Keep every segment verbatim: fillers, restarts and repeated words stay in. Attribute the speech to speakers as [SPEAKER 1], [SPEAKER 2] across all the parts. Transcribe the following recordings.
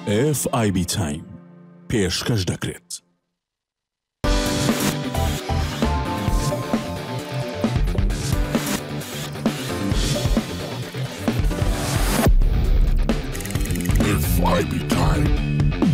[SPEAKER 1] اف آی بی تایم پێشکەش دەکرێت. اف آی بی تایم.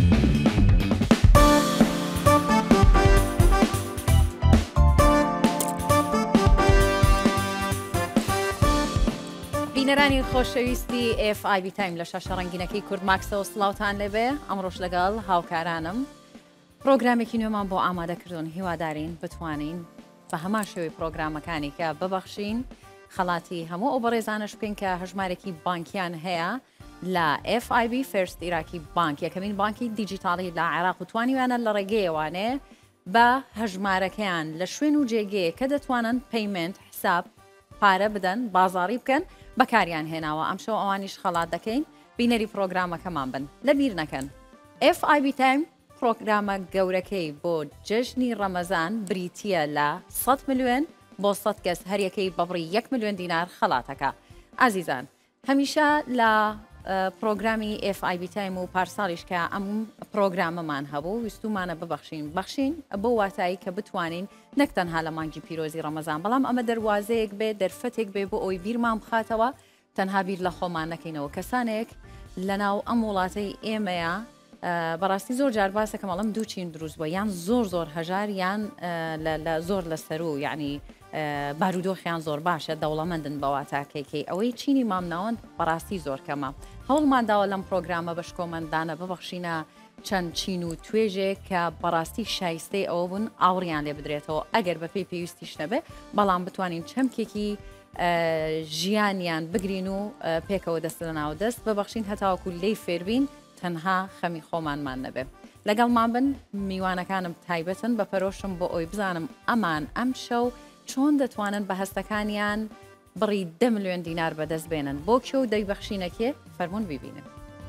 [SPEAKER 2] بینەرانی خۆشەویستی ئێف ئای بی تایم لە شاشە ڕەنگینەکەی کورد ماکسەوە سڵاوتان لێبێ. ئەمڕۆژ لەگەڵ هاوکارانم پرۆگرامێکی نوێمان بۆ ئامادەکردون، هیوادارین بتوانین بە هەمان شێوەی پرۆگرامەکانی کە ببەخشین خەڵاتی هەموو ئەو بەڕێزانش بکەین کە هەژمارێکی بانکیان هەیە لە ئێف ئای بی فێرست ئیراکی بانک، یەکەمین بانکی دیجیتاڵی لە عێراق و توانیوانە لە ڕێگەیەوانێ بە هەژمارەکەیان لە شوێن و جێگەیە کە دەتوانن پەیمنت حساب پارە بدەن بازاڕی بکەن بەکاریان هێناوە. ئەم شەو ئەوانیش خەڵات دەکەین بینەری پرۆگرامەکەمان بن. لە بیر نەکەن ئێف ئای بی تایم پرۆگرامە گەورەکەی بۆ جەژنی ڕەمەزان بریتیە لە سەد ملیۆن بۆ سەد کەس، هەریەکەی بەبڕی یەک ملیۆن دینار خەڵاتەکە. ئازیزان، هەمیشە لە پرۆگرامی ئێف ئای بی تایم و پارساڵیش کە ئەم پرۆگرامەمان هەبوو ویستومانە ببەخشین بەخشین بۆ واتایی کە بتوانین نەک تەنها لە مانگی پیرۆزی ڕەمەزان، بەڵام ئەمە دەواازەیەک بێ دەرفەتێک بێ بۆ ئەوی بیرمان بخاتەوە تەنها بیر لە خۆمان نەکەینەوە. کەسانێک لە ناو ئەم وڵاتەی ئێمەیە بەڕاستی زۆر جار باسەکە مەڵم دوو چین دروست بووە، یان زۆر زۆر هەژار یان زۆر لە سەر و یعنی بارودۆخیان زۆر باشە، دەوڵەمەندن بەواتاکێکی ئەوەی چینی مامناوەند بەڕاستی زۆر کەمە. هەوڵمانداوە لەم پرۆگرامە بەش کۆمەندانە ببەخشینە چەند چین و توێژێک کە بەڕاستی شایستەی ئەوە بوون ئاوڕیان لێ بدرێتەوە ئەگەر بە پێی پێویستیش نەبێ، بەڵام بتوانین چەمکێکی ژیانیان بگرین و پێکەوە دەست لە ناو دەست ببەخشین هەتاوەکو لێی فێربین تەنها خەمی خۆمانمان نەبێ. لەگەڵمان بن میوانەکانم تایبەتن بە پەرۆشم بۆ ئەوی بزانم ئەمان ئەم شەو چۆن دەتوانن بە هەستەکانیان بڕی دە ملیۆن دینار بەدەست بێنن. بۆ کێ و دەیبەخشینەکێ فەرمونون ببینن.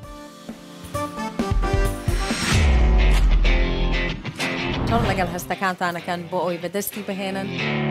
[SPEAKER 2] چۆن لەگەڵ هەستەکانتانەکەن بۆ ئەوی بەدەستی بهێنن.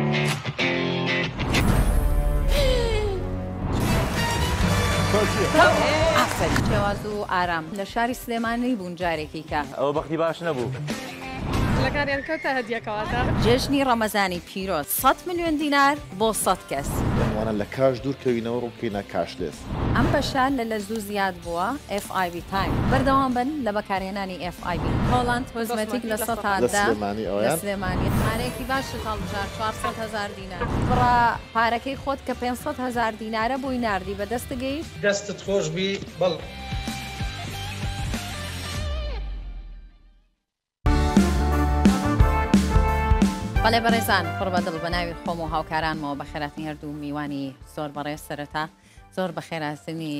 [SPEAKER 2] ئافرین جیاواز و ئارام لە شاری سلێمانی بوون جارێکی کە
[SPEAKER 3] ئەوە بەختی باش نەبوو.
[SPEAKER 4] لەکاریان کەوتە هەدیەکەواتە
[SPEAKER 2] جێژنی ڕەمەزانی پیرۆز سەد ملیۆن دینار بۆ سەد کەس.
[SPEAKER 5] دەموانە لە کاش دوورکەوینەوە ڕووکەینە کاشلێس.
[SPEAKER 2] ئەم بەشە لە لە زوو زیاد بووە ئێف ئای بی تایم. بەردەوام بن لە بەکارهێنانی ئێف ئای بی. هۆڵاند کۆزمەتیک لە سەد هەدا لە سلێمانی پارێکی باشە هەڵبژار چوارسەد هەزار دینار. بڕا پارەکەی خۆت کە پێنجسەد هەزار دینارە بۆی ناردی بەدەستە گەیشت.
[SPEAKER 6] دەستت خۆش بی بەڵ.
[SPEAKER 2] بەڵێ بەڕێزان پڕ بەدڵ بە ناوی خۆم و هاوکارانمەوە بە خێراتنی هەردوو میوانی زۆر بەڕێز سەرەتا زۆر بە خێراتنی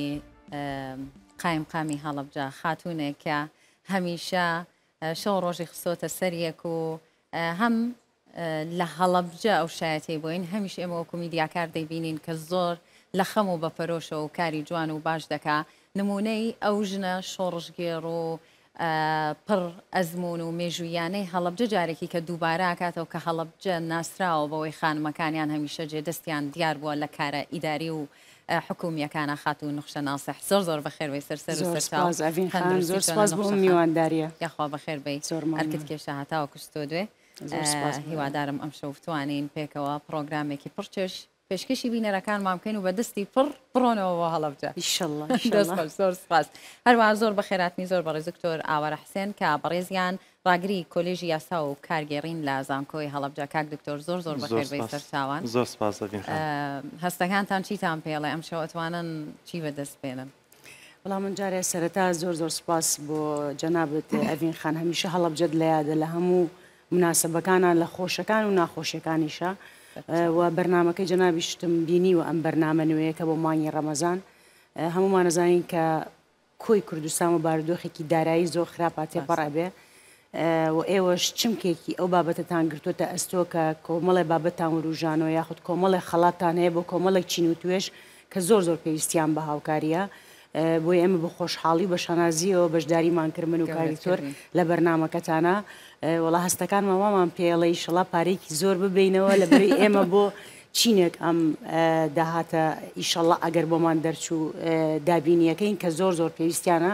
[SPEAKER 2] قایم قامی هەڵەبجە خاتوونێک کە هەمیشە شەو ڕۆژی خسۆتە سەریەک و هەم لە هەڵەبجە ئەو شایەتی بووین هەمیش ئێمە وەکو میدیاکار دەیبینین کە زۆر لە خەم و بەپەرۆشە و کاری جوان و باش دەکا. نمونەی ئەو ژنە شۆڕژگێڕ و پڕ ئەزمون و مێژویانەی هەڵەبجە جارێکی کە دووبارە کاتەوە کە هەڵەبجە ناسراوە بەوەی خانمەکانیان هەمیشە جێ دەستیان دیار بووە لە کارە ئیداری و حکومیەکانە خات و نوخشە ناسەح. زۆر زۆر بەخێربەی سەرسەر و سەرچاو
[SPEAKER 4] زۆر سپاس بۆ میوانداریە
[SPEAKER 2] یاخوا بەخێربەی هەرکت کێشە هاتاوە کوستۆ دوێ. هیوادارم ئەم شەو بتوانین پێکەوە پرۆگرامێکی پڕچێش پێشکەشی بینەرەکان مامکەین و بەدەستی پڕ بڕۆنەوە بۆ هەڵەبجە.
[SPEAKER 4] ئینشەڵڵا
[SPEAKER 2] زۆر سپاس. هەروەها زۆر بەخێراتنی زۆر بەڕێز دکتۆر ئاوارە حسێن کە بەڕێزیان ڕاگری کۆلێژی یاسا و کارگێڕین لە زانکۆی هەڵەبجە. کاک دکتۆر زۆر زۆر بەخێربەی سەرچاوان.
[SPEAKER 3] زۆر سپاس.
[SPEAKER 2] هەستەکانتان چیتان پێڵێ ئەم شەو ئەتوانن چی بەدەست بێنن؟
[SPEAKER 4] وەڵام من جارێ سەرەتا زۆر زۆر سپاس بۆ جەنابەت ئەڤین خان هەمیشە هەڵەبجەت لە یادە لە هەموو مناسبەکانە لە خۆشەکان و ناخۆشیەکانیشە و بەرنمەکەی جەنابی شتم بینی و ئەم بەرنامە نوێیەکە بۆ مانگی ڕەمەزان هەمومان نەزانین کە کۆی کوردستان و بارودۆخێکی دارایی زۆر خراپە تێپەڕە بێ و ئێوەش چمکێکی ئەو بابەتتان گرتوتە ئەستۆ کە کۆمەڵی بابەتان و ڕوژانەوە یاخود کۆمەڵی خەڵاتان هەیە بۆ کۆمەڵێک چین و توێش کە زۆر زۆر پێویستیان بە هاوکاریە بۆی ئێمە بە خۆشحاڵی بە شانازیەوە بەشداریمانکردن و کاریتۆر لە بەرنمەکەتانە وڵا هەستەکان مامامان پێڵەی شڵا پارێکی زۆر ببینەوە لە بەری ئێمە بۆ چینێک ئەم داهاتە ئیشەڵڵا ئەگەر بۆمان دەرچوو دابینیەکەین کە زۆر زۆر پێویستیانە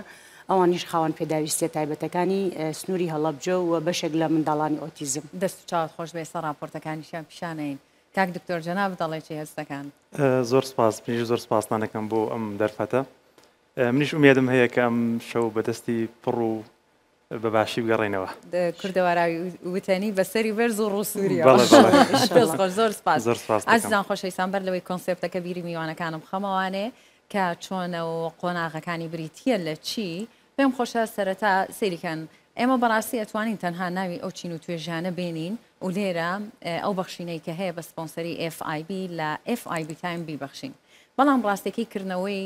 [SPEAKER 4] ئەوانیش خاوەن پێداویستیە تایبەتەکانی سنووری هەڵەبجە و بەشێک لە منداڵانی ئۆتیزم.
[SPEAKER 2] دەست و چاوت خۆش بێ سەر راپۆرتەکانیشیان پیشانەین. کاک دکتۆر جەناب دەڵێ چی هەستەکان؟
[SPEAKER 3] زۆر سپاس، منیش زۆر سپاسنانەکەم بۆ ئەم دەرفەتە. منیش ئومێدم هەیە کە ئەم شەو بەدەستی پڕ و بەباشی بگەڕێنەوە.
[SPEAKER 2] کوردەوەراوی وتەنی بەسەری بەرز و ڕووسووریە. زۆر سپاس.
[SPEAKER 3] زۆر سپاس.
[SPEAKER 2] ئازیزان خۆشەویستان بەر لەوەی کۆنسێپتەکە بیری میوانەکانم خەمەوانێ کە چۆنە و قۆناغەکانی بریتیە لە چی پێم خۆشە سەرەتا سێریکەن. ئێمە بەڕاستی ئەتوانین تەنها ناوی ئەو چین و توێژانە بینین و لێرە ئەو بەخشینەی کە هەیە بە سپۆنسەری ئف آی بی لە ئف آی بی تایم بیبەخشین. بەڵام ڕاستێکی کردنەوەی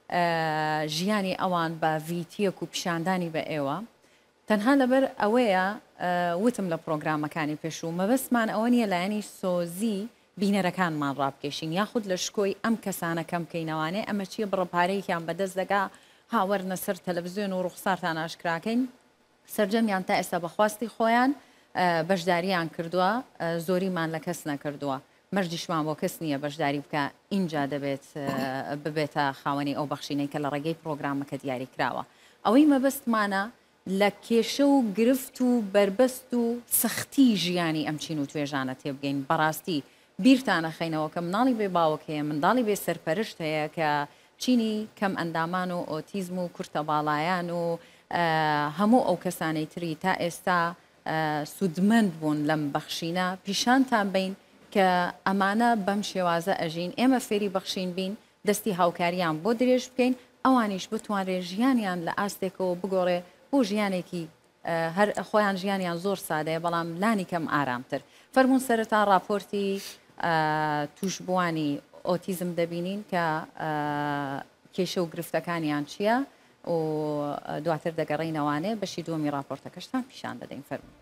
[SPEAKER 2] ژیانی ئەوان بە ڤیتیەک و پیشاندانی بە ئێوە تەنها لەبەر ئەوەیە وتم لە پرۆگرامەکانی پێشوو مەبەستمان ئەوە نیە لایەنی سۆزی بینەرەکانمان ڕابکێشین یاخود لە شکۆی ئەم کەسانە کەم بکەینەوانێ ئەمە چیە بڕەپارەیەکیان بەدەست دەگا هاوەرنە سەر تەلەڤیزیۆن و ڕوخسارتان ئاشکراکەین سەرجەمیان تا ئێستا بەخواستی خۆیان بەشداریان کردووە زۆریمان لە کەس نەکردووە مەرجیشمان بۆ کەس نییە بەشداری بکە اینجا دەبێت ببێتە خاوەنی ئەو بەخشینەی کە لە ڕێگەی پرۆگرامەکە دیاری کراوە ئەوەی مەبەستمانە لە کێشە و گرفت و بربەست و سەختی ژیانی ئەم چین و توێژانە تێبگەین بەڕاستی بیرتانە خەینەوە کە مناڵی بێ باوک هەیە منداڵی بێ سەرپەرشت هەیە کە چینی کەم ئەندامان و ئۆتیزم و کورتە باڵایان و هەموو ئەو کەسانەی تری تا ئێستا سودمەند بوون لەم بەخشینە پیشانتان بین کە ئەمانە بەم شێوازە ئەژین ئێمە فێری بەخشین بین دەستی هاوکاریان بۆ درێژ بکەین ئەوانیش بتوانرێ ژیانیان لە ئاستێکەوە بگۆڕێ بۆ ژیانێکی هەر خۆیان ژیانیان زۆر سادەیە بەڵام لانی کەم ئارامتر فەرمونون سەرەتا راپۆرتی توشبوانی ئۆتیزم دەبینین کە کێشە و گرفتەکانیان چییە و دواتر دەگەڕینەوانێ بەشی دووەمی راپۆرتەکەشتان پیشان دەدەین فەرمونون.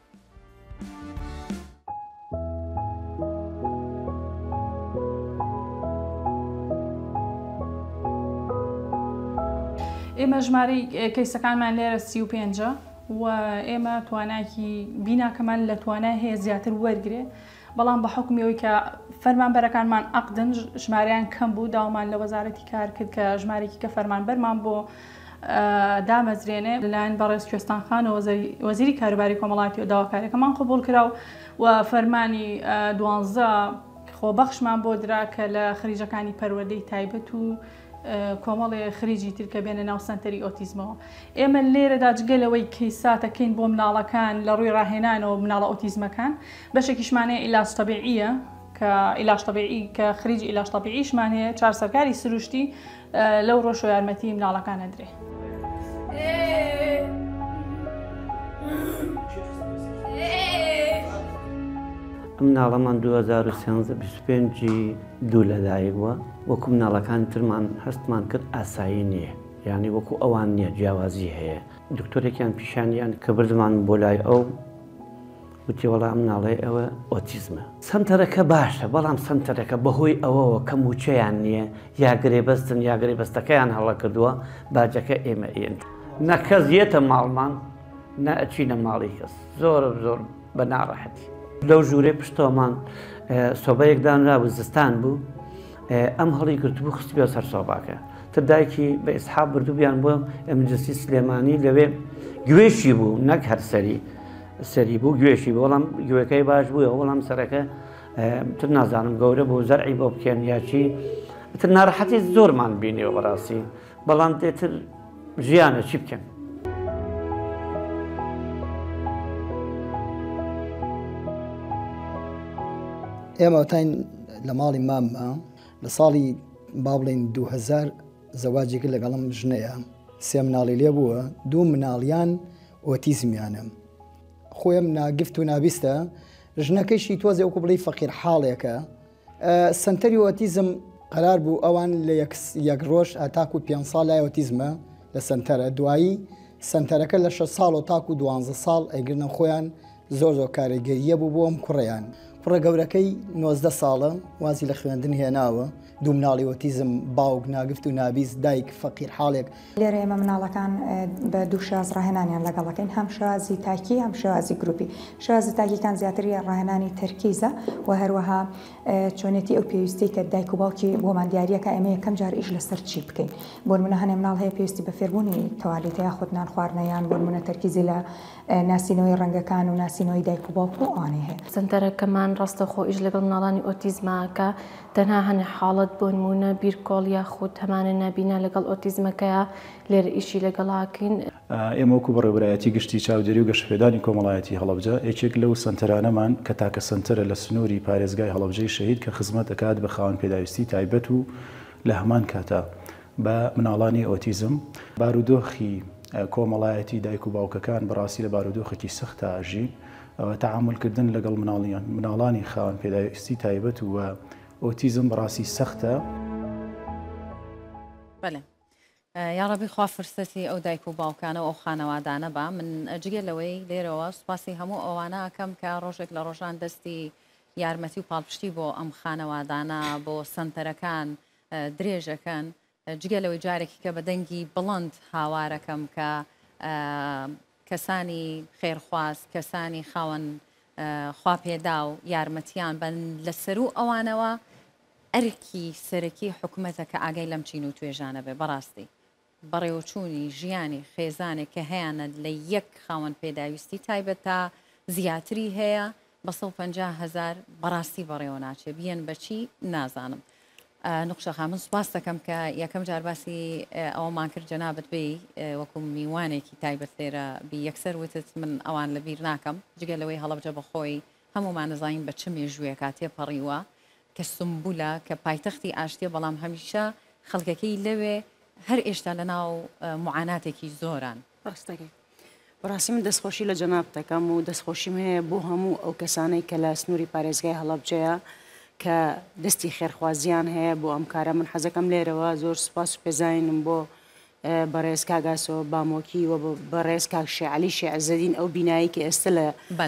[SPEAKER 7] ئێمە ژمارەی کەیسەکانمان لێرە سی و پێنجە و ئێمە تواناکی بیناکەمان لە توانای هەیە زیاتر وەرگێ بەڵام بە حکومیەوەی کە فەرمانبەرەکانمان عەقدن ژمارەیان کەم بوو داوامان لە وەزارەتی کار کرد کە ژمارێکی کە فەرمانبەرمان بۆ دامەزرێنێ لەلایەن بەڕێز کوێستانخان و وەزیری کاروباری کۆمەڵاتی و داواکاریەکەمان قبول کراو و فەرمانی دوانزە خۆبەخشمان بۆ درا کە لە خریجەکانی پەروەردەی تایبەت و کۆمەڵی خریجی ترکە بێنە ناو سنتەری ئۆتیزمەوە ئێمە لێرەدا جگەلەوەی کەیساتەکەین بۆ مناڵەکان لە ڕووی ڕاهێنانەوە مناڵە ئۆتیزمەکان بەشێکیشمانەیە ئیلاج تەبیعیە کە ئیلاج تەبیعی کە خریجی ئیلاج تەبیعیشمان هەیە چار سەرکاری سروشتی لەو ڕۆژ و یارمەتی مناڵەکانە درێ.
[SPEAKER 8] ئەم مناڵەمان دوو هەزار و سێنزە بیست و پێنجی دوو لەدایکوە وەکو مناڵەکانی ترمان هەستمان کرد ئاسایی نییە یعنی وەکو ئەوان نییە جیاوازی هەیە دکتۆرێکیان پیشانیان کە بردمان بۆ لای ئەو وتی وەڵام مناڵێ ئەوە ئۆتیزمە سنتەرەکە باشە بەڵام سنتەرەکە بەهۆی ئەوەوە کە موچەیان نییە یا گرێبەستن یا گرێبەستەکەیان هەڵە کردووە باجەکە ئێمە ئێن نە کەس یێتە ماڵمان نە ئەچینە ماڵی کەس زۆر زۆر بە ناڕەحەتی لەو ژوورێ پشتۆمان سۆبەیەکدانرا زستان بوو ئەم هەڵی گرتبوو خستی بێ سەر سۆباکە تر دایکی بە ئیسحاب بردووبیان بۆ ئەمجلسی سلێمانی لەوێ گوێشی بوو نەک هەر سەری سەری بوو گوێشی بوو وەڵام گوێەکەی باش بووە وەڵام سەرەکە تر نازانم گەورە بوو زەرعی بۆ بکەن یاچی تر ناڕەحەتی زۆرمان بینیەوە بەڕاستی بەڵام تێتر ژیانە چی بکەن
[SPEAKER 9] ئێمە وتین لە ماڵی مامە لە ساڵی با بڵێن دوو هەزار زەواجی کرد لەگەڵم ژنەیە سێ مناڵی لێ بووە دوو مناڵیان ئۆتیزمیانە خۆیم ناگفت و نابیستە ژنەکەیشی تۆزێ وەکو بڵێ فەقیر حاڵێکە سنتەری ئۆتیزم قەرار بوو ئەوان لە یەک ڕۆژ تاکو پێنج ساڵ لای ئۆتیزمە لە سنتەرە دوایی سنتەرەکە لە شەش ساڵ و تاکو دوانزە ساڵ ئەیگرنە خۆیان زۆر زۆر کارێگەریە بوو بۆ ئەم کوڕیان پڕە گەورەکەی نۆزدە ساڵە وازی لە خوێندن هێناوە دوو مناڵی ئۆتیزم باوک ناگفت و نابیست دایک فەقیر حاڵێک
[SPEAKER 10] لێرە ئێمە مناڵەکان بە دوو شاز ڕاهێنانیان لەگەڵەکەین هەم شازی تاکی هەم شازی گروپی شازی تاکیەکان زیاتری ڕاهێنانی تەرکیزە و هەروەها چۆنێتی ئەو پێویستی کە دایک و باوکی بۆمان دیارریەکە ئەمە یەکەم جار ئیش لەسەر چی بکەین بۆ نمونە هەنێ مناڵ هەیە پێویستی بە فێربوونی تەوالیتەیە خودنان خواردنەیان بۆ نمونە تەرکیزی لە ناسینەوەی ڕەنگەکان و ناسینەوەی دایک و باوک و ئەوانەی هەیە
[SPEAKER 11] سنتەرەکەمان ڕاستەخۆ ئیش لەگەڵ مناڵانی ئۆتیزماکە تەنها هەنێ حاڵەت بۆ نمونە بیرکۆڵ یاخود هەمانە نابینە لەگەڵ ئۆتیزمەکەیە لێرە ئیشی لەگەڵاکەین
[SPEAKER 12] ئێمە وەکو بەڕێوەبرایەتی گشتی چاودێری و گەشتپێدانی کۆمەڵایەتی هەڵەبجە یەکێک لەو سنتەرانەمان کە تاکە سنتەرە لە سنووری پارێزگای هەڵەبجەی شەهید کە خزمەت دەکات بە خاوەن پێداویستی تایبەت و لە هەمان کاتە بە مناڵانی ئۆتیزم بارودۆخی کۆمەڵایەتی دایک و باوکەکان بەڕاستی لە بارودۆخێکی سەختە ئاژی ئەوە تەعاملکردن لەگەڵ مناڵیان مناڵانی خاوەن پێداویستی تایبەت و ئۆتیزم بەڕاستی سەختە.
[SPEAKER 2] بەڵێ یاڕەبی خوا فرسەتی ئەو دایک و باوکانە و ئەو خانەوادانە بە من جگەلەوەی لێرەوە سوپاسی هەموو ئەوانە ئەکەم کە ڕۆژێک لە ڕۆژان دەستی یارمەتی و پاڵپشتی بۆ ئەم خانەوادانە بۆ سنتەرەکان درێژەکەن جگەلەوەی جارێکی کە بە دەنگی بڵند هاوارەکەم کە کەسانی خێرخواست کەسانی خاوەن خواپێدا و یارمەتیان بن لەسەر و ئەوانەوە ئەرکی سەرەکی حکوومەتە کە ئاگای لەم چین و توێژانە بێ بەڕاستی بەڕێوەچوونی ژیانی خێزانێک کە هەیەە لە یەک خاوەن پێداویستی تایبەت تا زیاتری هەیە بە سەد و پەنجا هەزار بەڕاستی بەڕێوە ناچێ بیەن بەچی نازانم. نقشەخ من سوپاس دەکەم کە یەکەم جار باسی ئەوەمان کرد جەنابەت بێ وەکو میوانێکی تایبەت لێرە بی یەکسەر وتت من ئەوان لەبیر ناکەم جگە لەوەی هەڵەبجە بەخۆی هەمومان نزانین بە چ مێژوویەکە تێپەڕیوە کە سمبولە کە پایتەختی ئاشتیە بەڵام هەمیشە خەڵکەکەی لەوێ هەر ئێشتا لە ناو معاناتێکی زۆران
[SPEAKER 4] ڕاستەکەی بەڕاستی من دەستخۆشی لە جەناب دەکەم و دەستخۆشیم هەیە بۆ هەموو ئەو کەسانەی کە لە سنووری پارێزگای هەڵەبجەیە کە دەستی خێرخوازیان هەیە بۆ ئەم کارە من حەزەکەم لێرەوە زۆر سوپاس و پێزاینم بۆ بەڕێز کاگاسەوە بامۆکی و بەڕێز کاک شێعەلی شێعزەدین ئەو بینایی کە ئێستا لە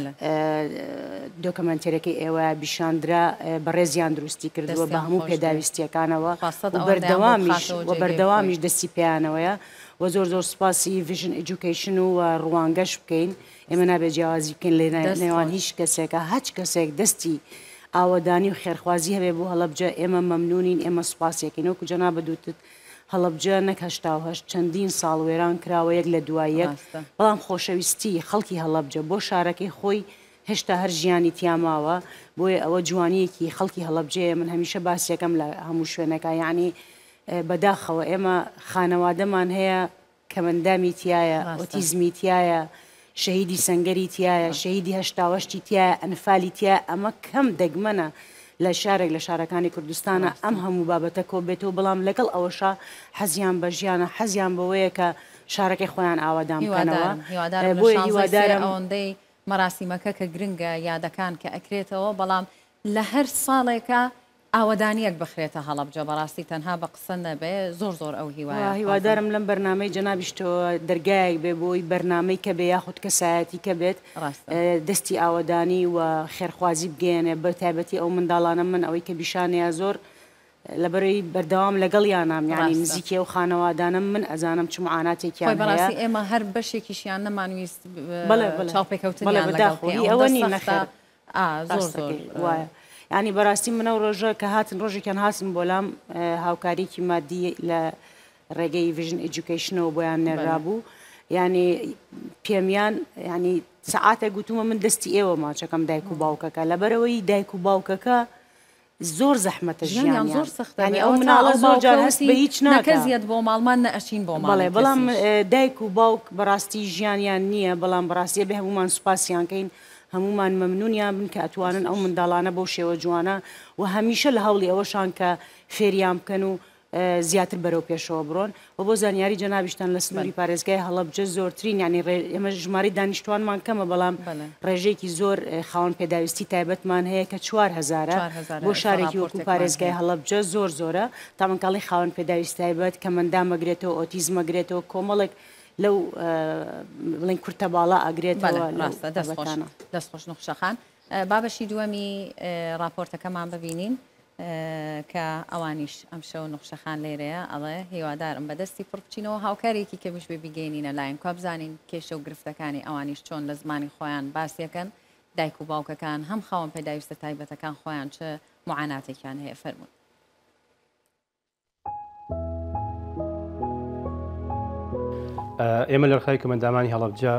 [SPEAKER 4] دۆکەمەنتێرەکەی ئێوە بیشاندرا بەڕێزیان دروستی کردووە بە هەموو پێداویستیەکانەوە بەردەوامیش و بەردەوامیش دەستی پێیانەوەیە و زۆر زۆر سوپاسی ڤژن ئێجوکیشن و ڕوانگەش بکەین ئێمە نابێت جیاوازی بکەین لە نێوان هیچ کەسێکە هەچ کەسێک دەستی ئاوەدانی و خێرخوازی هەبێ بۆ هەڵەبجە ئێمە مەمنونین ئێمە سوپاسێکین وەکو جەنابە دووتت هەڵەبجە نەک هەشتا و هەشت چەندین ساڵ وێران کراوە یەک لە دوای یەک بەڵام خۆشەویستی خەڵکی هەڵەبجە بۆ شارەکەی خۆی هێشتا هەر ژیانی تیاماوە بۆیە ئەوە جوانیەکی خەڵکی هەڵەبجەیە من هەمیشە باسیەکەم لە هەموو شوێنەکە یعنی بەداخەوە ئێمە خانەوادەمان هەیە کە مندامی تایە ئۆتیزمی تایە شەهیدی سەنگەری تایە شەهیدی هەشتاوەشتی تایە ئەنفالی تایە ئەمە کەم دەگمەنە لە شارێک لە شارەکانی کوردستانە ئەم هەموو بابەتە کۆ بێتەوە بەڵام لەگەڵ ئەوەشا حەزیان بە ژیانە حەزیان بەوەیە کە شارەکەی خۆیان ئاوادان بکەنەوە
[SPEAKER 2] بۆی هیوادارم ئەوەندەی مەراسیمەکە کە گرنگە یادەکان کە ئەکرێتەوە بەڵام لە هەر ساڵێکە ئاوەدانیەک بخرێتە هەڵەبجە بەڕاستی تەنها بە قسە نەبێ زۆر زۆر ئەو هیوایە
[SPEAKER 4] هیوادارم لەم بەرنامەی جەنابیشتەوە دەرگایەک بێ بۆی بەرنامەی کە بێ یاخود کەسایەتی کە بێت دەستی ئاوەدانی و خێرخوازی بگەێنێ بە تایبەتی ئەو منداڵانە من ئەوەی کە بیشانەیە زۆر لەبەرەوەی بەردەوام لەگەڵ یانام یانی نزیکێ و خانەوادانم من ئەزانم چ معاناتێکیان هەیە
[SPEAKER 2] بەڕاستی ئێمە هەر بەشێکیشیان نەمانویست چاوپێکەوتنیان لەگەڵ
[SPEAKER 4] ئەوە نی نەخێر زۆر زۆر وایە ینی بەڕاستی منە و ڕۆژە کە هاتن ڕۆژێکیان هاتن بۆلام هاوکاریکی مادی لە ڕێگەی ڤژن ئێجوکیشنەوە بۆیان نێرابوو ینی پێمیان ینی سەعاتە گوتومە من دەستی ئێوە ماچەکەم دایک و باوکەکە لەبەرەوەی دایک و باوکەکە زۆر زەحمەتە ژیان
[SPEAKER 2] زۆر سەختنی
[SPEAKER 4] ئەو مناڵە زۆر جار هەست بە هیچ
[SPEAKER 2] ناکەزیێت بۆ ماڵمان نەئەچین بۆ
[SPEAKER 4] ماڵێ بەڵام دایک و باوک بەڕاستی ژیانیان نییە بەڵام بەڕاستیە بێ هەمومان سوپاسیانکەین هەمومان مەمنونیان بن کە ئەتوانن ئەو منداڵانە بەو شێوە جوانە و هەمیشە لە هەوڵی ئەوەشان کە فێریان بکەن و زیاتر بەرەو پێشەوە بڕۆن و بۆ زانیاری جەنابیشتان لە سنووری پارێزگای هەڵەبجە زۆرترین ینی ئێمە ژماری دانیشتوانمان کەمە بەڵام ڕێژێکی زۆر خاوەن پێداویستی تایبەتمان هەیە کە چوار هەزارە بۆ شارێکی وەکو پارێزگای هەڵەبجە زۆر زۆرە تامەکڵی خاوەن پێداویست تایبەت کە مندامەگرێتەوە ئۆتیزمەگرێتەوە کۆمەڵێک لەو بڵین کورتە باڵا ئەگرێتەوە
[SPEAKER 2] ڕاستە دەستخۆش نەخشەخان با بەشی دووەمی راپۆرتەکەمان ببینین کە ئەوانیش ئەم شەو نوخشەخان لێرەیە ئەڵێ هیوادارم بەدەستی پڕبچینەوە هاوکارێکی کەمیش بێ بیگەینینە لایەن کا بزانین کێشە و گرفتەکانی ئەوانیش چۆن لە زمانی خۆیان باسیەکەن دایک و باوکەکان هەم خاوەن پێداویستە تایبەتەکان خۆیان چه معاناتێکیان هەیە فەرموون.
[SPEAKER 13] ئێمە لە ڕخای کەمەندامانی هەڵەبجە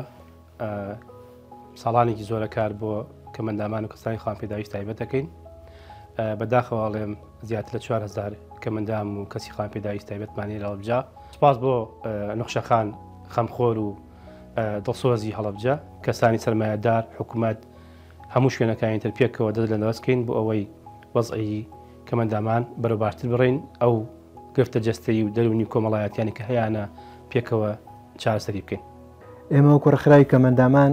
[SPEAKER 13] ساڵانێکی زۆرە کار بۆ کەمەندامان و کەسانی خاوەن پێداویست تایبەت دەکەین. بەداخەواڵێم زیاتر لە چوار هەزار کەمەندام و کەسی خاوەن پێداویست تایبەتمانی لە هەڵەبجە. سپاس بۆ نوخشەخان خەمخۆر و دڵسۆزی هەڵەبجە کەسانی سەرمایەدار حکوومەت هەموو شوێنەکانی تر پێکەوە دەست لە دەستکەین بۆ ئەوەی وەزعی کەمەندامان بەرەبارتر بڕین ئەو گفتە جەستەی و دەرونی کۆمەڵایەتیانی کە هەیەە پێکەوە چارەسەری بکەین.
[SPEAKER 14] ئێمە وەکو ڕێکخراوی کەمەندامان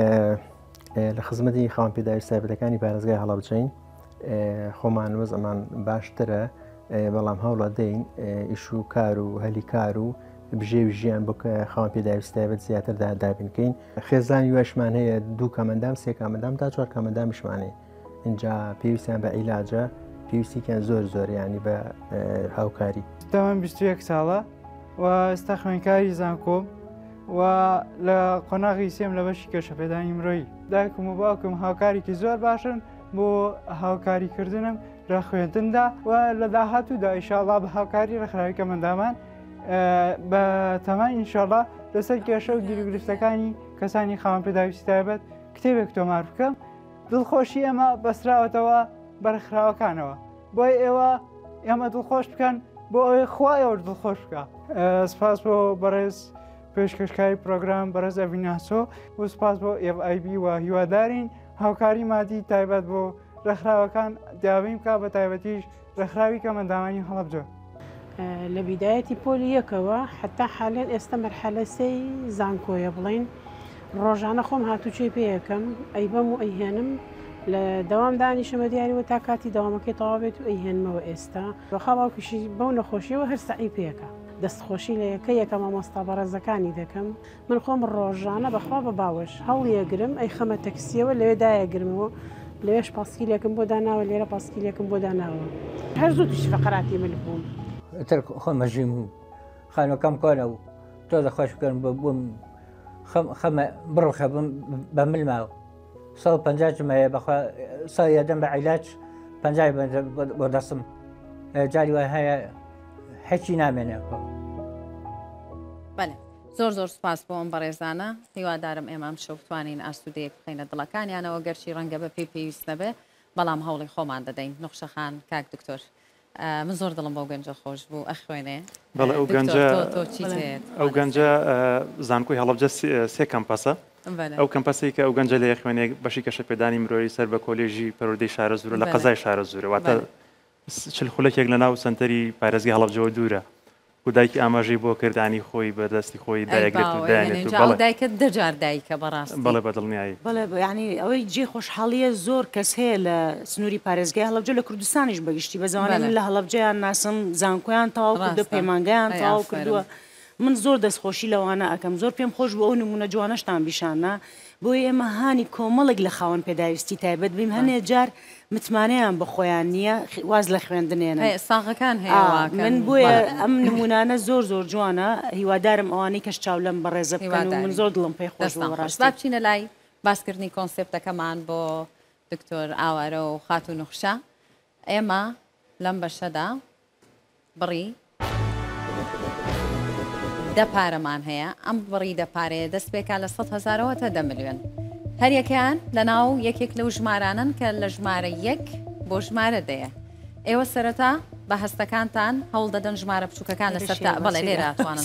[SPEAKER 14] لە خزمەتی خاوەن پێداویست تایبەتەکانی پارێزگای هەڵەبجەین خۆمان وەز ئەمان باشترە بەڵام هەوڵە دەین ئیش و کار و هەلی کار و بژێوی ژیان بۆ کە خاوەن پێداویست تایبەت زیاتردا دابینکەین. خێزانی وەشمان هەیە دوو کەمەندام سێ کەمەندام تا چوار کەمەندامیشمانەیە اینجا پێویستیان بە عیلاجە پێویستیان زۆر زۆر ینی بە هاوکاری.
[SPEAKER 15] دەمەم بیست و یەک ساڵە و ئێستا خوێندکاری زانکۆم و لە قۆناغی سێم لە بەشی کێشەپێدانی مرۆیی دایکم و باوکم هاوکارێکی زۆر باشن بۆ هاوکاریکردنم لە خوێندندا و لە داهاتوودا ئینشاڵڵا بە هاوکاری ڕێکخراوی کەمەندامان بە تەمای ئینشاڵڵا لەسەر کێشە و گیرگرفتەکانی کەسانی خاوەن پێداویستی تایبەت کتێبێک تۆمار بکەم. دڵخۆشی ئێمە بەستراوەتەوە بە ڕێکخراوەکانەوە بۆی ئێوە ئێمە دڵخۆش بکەن بۆ ئەوەی خوایەوە دڵخۆش بکە. سپاس بۆ بەڕێز پێشکەشکاری پرۆگرام بەڕێز ئەڤیناسۆ و سپاس بۆ ئێف ئای بی و هیوادارین هاوکاری مادی تایبەت بۆ ڕێکخراوەکان داویم بکە بە تایبەتیش ڕێکخراوی کەمەندامانی هەڵەبجە.
[SPEAKER 16] لە بیدایەتی پۆلی یەکەوە حتا حالێن ئێستا مەرحەلە سەی زانکۆیە بڵین ڕۆژانە خۆم هاتوچێ پێ یەکەم ئەی بەم و ئەیهێنم لە دەوامدانی شەمە دیاریوە تا کاتی داوامەکەی تەواو بێت و ئەیهێنمەوە ئێستا بەخوا باوکیشی بەو نەخۆشیەوە هەر سەعی پێەکە دەستخۆشی لە یەکە یەکە مامۆستا بەڕێزەکانی دەکەم من خۆم ڕۆژانە بەخوا بە باوەش هەوڵیەگرم ئەی خەمە تەکسیەوە لەوێ دایەگرمەوە لەوێش پاسکیلێکم بۆ داناوە لێرە پاسکیلێکم بۆ داناوە هەر زوو تووشی فەقەراتی من بووم
[SPEAKER 17] تر خۆمەژیم و خانەکەم کۆنە و تۆ دەخۆش بکەن بووم خەمە بڕخە بە ملماوە سە و پەنجاجم هەیە بەخوا سایەدەم بە عیلاج پەنجای بۆ دەسم جاری وای هەیە هیچی نامێنێ.
[SPEAKER 2] بەڵێ زۆر زۆر سپاس بۆ ئەم بەڕێزانە هیوادارم ئێمەم شەو بتوانین ئاسوودەیەک بخەینە دڵەکانیانەوە گەرچی ڕەنگە بە پێی پێویست نەبێ بەڵام هەوڵی خۆمان دەدەین. نوخشەخان کاک دکتۆر من زۆر دڵم بەو گەنجە خۆش بوو ئەخوێنێ.
[SPEAKER 3] بەڵێ ئەو گەنجە ئەو گەنجە زانکۆی هەڵەبجە سێ کەمپەسە ئەو کەمپەسی کە ئەو گەنجە لە خوێنێ بەشی کەشەپێدانی مرۆیی سەر بە کۆلێژی پەروەردەی شارە زورە لە قەزای شارە زورە واتە چل خولەکێک لە ناو سنتەری پارێزگای هەڵەبجەوە دوورە و دایکی ئاماژەی بۆ کردانی خۆی بەدەستی خۆی دایەگرێت و دایانێت و
[SPEAKER 2] دایکە دەجار دایکە بەڕاستی
[SPEAKER 3] بەڵێ بەدڵنیایی
[SPEAKER 4] بەڵێ ینی ئەوەی جێ خۆشحاڵیە زۆر کەس هەیە لە سنووری پارێزگای هەڵەبجە لە کوردستانیش بەگشتی بە زمانە من لە هەڵەبجەیان ناسم زانکۆیان تەواو کردو پەیمانگەیان تەواو کردووە من زۆر دەستخۆشی لەوانە ئەەکەم زۆر پێم خۆش بوو ئەو نمونە جوانەشتان بیشانە بۆی ئێمە هانی کۆمەڵێک لە خاوەن پێداویستی تایبەت بیم هەنێ جار متمانەیان بە خۆیان نییە واز لە خوێندنێنە
[SPEAKER 2] ساغەکان هەیە
[SPEAKER 4] من بۆیە ئەم نمونانە زۆر زۆر جوانە هیوادارم ئەوانەی کەش چاو لەم بەڕێزە بکەن و من زۆر دڵم پێی خۆش
[SPEAKER 2] ڕاست بچینە لای باسکردنی کۆنسێپتەکەمان بۆ دکتۆر ئاوارە و خاتون نوخشە ئێمە لەم بەشەدا بڕی دە پارەمان هەیە ئەم بڕی دە پارەیە دەست پێکا لە سەد هەزارەوە تا دە ملیۆن هەریەکەیان لە ناو یەکێک لەو ژمارانن کە لە ژمارە یەک بۆ ژمارە دەیە ئێوە سەرەتا بە هەستەکانتان هەوڵ دەدەن ژمارە بچووکەکان لەسەرتا بەڵێ لێرە توانن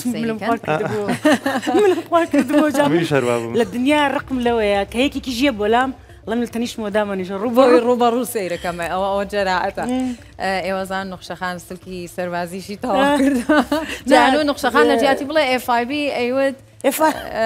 [SPEAKER 4] لە دنیا ڕقم لەوەیە کە یەکێکی ژیە بۆلام لەم لە تەنیشت مۆدامەنیشە
[SPEAKER 2] ڕووبەوەی ڕوبە ڕوو سەیرەکەمە ئەوە ئەوە جەراعەتە ئێوەزان نوخشەخان سلکی سەربازیشی تەواو کرد جانو نوخشەخان لە جیاتی بڵێ ئێف ئای بی ئەیوت ئێف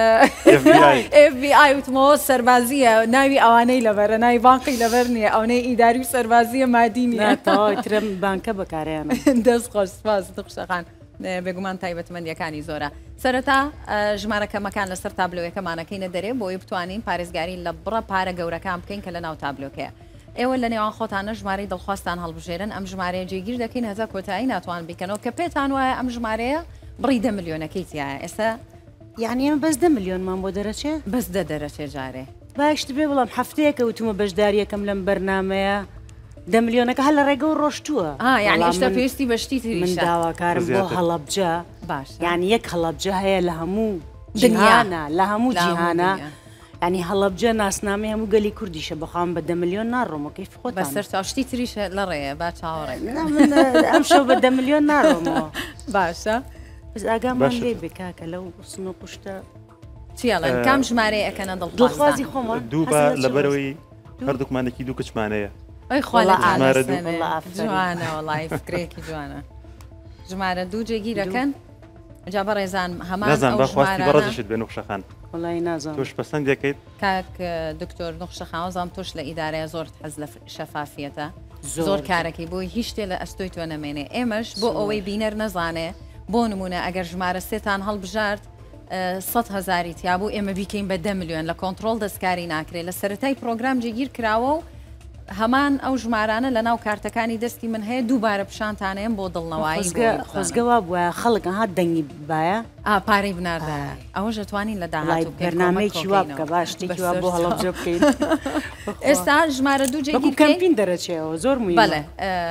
[SPEAKER 2] بی ئای وتمەوە سەربازیە ناوی ئەوانەی لەبەرە ناوی بانقی لەبەر نییە ئەوەی ئیداری و سەربازیە مادی نیە
[SPEAKER 4] ترم بانکە بەکارەیانە
[SPEAKER 2] دەست خۆش سپاس نوخشەخان بێگومان تایبەتمەندیەکانی زۆرە سەرەتا ژمارەکەمەکان لەسەر تابلۆیەکەمانەکەینە دەرێ بۆی بتوانین پارێزگاری لە بڕە پارە گەورەکان بکەین کە لە ناو تابلۆکەیە ئێوە لە نێوان خۆتانە ژمارەی دڵخواستان هەڵبژێرن ئەم ژمارەیە جێگیر دەکەین هەزا کۆتایی ناتوان بیکەنەوە کە پێتان وایە ئەم ژمارەیە بڕی دە ملیۆنەکەی تایە ئێستا
[SPEAKER 4] یعنی ئەمە بەس دە ملیۆنمان بۆ دەرەچێت
[SPEAKER 2] بەس دە دەرەچێ جارێ
[SPEAKER 4] باشتر بێ بڵام هەفتەیەکە وتمە بەشداریەکەم لەم بەرنمەیە دە ملیۆنەکە هەل لە ڕێگە و ڕۆشتووە
[SPEAKER 2] یعنی ئێشتا پێویستی بەشتی تریشە
[SPEAKER 4] من داواکارم بۆ هەڵەبجە باش یعنی یەک هەڵەبجە هەیە لە هەموو جیهانە لە هەموو جیهانە ینی هەڵەبجە ناسنامە هەموو گەلی کوردیشە بەخوام بە دە ملیۆن ناڕۆمە کەیف خۆت
[SPEAKER 2] بەسەر تاشتی تریشە لە ڕێە با چاوەڕێ
[SPEAKER 4] ئەم شەو بە دە ملیۆن ناڕۆمەوە
[SPEAKER 2] باشە
[SPEAKER 4] بەس ئاگامان لێ بکاکە لەو سن و پشتە
[SPEAKER 2] چیاڵێن کام ژمارەیە ئەکەنە
[SPEAKER 4] دڵخوازی خۆمان
[SPEAKER 3] دوو بە لەبەرەوەی هەردووکمانێکی دوو کچمانەیە
[SPEAKER 2] ئەی جوانە وڵی فکرێکی جوانە ژمارە دوو جێگیرەکەن جا بە ڕێزان هەمان
[SPEAKER 3] بەخواستی بەڕەزشت بێ نوخشەخان
[SPEAKER 4] وڵی نازانم
[SPEAKER 3] تۆش پەسەند دەکەیت
[SPEAKER 2] کاک دکتۆر نوخشەخانەوەزانم تۆش لە ئیدارەیە زۆر حەز لە شەفافیەتە زۆر کارەکەی بۆی هیچ شتێ لە ئەستۆی تۆ نەمێنێ ئێمەش بۆ ئەوەی بینەر نەزانێ بۆ نمونە ئەگەر ژمارە سێتان هەڵبژارد سەد هەزاری تیابوو ئێمە بیکەین بە دە ملیۆن لە کۆنتترۆل دەستکاری ناکرێت لە سەرەتای پرۆگرام جێگیر کراوە و هەمان ئەو ژمارانە لە ناو کارتەکانی دەستی من هەیە دووبارە پیشانتانەیەم بۆ دڵنەوەی
[SPEAKER 4] خۆزگەوا بووە خەڵک ها دەنگی باە
[SPEAKER 2] پارەی بناردایە ئەوە ژەتوانین لە داهات
[SPEAKER 4] بەرنمەیەکی وا بکە باشتێکی وا بۆ هەڵەبجە بکەین
[SPEAKER 2] ئێستا ژمارە دوو جێگیر
[SPEAKER 4] کەمپین دەرەچێەوە زۆر مویە
[SPEAKER 2] بەڵێ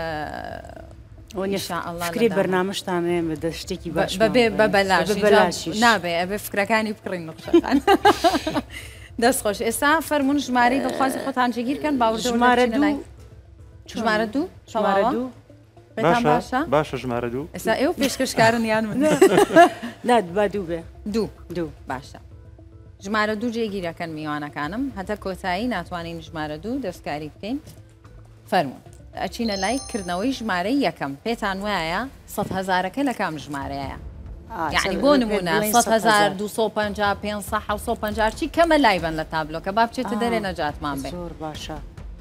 [SPEAKER 4] فکری بەرنامەشتانێ بە شتێکی باش
[SPEAKER 2] بەبێ بە بەلاش نابێ ئەبێ فکرەکانی بکڕین نقشەکان دەست خۆش ئێستا فەرمونون ژمارەی دڵخوازی خۆتان جێگیرکەن باوەڕ
[SPEAKER 4] ژمارە دوو
[SPEAKER 2] ژمارە دوو
[SPEAKER 4] ژمارە دوو
[SPEAKER 3] باشە باشە ژمارە دوو
[SPEAKER 2] ئێستا ئێوە پێشکەشکارن یان من
[SPEAKER 4] نات با دوو بێ
[SPEAKER 2] دوو دوو باشە ژمارە دوو جێگیرەکەن میوانەکانم هەتا کۆتایی ناتوانین ژمارە دوو دەستکاری بکەین فەرمونون ئەچینە لای کردنەوەی ژمارەی یەکەم پێتان وایە سەد هەزارەکە لە کام ژمارەیە یعنی بۆ نمونە سەد هەزار دووسە و پەنجا پێنجسە حەوسە و پەنجا چی کەمە لای بن لە تابلۆکە با بچێتە دەرێ نەجاتمان بێ
[SPEAKER 4] زۆر باشە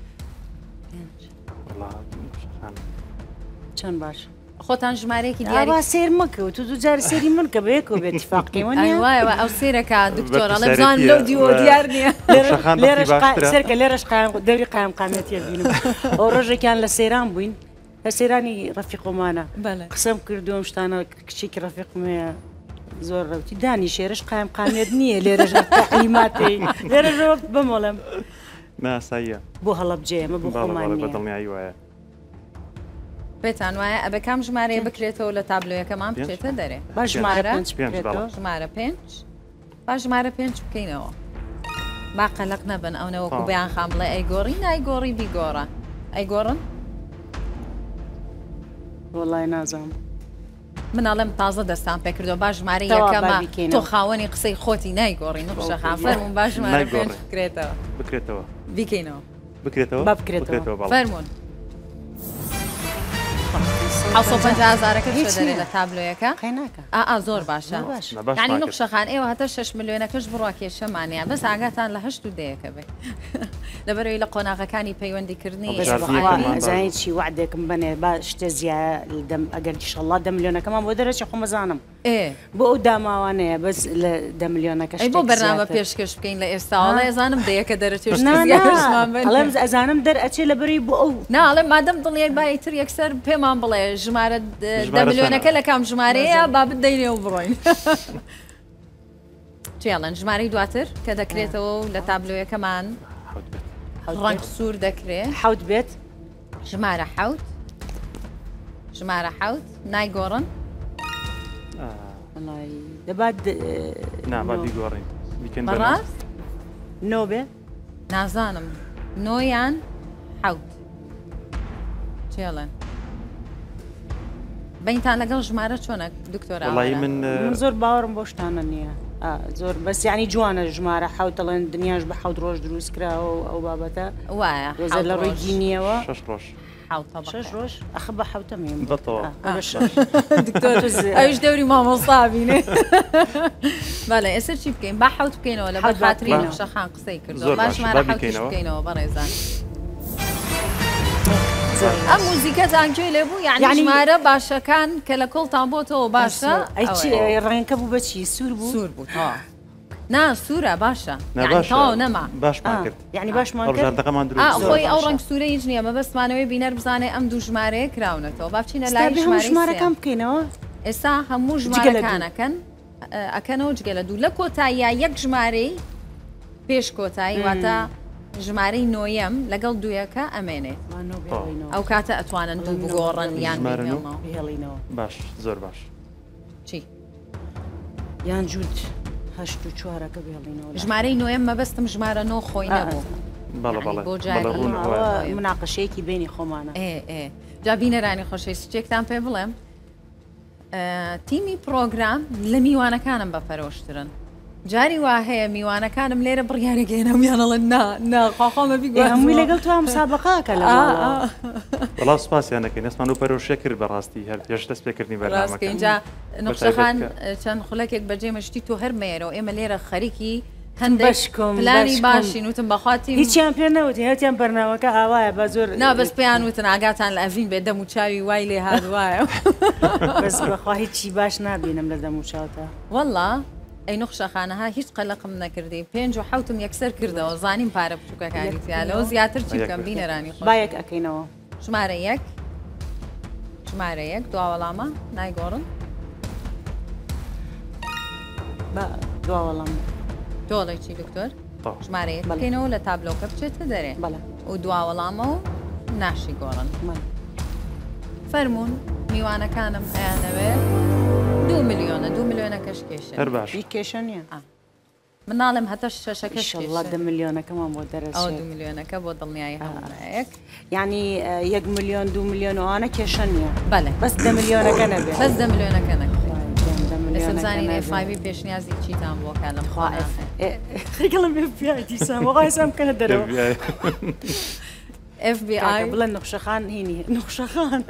[SPEAKER 4] چەند باش
[SPEAKER 2] خۆتان ژمارەیەکی دیاری
[SPEAKER 4] سێر مەکەوت تو دوو جار سێری من کە بەیەکەوە بێت اتفاقیەوە
[SPEAKER 2] وایە ئەو سێرەکە دکتۆرە لە بزان لەو دیوە دیار نییە
[SPEAKER 4] سەرکە لێرەش دەوری قایم قامەتیە بینم ئەو ڕۆژێکیان لە سێران بووین لە سێرانی ڕەفیقۆمانە قسەم کردوم شتانە کچێکی ڕەفیقمەیە زۆر ڕوتی دانی شێرش قایم قامێت نییە لێرەژ قیماتی لێرە بمەڵم
[SPEAKER 3] ناساییە
[SPEAKER 4] بۆ هەڵەبجێمە بۆ خۆمان
[SPEAKER 3] بەدڵنیایی وایە
[SPEAKER 2] پێتان وایە ئەبێ کام ژمارەیە بکرێتەوە لە تابلۆیەکەمان بچێتە دەرێ باش ژمارە ژمارە پێنج باش ژمارە پێنج بکەینەوە با قەلق نەبن ئەو نەوەکو بەیان خام بڵێ ئەی گۆڕی نایگۆڕی بیگۆڕە ئەی گۆڕن
[SPEAKER 4] وڵای نازانم
[SPEAKER 2] مناڵم تازە دەستان پێ کردەوە باش ژمارە یەکەمە تۆ خاوەنی قسەی خۆتی نایگۆڕی نقشە خافەرمون باش ژمارە پێنج بکرێتەوە
[SPEAKER 3] بکرێتەوە
[SPEAKER 2] بیکەینەوە
[SPEAKER 3] بکرێتەوە
[SPEAKER 4] با بکرێتەوە
[SPEAKER 2] فەرمونون حوسە و پەنجا هەزارەکە دەرێ لە تابلۆیەکە ئا زۆر باشە یعنی نقشەخان ئێوە هەتە شەش ملیۆنەکەش بڕوا کێشەمانیان بەس ئاگاتان لە هەشت و دەیەکە بێ لەبەرەوەی لە قۆناغەکانی پەیوەندیکردنی
[SPEAKER 4] زای چی وعدێکم بنێ با شتە زیە ئەگەر ئینشەڵڵا دە ملیۆنەکەمان بۆ دەرەچێ خۆمەزانم بۆ ئەو داماوانەیە بەس لە دە ملیۆنەکەش
[SPEAKER 2] بۆ بەرنامە پێشکەش بکەین لە ئێستاڵە ئەزانم دەیەکە دەرەچێت
[SPEAKER 4] ئەزانم دەرئەچێ لەبەری بۆ ئەو
[SPEAKER 2] ناڵێ مادەم دڵێ بایتر یەکسەر پێمان بڵێ ژمارە دە ملیۆنەکە لە کام ژمارەیە با بدەینێ و بڕۆین چێڵەن ژمارەی دواتر کە دەکرێتەوە لە تابلۆیەکەمان ڕەنگ سوور دەکرێت
[SPEAKER 4] حەوت بێت
[SPEAKER 2] ژمارە حەوت ژمارە حەوت نایگۆڕن
[SPEAKER 4] دەبات
[SPEAKER 3] بیگۆڕین
[SPEAKER 2] بەڕاست
[SPEAKER 4] نۆ بێ
[SPEAKER 2] نازانم نۆیان حەوت چێڵەن بەینتان لەگەڵ ژمارە چۆنە دکتۆرە
[SPEAKER 3] من
[SPEAKER 4] زۆر باوەڕم بۆ شتانە نییە زۆر بەس ینی جوانە ژمارە حوتەڵێن دنیاش بە حەوت ڕۆژ دروست کراوە ئەو بابەتە
[SPEAKER 2] وایە
[SPEAKER 4] ڕۆژە لە ڕۆی دینیەوە
[SPEAKER 3] شەش ڕۆژ
[SPEAKER 4] شەش ڕۆژ ئەخ بە حوتەمێن
[SPEAKER 2] ئەوش دەوری مامۆستابینێ بەڵێ ئێستا چی بکەین با حەوت بکەینەوە لە بەخاتری نەخشەخان قسەی کردەوە باش ژمارە حەوتش بکەینەوە بەڕێزان ئەم موزیکە جانگوێ لێ بوو یعنی ژمارە باشەکان کە لە کۆڵتان بۆتەوە باشە
[SPEAKER 4] ڕێنکە بوو بەچی سوور بوو
[SPEAKER 2] سوور بوو نا سوورە باشە تاو نەما
[SPEAKER 3] باشمان کرد
[SPEAKER 4] یعنی باشمان کرد
[SPEAKER 2] خۆی ئەو ڕنگ سوورە هیچ نییە مەبەستمانەوەی بینەر بزانێ ئەم دوو ژمارەیە کراونەتەوە با بچینە لای
[SPEAKER 4] ژمارەکان بکەینەوە
[SPEAKER 2] ئێستا هەموو ژمارەکانەکەن ئەکەنەوە جگەلە دوو لە کۆتاییە یەک ژمارەی پێش کۆتایی واتە ژمارەی نۆیەم لەگەڵ دوویەکە ئەمێنێت ئەو کاتە ئەتوانن دوو بگۆڕن یان
[SPEAKER 4] هێڵینەوە
[SPEAKER 3] باش زۆر باش
[SPEAKER 2] چی
[SPEAKER 4] یان جوود هەشت و چوارەکە بێڵینەوە
[SPEAKER 2] ژمارەی نۆیەم مەبەستم ژمارە نۆ خۆی نەبوو
[SPEAKER 3] بۆ
[SPEAKER 4] مناقەشەیەکی بینی خۆمانە
[SPEAKER 2] ئێ ئێ جا بینەرانی خۆشەی سوچێکتان پێ بڵێم تیمی پرۆگرام لە میوانەکانم بەپەرۆشترن جاری وا هەیە میوانەکانم لێرە بڕیارەگەێنەمیانەڵێن ناخواخۆمە
[SPEAKER 4] هەمووی لەگەڵ تو مسابقاکە لە
[SPEAKER 3] بەڵا سوپاسیانەکەی نسمان و پەرۆشە کرد بەڕاستی هەر پێش دەست پێکردنی بەرنامەکە
[SPEAKER 2] اینجا نقشەخان چەند خولەکێک بەجێمەشتی تو هەر مێرەوە ئێمە لێرە خەریکی هەندێک پلانی باشین وتم بەخواتی
[SPEAKER 4] هیچیان پێ نەوتی هەتیان بەرناوەکە ئاوایە بە زۆر
[SPEAKER 2] نا بەس پێیان وتن ئاگاتان لە ئەڤین بێ دەم و چاوی وای لێ هادوایە
[SPEAKER 4] بەس بەخوا هیچی باش نابینم لە دەم و چاوتە
[SPEAKER 2] وەڵا ئەی نقشەخانەها هیچ قەلەقم نەکردی پێنج و حوتم یەکسەر کردەوە زانیم پارە بچووکەکانی تیالەوە زیاتر چی بکەم بینەرانی خۆ
[SPEAKER 4] با یەک ئەکەینەوە
[SPEAKER 2] ژمارە یەک ژمارە یەک دواوەڵامە نایگۆڕن
[SPEAKER 4] دواوەڵام
[SPEAKER 2] دۆڵی چی دکتۆر ژمارە یەک بکەینەوە لە تابلۆکە بچێتە دەرێ و دواوەڵامە و ناشی گۆڕن فەرمونون میوانەکانم ئەیانەوێ دو میلیۆنە دو میلیۆنە کەش کێشە
[SPEAKER 3] هەر باش
[SPEAKER 4] کێشە نییە
[SPEAKER 2] مناڵم هەتا شەشەکەش
[SPEAKER 4] دە میلیۆنەکەمان بۆ دەرەچێت
[SPEAKER 2] ئەو دو میلیۆنەکە بۆ دڵنیایی هەمونایەک
[SPEAKER 4] یعنی یەک میلیۆن دو میلیۆنەوانە کێشە نییە
[SPEAKER 2] بەڵێ
[SPEAKER 4] بەس دە میلیۆنەکە نەبێت
[SPEAKER 2] بەس دە میلیۆنەکە نەکە زانین ئێفایبی پێشنیازی چیتان بۆ کالم
[SPEAKER 4] خێگەڵم پێسام بکەنە دەرەوە
[SPEAKER 2] اف بي اي
[SPEAKER 4] بڵێ نقشەخان هینی نقشەخان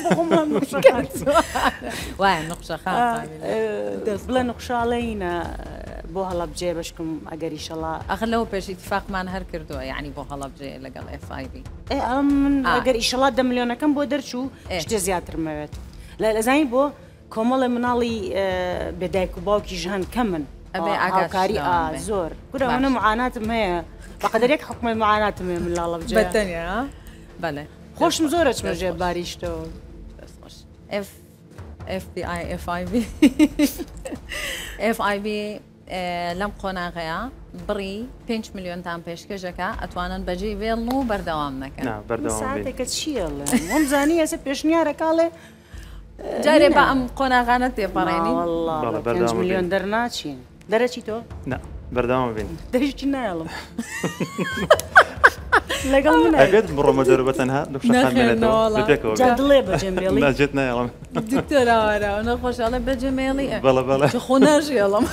[SPEAKER 2] وای نقشەخان
[SPEAKER 4] بڵێ نقشاڵەینە بۆ هەڵەبجێ بەشکم ئەگەری شەڵا
[SPEAKER 2] ئەخ لەوە پێش ئیتفاقمان هەر کردووە یعنی بۆ هەڵەبجێ لەگەڵ ئف آی بی
[SPEAKER 4] من ئەگەر ئیشەڵا دە میلیۆنەکەم بۆ دەرچوو شتێ زیاتر مەوێت لە زانی بۆ کۆمەڵە مناڵی بێدایک و باوکی ژەن کەمن هاوکاری زۆر گورە منە معاناتم هەیە بەقەدەرێک حکومە معاناتم هەیە من لاڵە بجێ
[SPEAKER 2] بەتەنیا بەڵێ
[SPEAKER 4] خۆشم زۆرە چمەژێ باریشتەوە
[SPEAKER 2] اف اف بي اي اف اي بي اف اي بي لەم قۆناغەیە بڕی پێنج میلیۆنتان پێشکەشەکە ئەتوانن بەجێ بێڵن و بەردەوام نەکەن
[SPEAKER 4] ساعتێکە چییە وەم زانی ئەسە پێشنیارە کاڵێ
[SPEAKER 2] جارێ بە ئەم قۆناغانە تێپەڕێنی
[SPEAKER 4] پێنج میلیۆن دەرناچین دەرەچی تۆ؟
[SPEAKER 3] بەردەوام بین
[SPEAKER 4] دەشتی نایڵم لەگەڵ
[SPEAKER 3] ئەبێت بڕۆمە دەرە بە تەنها
[SPEAKER 4] جا دڵێ بەجێمێڵی
[SPEAKER 3] ناجێت نایڵم
[SPEAKER 2] دکتۆراوەرە نەخۆشەڵێ بەجێمێڵی
[SPEAKER 3] بەڵە بەڵە
[SPEAKER 2] خۆ ناژێڵم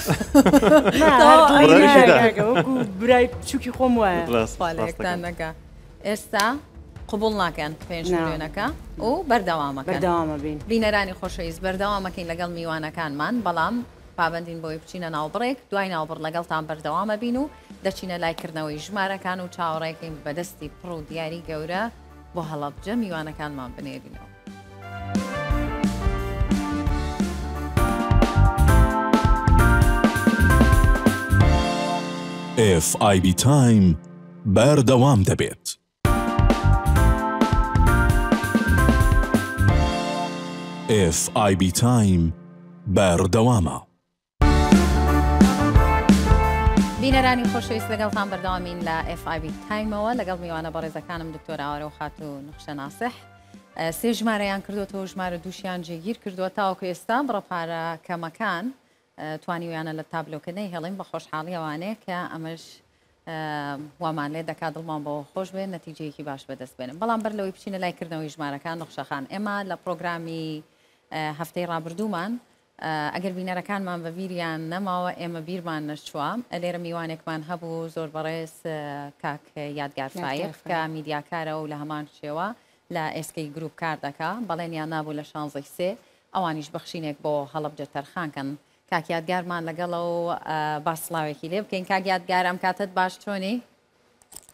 [SPEAKER 4] وەکو برای بچووکی خۆم وایە
[SPEAKER 2] خاڵەیەکتان نەکە ئێستا قبول ناکەن پێنج میلیۆنەکە و بەردەوامەکە
[SPEAKER 4] بەردەوامە بین
[SPEAKER 2] بینەرانی خۆشەویست بەردەوامەکەین لەگەڵ میوانەکانمان بەڵام پابندین بۆی بچینە ناوبڕێک دوای ناوبڕ لەگەڵتان بەردەوامە بین و دەچینە لایکردنەوەی ژمارەکان و چاوەڕێکین بەدەستی پڕ و دیاری گەورە بۆ هەڵەبجە میوانەکانمان بنێرینەوە.
[SPEAKER 1] اف آی بی تایم بەردەوام دەبێت. اف آی بی تایم بەردەوامە.
[SPEAKER 2] بینەرانی خۆشەویست لەگەڵتان بەردەوامین لە اف آی بی تایمەوە لەگەڵ میوانە بەڕێزەکانم دکتۆر ئاوارە و خات و نقشە ناسح سێ ژمارەیان کردوەوە ژمارە دووشیان جێگیر کردووە تاوەکو ئێستا بڕەپارە کەمەکان توانیویانە لە تابلۆکە نەیهێڵین بە خۆشحاڵی ئەوانەیە کە ئەمەش وامان لێ دەکات دڵمان بەوە خۆش بێن نەتیجەیەکی باش بەدەست بێنن بەڵام بەر لەوەی بچینە لایکردنەوەی ژمارەکان نقشەخان ئێمە لە پرۆگرامی هەفتەی ڕابردوومان ئەگەر بینەرەکانمان بە بیریان نەماوە ئێمە بیرمان نەچووە لێرە میوانێکمان هەبوو زۆر بەڕێز کاک یادگار فایق کە میدیاکارە و لە هەمان شێوە لە ئێسکەی گروپ کار دەکا بەڵێنیان نابوو لە شانزەی سێ ئەوانیش بەخشینێک بۆ هەڵەبجە تەرخانکەن کاک یادگارمان لەگەڵ و باسڵاوێکی لێ بکەین کاک یادگار ئەم کاتت باش چۆنی؟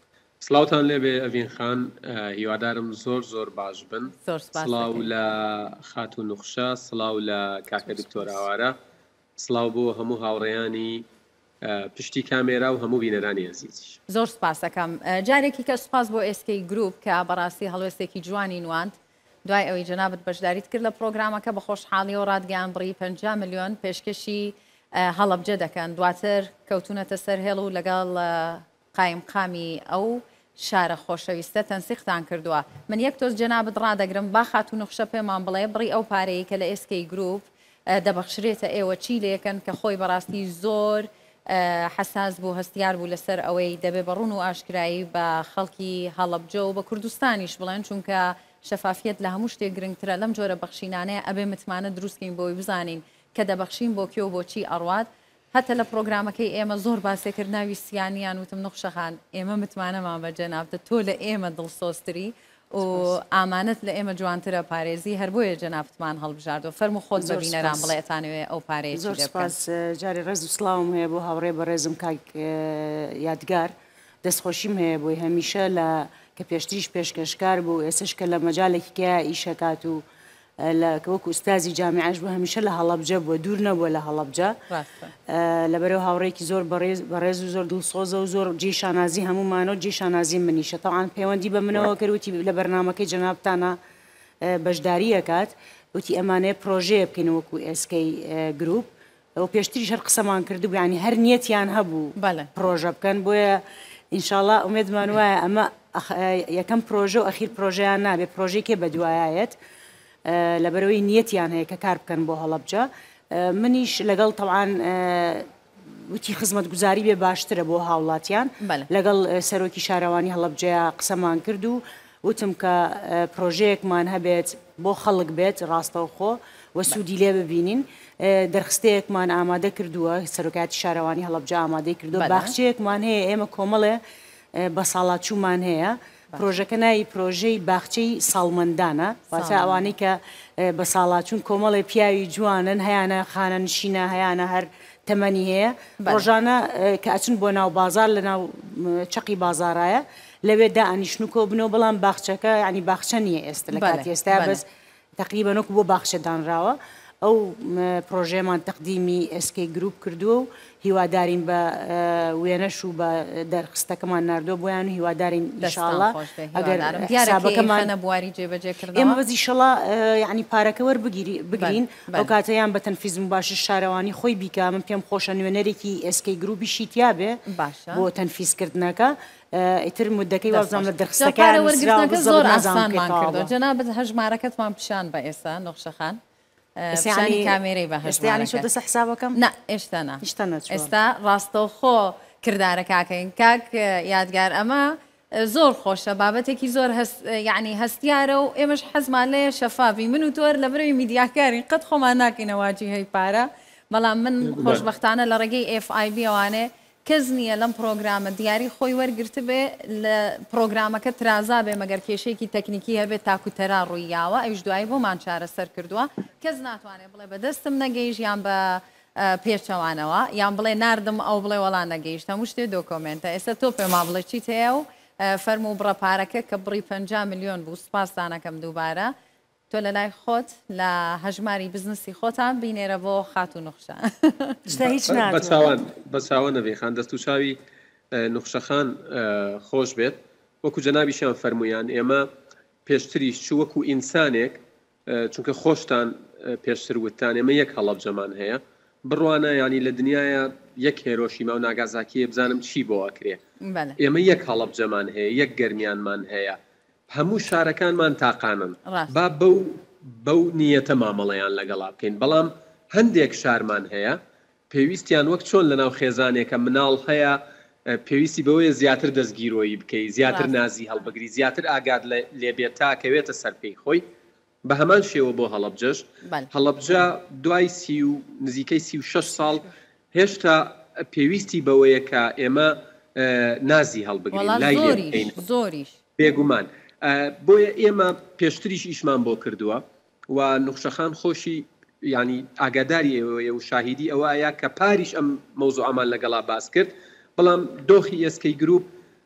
[SPEAKER 18] سلااوتان لێبێ ئەڤین خان هیوادارم زۆر زۆر باش بن سڵاو لە خاتو نوخشە سڵاو لە کاکە دکتۆر ئاوارە سڵاو بۆ هەموو هاوڕێیانی پشتی کامێرا و هەموو بینەرانی ئەزیزیش
[SPEAKER 2] زۆر سپاس دەکەم جارێکی کە سپاس بۆ ئێسکەی گروپ کە بەڕاستی هەڵوێستێکی جوانی نواند دوای ئەوەی جەنابەت بەشداریت کرد لە پرۆگرامەکە بە خۆشحاڵی و ڕادگەیان بڕی پەنجا ملیۆن پێشکەشی هەڵەبجە دەکەن دواتر کەوتونەتە سەر هێڵ و لەگەڵ قایمقامی ئەو شارە خۆشەویستە تەنسیختان کردووە من یەک تۆز جەنابەت ڕدەگرم با خاتو نوخشە پێمان بڵێ بڕی ئەو پارەیە کە لە ئێسکەی گروپ دەبەخشرێتە ئێوە چی لێکن کە خۆی بەڕاستی زۆر حساس بوو هەستیار بوو لەسەر ئەوەی دەبێ بەڕون و ئاشکرایی بە خەڵکی هەڵەبجە و بە کوردستانیش بڵێن چونکە شەفافیت لە هەموو شتێک گرنگترە لەم جۆرە بەخشینانەیە ئەبێ متمانە دروستکەین بۆی بزانین کە دەبەخشین بۆ کێ و بۆچی ئەڕوات هەتە لە پرۆگرامەکەی ئێمە زۆر باسێکرد ناوی سیانیان وتم نوخشەخان ئێمە متمانەمان بە جەنابتە تۆ لە ئێمە دڵسۆستری و ئامانەت لە ئێمە جوانترە پارێزی هەر بۆیە جەنابتمان هەڵبژاردەوە فەرمو خۆت بە بینەران بڵێتانوێ ئەو پارەیە
[SPEAKER 4] زۆر سپاس جارێ ڕێز و سڵاوم هەیە بۆ هاوڕێ بە ڕێزم کاک یادگار دەستخۆشیم هەیە بۆی هەمیشە لە کە پێشتریش پێشکەشکار بوو ئێسش کە لە مەجالێکیکە ئیشەکات و لە وەکو ئوستازی جامیعەش بوو هەمیشە لە هەڵەبجە بووە دوور نەبووە لە هەڵەبجە لەبەرەوە هاوڕێکی زۆر بەڕێز و زۆر دڵسۆزە و زۆر جێشانازی هەمومانەوە جێشانازی منیشە تاوان پەیوەندی بە منەوە کردوتی لە بەرنامەکەی جەنابتانە بەشداریەکات وتی ئەمانەیە پرۆژەیە بکەین وەکو ئێسکەی گروپ ئەو پێشتریش هەر قسەمان کردو ینی هەر نیەتیان هەبوو پرۆژە بکەن بۆیە ئینشاءڵڵا ئومێدمان وایە ئەمە یەکەم پرۆژە و ئەخیر پرۆژەیان نابێت پرۆژێکێ بەدوایەت لەبەرەوەی نیەتیان هەیە کە کار بکەن بۆ هەڵەبجە منیش لەگەڵ تەوان وتی خزمەت گوزاری بێ باشترە بۆ هاوڵاتیان لەگەڵ سەرۆکی شارەوانی هەڵەبجەیە قسەمان کرد و وتم کە پرۆژەیەکمان هەبێت بۆ خەڵک بێت ڕاستەوخۆ وە سوودی لێ ببینین دەرخستەیەکمان ئامادە کردووە سەرۆکاتی شارەوانی هەڵەبجە ئامادەی کردووە باخچەیەکمان هەیە ئێمە کۆمەڵێ بە ساڵاتچوومان هەیە پرۆژەکە ناوی پرۆژەی باخچەی ساڵمەندانە واتە ئەوانەی کە بە ساڵاچوون کۆمەڵی پیاوی جوانن هەیانە خانە نشینە هەیانە هەر تەمەنی هەیە ڕۆژانە کە ئەچن بۆ ناو بازار لە ناو چەقی بازارایە لەوێ دائنیشن و کۆ بنەوە بەڵام باخچەکە ینی باخچە نییە ئێستا لە کاتی ئێستا بەس تقریبەن وەکو بۆ باخچە دانراوە ئەو پرۆژەمان تەقدیمی ئێسکەی گروپ کردووە و هیوادارین بە وێنەش و بە دەرخستەکەمان نردۆ بۆیان و هیوادارین ئینشاءڵڵا ئەگەر حسابەکەمانە
[SPEAKER 2] بواری جێبەجێکردن
[SPEAKER 4] ئێمە بەز ئینشاءڵڵا ینی پارەکە وەربگیری بگرین ئەو کاتەیان بە تەنفیز مباشر شارەوانی خۆی بیکە من پێم خۆشە نوێنەرێکی ئێسکەی گروپی شیتیا بێ بۆ تەنفیزکردنەکە ئیتر مودەکەی وازام لە دەرخستەکان
[SPEAKER 2] زۆر ئاسانمان کردەوە جەنابەت هەژمارەکەتمان پیشان بە ئێستا نوخشەخان شانی کامێرەی بە
[SPEAKER 4] هەستیانی شو دەسە حسابەکەم
[SPEAKER 2] نه ئێشتا نە ئێستا ڕاستەوخۆ کردارە کاکەین کاک یادگار ئەمە زۆر خۆشە بابەتێکی زۆر یعنی هەستیارە و ئێمەش حەزمان لێ شەفافی من و تۆر لە بەرەوەی میدیاکاری قەت خۆمان ناکەینەواجی هەی پارە بەڵام من خۆشبەختانە لە ڕێگەی ئف ئای بی ئەوانێ کەس نییە لەم پرۆگرامە دیاری خۆی وەرگرت بێ لە پرۆگرامەکە ترازا بێ مەگەر کێشێکی تەکنیکی هەبێت تاکوتەرا ڕوویاوە ئەوش دوایی بۆمان چارەسەر کردووە کەس ناتوانێت بڵێ بەدەستم نەگەیش یان بە پێچەوانەوە یان بڵێ نردم ئەو بڵێ وەڵان نەگەیشت هەموو شتێ دۆکۆمنتە ئێستا تۆ پێما بڵێ چیت هەیە و فەرمو بڕە پارەکە کە بڕی پەنجا ملیۆن بوو سپاسدانەکەم دووبارە تۆ لە لای خۆت لە هەژماری بزنسی خۆتان بینێرە بۆ خاتو نوخشە
[SPEAKER 18] بە چاوە نەبێ خان دەست و چاوی نوخشەخان خۆش بێت وەکو جەنابیشیان فەرمویان ئێمە پێشتریش چ وەکو ئینسانێک چونکە خۆشتان پێشتر وتان ئێمە یەک هەڵەبجەمان هەیە بڕوانە ینی لە دنیاە یەک هێرۆشیما و ناگازاکیە بزانم چی بۆ ئەکرێ ئێمە یەک هەڵەبجەمان هەیە یەک گەرمیانمان هەیە هەموو شارەکانمان تاقانن با بەو بەو نیەتە مامەڵەیان لەگەڵا بکەین بەڵام هەندێک شارمان هەیە پێویستیان وەک چۆن لەناو خێزانێکە مناڵ هەیە پێویستی بەوەیە زیاتر دەستگیرۆیی بکەی زیاتر نازی هەڵبگری زیاتر ئاگاد لێبێت تاکەوێتە سەرپێی خۆی بە هەمان شێوە بۆ هەڵەبجەش هەڵەبجە دوای سی و نزیکەی سی و شەش ساڵ هێشتا پێویستی بەوەیە کە ئێمە نازی هەڵبگرین لای لێ
[SPEAKER 2] زۆریش
[SPEAKER 18] بێگومان بۆیە ئێمە پێشتریش ئیشمان بۆ کردووە و نوخشەخان خۆشی ینی ئاگاداری ئەوەیە و شاهیدی ئەوەیە کە پاریش ئەم مەوزوعەمان لەگەڵا باس کرد بەڵام دۆخی ئێسکەی گروپ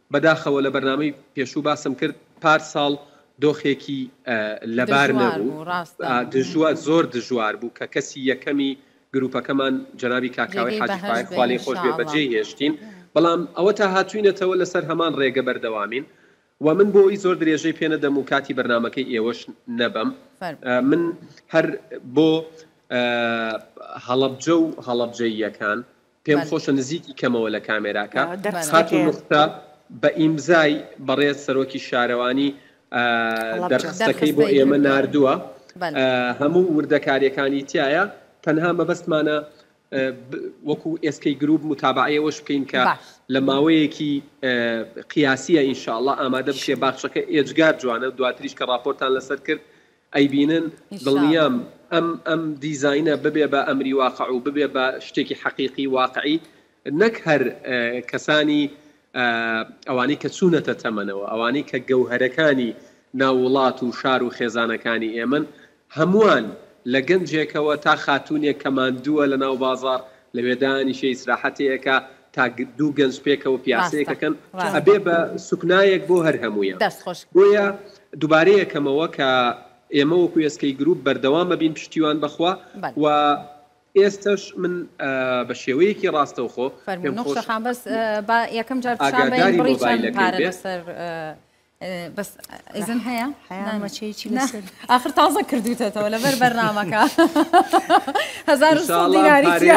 [SPEAKER 18] بەداخەوە لە بەرنامەی پێشوو باسم کرد پار ساڵ دۆخێکی لەبار نەبوو دژوار زۆر دژوار بوو کە کەسی یەکەمی گروپەکەمان جەنابی کاکاوی حاجی خوالی خۆش بێ بەجێ هێشتین بەڵام ئەوە تا هاتوینەتەوە لەسەر هەمان ڕێگە بەردەوامین و من بۆی زۆر درێژەی پێ نەدەم و کاتی بەرنامەکەی ئێوەش نەبم من هەر بۆ هەڵەبجە و هەڵەبجەییەکان پێم خۆشە نزیکی کەمەوە لە کامێراکە خات و نقطە بە ئیمزای بەڕێز سەرۆکی شارەوانی دەرخستەکەی بۆ ئێمە ناردووە هەموو وردەکاریەکانی تایە تەنها مەبەستمانە وەکو ئێسکەی گروپ متابعەوەش بکەین کە لە ماوەیەکی قیاسیە ئینشاءالله ئامادە بکێ باخشەکە ئێجگار جوانە دواتریش کە راپۆرتان لەسەر کرد ئەیبینن دڵنیام ئەم ئەم دیزاینە ببێ بە ئەمری واقع و ببێ بە شتێکی حەقیقی واقعی نەک هەر کەسانی ئەوانەی کە چوونەتە تەمەنەوە ئەوانەی کە گەوهرەکانی ناوڵات و شار و خێزانەکانی ئێمن هەمووان لە گەنجێکەوە تا خاتونێک کەماندووە لە ناو بازار لەوێدانی شەی ئیسراحەتەیەکە تا دوو گەنج پێکەوە پیاسەیەکەکەن ئەبێ بە سوکنایەک بۆ هەر هەموویە بۆیە دووبارەیەکەمەوە کە ئێمە وەکو ئێسکەی گروپ بەردەوام ببین پشتیوان بەخوا و ئێستش من بە شێوەیەکی ڕاستەوخۆ
[SPEAKER 2] نقطەخان بەس با یەکەم جار بڕی چەند پارە لەسەر بەس ئێزن هەیە
[SPEAKER 4] حیامەچەیەکی لەسەر
[SPEAKER 2] آخر تازە کردوتەوە لەبەر بەرنامەکە هەزار و سەد دیناری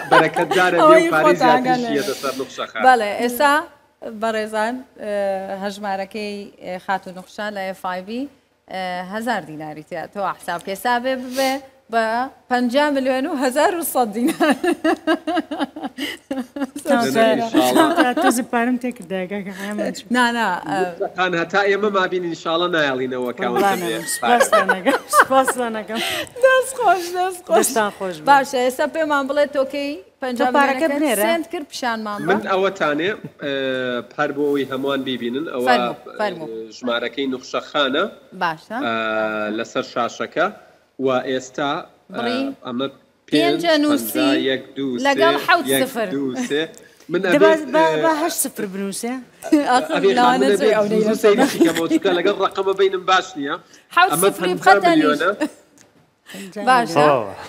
[SPEAKER 2] بەڵێ ئێستا بەڕێزان هەژمارەکەی خاتون نوخشان لە ئێف آی بی هەزار دیناری تۆ حساب حسابێ ببێ بە پەنجا ملیۆن و هەزار و سەد دینار
[SPEAKER 4] تۆزە پارەم تێکرداگەکە
[SPEAKER 2] نانا
[SPEAKER 18] هەتا ئێمە مابین ئینشاڵڵە نایڵینەوە
[SPEAKER 4] سپاسانەکەم
[SPEAKER 2] دەست خۆش دەست خۆشتان خۆش باشە ئێستا پێمان بڵێت تۆکەی پەنجا پارەکە بنێرە سێند کرد پیشانمان
[SPEAKER 18] من ئەوەتانێ پەر بۆەوەی هەمووان بیبینن ئەوە ژمارەکەی نوخشەخانە
[SPEAKER 2] باشە
[SPEAKER 18] لەسەر شاشەکە و ئێستا ئەمە
[SPEAKER 2] پێنجە نووسی لەگەڵ حەوت سفر
[SPEAKER 4] بەهەش سفر بنووسێ
[SPEAKER 18] لەگەڵ ڕقەمە بینم باش نییە
[SPEAKER 2] حەوت سفری بخەتەنیش باشە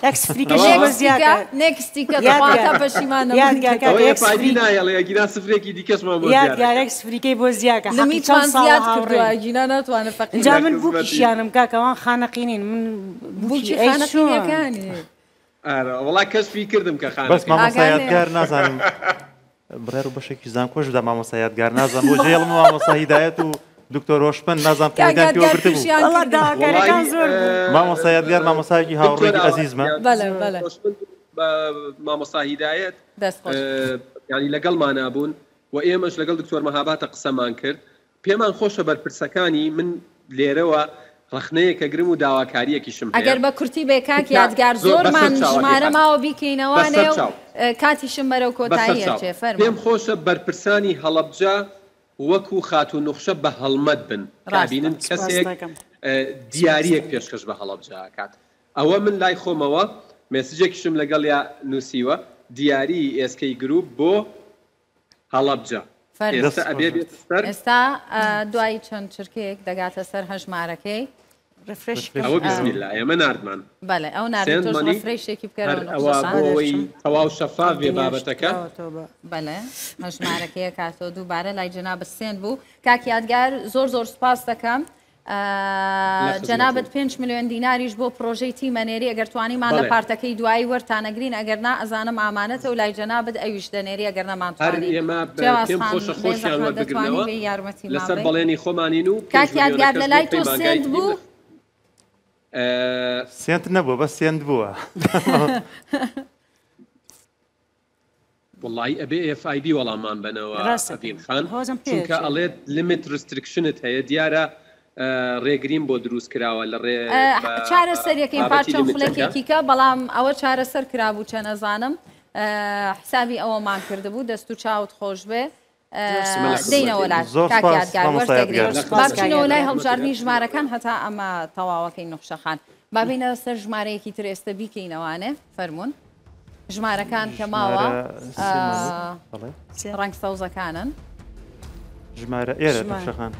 [SPEAKER 2] نێکستیکە دەخواتە
[SPEAKER 18] پەشیمانەگینا سفرێکی دیکەشمان
[SPEAKER 4] یادگارێک سفریکەی بۆ زیاکە
[SPEAKER 2] هەمی چەند زیاد کردووە گینا ناتوانە فەقیر
[SPEAKER 4] جا من بوو پیشیانم کاکەوان خانەقینین من
[SPEAKER 2] بووکی خانەقینەکانی
[SPEAKER 18] وڵا کەشفی کردم کە خانە
[SPEAKER 3] بەس مامۆستا یادگار نازانم بڕێر و بەشێکی زانکۆش دا مامۆستا یادگار نازانم بۆ جێڵم مامۆستا هیدایەت و دکتۆر ڕۆشپەن نازان پێدان پێوە گرتبوو مامۆستا یادگار مامۆستایەکی هاوڕێکی ئەزیزمە
[SPEAKER 18] مامۆستا هیدایەت ینی لەگەڵمان بوون و ئێمەش لەگەڵ دکتۆر مەهاباتە قسەمان کرد پێمان خۆشە بەرپرسەکانی من لێرەوە ڕخنەیەکە گرم و داواکاریەکیشم
[SPEAKER 2] ئەگەر بە کورتی بێ کاک یادگار زۆرمان ژمارە ماوە بیکەینەوانێ و کاتیشم بەرەو کۆتاییە چێ فەرموو
[SPEAKER 18] پێم خۆشە بەرپرسانی هەڵەبجە وەکو خاتون نوخشە بە هەڵمەت بن کابینن کەسێک دیارەک پێشکەش بە هەڵەبجەکات ئەوە من لای خۆمەوە مێسجێکیشم لەگەڵ یا نووسیوە دیاری ئێسکەی گروپ بۆ هەڵەبجە
[SPEAKER 2] ئێستا دوای چەند چرکێک دەگاتە سەر هەژمارەکەی
[SPEAKER 18] ئەوە بسمیلا ئێمە ناردمان
[SPEAKER 2] بەڵێ ئەو ناردۆ فرێشێکی
[SPEAKER 18] بکەرەوەی تەواو شەفاف بێ بابەتەکە
[SPEAKER 2] بەڵێ هەژمارەکەیە کاتۆ دووبارە لای جەنابەت سێند بوو کاک یادگار زۆر زۆر سپاس دەکەم جەنابەت پێنج ملیۆن دیناریش بۆ پرۆژەی تیمەنێری ئەگەر توانیمان لە پارتەکەی دوایی وەرتانەگرین ئەگەر نا ئەزانم ئامانەتە و لای جەنابەت ئەویش دەنێری ئەگەر نەمانتوانی یارمەتی
[SPEAKER 18] لەسەر بەڵێنی خۆمانین و
[SPEAKER 2] کاک یادگار لە لای تۆ سێند بوو
[SPEAKER 3] سێنت نەبووە بە سێند بووە
[SPEAKER 18] والله ئەبێ ئێف ئای بی وەڵامان بنەوە ئەبین خان چونکە ئەڵێت لیمیت ریستریکشنت هەیە دیارە ڕێگرین بۆ دروست کراوە لە ڕێ
[SPEAKER 2] چارە سەرەکەی پارچەم خولەکێکیکە بەڵام ئەوە چارە سەر کرابوو چە نەزانم حسابی ئەوەمان کردبوو دەست و چاوت خۆش بێ دەینەوە لات کاکیادگار وەردەگرێت بابچینەوە لای هەڵبژاردننی ژمارەکان هەتا ئەمە تەواوەکەی نوخشەخان بابینە سەر ژمارەیەکی تر ئێستا بیکەینەوانێ فەرمونون ژمارەکان کە ماوە ڕنگ سەوزەکانن
[SPEAKER 3] ژمارە ئێرە نەخشەخان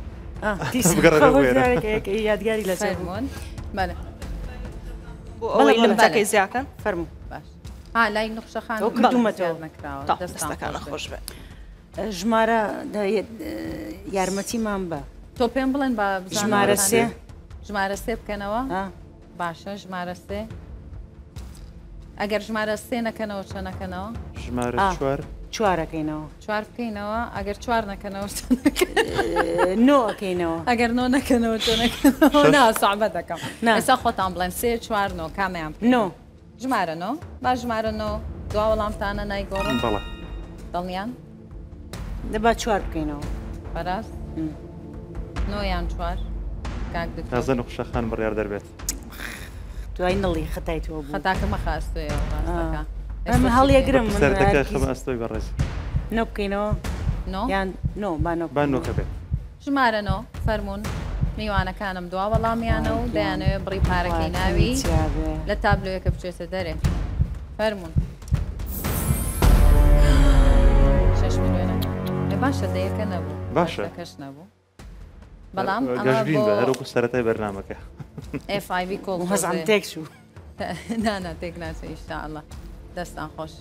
[SPEAKER 4] یادگاری لە
[SPEAKER 2] فەرمونون بەڵێ
[SPEAKER 19] ئەوەی لەم تاکەی زیاکەن
[SPEAKER 4] فەرموو
[SPEAKER 2] باش ها لای نقشەخان
[SPEAKER 19] کردومەتەوە نەکراوە دەستەکانە خۆش بێ
[SPEAKER 4] ژمارە یارمەتیمان بە
[SPEAKER 2] تۆ پێم بڵێن بە
[SPEAKER 4] ژمارە سێ
[SPEAKER 2] ژمارە سێ بکەنەوە باشە ژمارە سێ ئەگەر ژمارە سێ نەکەنەوە چە نەکەنەوە
[SPEAKER 3] ژمارە چوار
[SPEAKER 4] چوارەکەینەوە
[SPEAKER 2] چوار بکەینەوە ئەگەر چوار نەکەنەوە
[SPEAKER 4] نۆەکەینەوە
[SPEAKER 2] ئەگەر نۆ نەکەنەوە تۆ نەکەنەوە ناسەعبە دەکەم ئێستا خۆتان بڵێن سێ چوار نۆ کامیان
[SPEAKER 4] نۆ
[SPEAKER 2] ژمارە نۆ با ژمارە نۆ دوا وەڵامتانە نایگۆڕن
[SPEAKER 3] بەڵێ
[SPEAKER 2] دڵنیان
[SPEAKER 4] دەبات چوار بکەینەوە
[SPEAKER 2] بەڕاست نۆیان چوار
[SPEAKER 3] تازە نقشەخان بڕیار دەربێت
[SPEAKER 4] دوای نڵی خەتای تۆ
[SPEAKER 2] خەتاکە مەخاستوێەوە
[SPEAKER 4] ئەمە هەڵیەگرم
[SPEAKER 3] سەردەکە خەمە ئەستۆی بەڕێز
[SPEAKER 4] نۆ بکەینەوە
[SPEAKER 2] یان
[SPEAKER 4] نۆ
[SPEAKER 3] با نۆکە بێت
[SPEAKER 2] ژمارە نۆ فەرمونون میوانەکانم دوا وەڵامیانە و دەیانەوێت بڕی پارەکەی ناوی لە تابلۆیەکە بچێتە دەرێ فەرمونون شش میلیۆنە باشە دەیەکە نەبوو
[SPEAKER 3] باشە
[SPEAKER 2] کەش نەبوو بەڵام
[SPEAKER 3] گەشتبین بە هەروکو سەرەتای بەرنامەکە
[SPEAKER 2] ئف آی بی کۆڵ
[SPEAKER 4] هەزان تێک شو
[SPEAKER 2] نانە تێک ناچێ ئیشتاءالله دەستان خۆش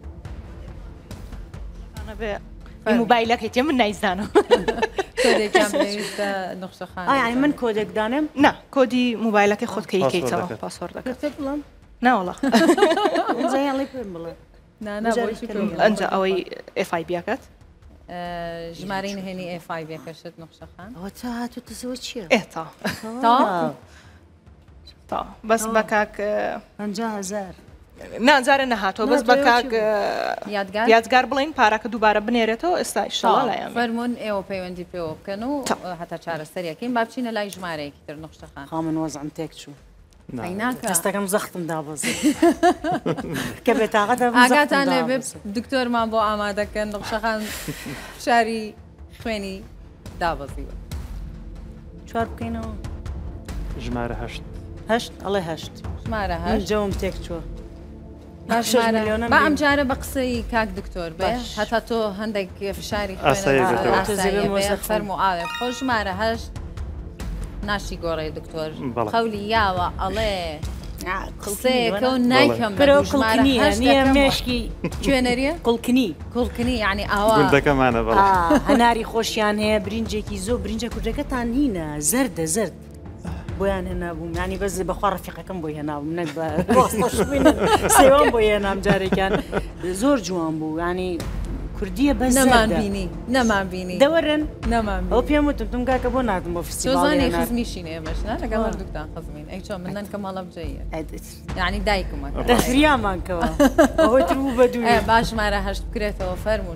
[SPEAKER 19] موبایلەکەی تێ من نایزانم
[SPEAKER 4] ئاینی من کۆدێک دانم
[SPEAKER 19] نا کۆدی موبایلەکەی خۆتکەیکەیتەوە پاسۆردەکە
[SPEAKER 4] بڵم
[SPEAKER 19] ناوەڵە
[SPEAKER 4] زایڵی پێم بڵێ
[SPEAKER 19] ئەنجا ئەوەی ئف آی بیەکەت
[SPEAKER 2] ژمارەی نهێنی ئف آی بێکەشت نقشەخان
[SPEAKER 4] ئەوە تا هاتوتەوە چییە؟
[SPEAKER 19] ئێتا تا بەس بە کاک
[SPEAKER 4] پەنجا هەزار
[SPEAKER 19] نانجارە نەهاتەوە بەس بە کاک یادگار بڵین پارەکە دووبارە بنێرێتەوە ئێستا ئیشەڵا لایەن
[SPEAKER 2] فەرمونون ئێوە پەیوەندی پێوە بکەن و هەتا چارەسەریەکەین با بچینە لای ژمارەیەکی تر نقشەخان
[SPEAKER 4] خا من وەزعم تێک چوو
[SPEAKER 2] دەستەکەم
[SPEAKER 4] زەختم دابەزی کە بێتاقەتە
[SPEAKER 2] ئاگاتان لێبێ دکتۆرمان بۆ ئامادەکەن نقشەخان شاری خوێنی دابەزیوە
[SPEAKER 4] چوار بکەینەوە
[SPEAKER 3] ژمارە هەشت
[SPEAKER 4] هەشت ئەڵێ هەشت
[SPEAKER 2] ژمارە هەشت
[SPEAKER 4] جەوم تێک چوە
[SPEAKER 2] با ئەم جارە بە قسەی کاک دکتۆر بێ هەتا تۆ هەندێک فشاری فەرم و ئاوێ خۆ ژمارە هەشت ناشی گۆڕێ دکتۆر خەولی یاوە ئەڵێ قسەیەکە و نایکەم
[SPEAKER 4] مێشکی
[SPEAKER 2] کوێنەریە
[SPEAKER 4] کوڵکنی
[SPEAKER 2] کوڵکنی یعنی ئاوا
[SPEAKER 3] گوندەکەمانە بەڵ
[SPEAKER 4] هەناری خۆشیان هەیە برنجێکی زۆر برنجە کوردەکەتان هینە زەردە زرد بۆیان هێنابووم ینی بەز بەخوا ڕەفیقەکەم بۆی هێناوم نەک بە سێوان بۆ هێنام جارێکیان زۆر جوان بوو ینی کوردیە بە
[SPEAKER 2] نەمان بینی نەمان بینی
[SPEAKER 4] دەوەرن
[SPEAKER 2] نەمان
[SPEAKER 4] ئەو پێم وتم تم کاکە بۆ ناتم بۆ
[SPEAKER 2] فستیڤاڵی خزمیشینە ئێمەشنا لەگەڵ هەردووکتان خزمین ئەی چۆن منەن کە ماڵە بجەیە یعنی دایکمە
[SPEAKER 4] دەخریامانکەوە ئەوەی تر بوو بە دوو
[SPEAKER 2] باش ژمارە هەشت بکرێتەوە فەرمونون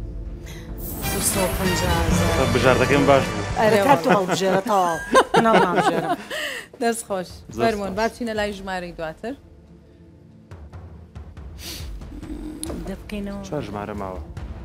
[SPEAKER 3] بژاردەکەم باش
[SPEAKER 4] هەڵبژێرە تەواو ناڵامژێرە
[SPEAKER 2] دەست خۆش فەرمونون با بچینە لای ژمارەی دواتر
[SPEAKER 4] دەبکەینەوە
[SPEAKER 3] چوار ژمارە ماوە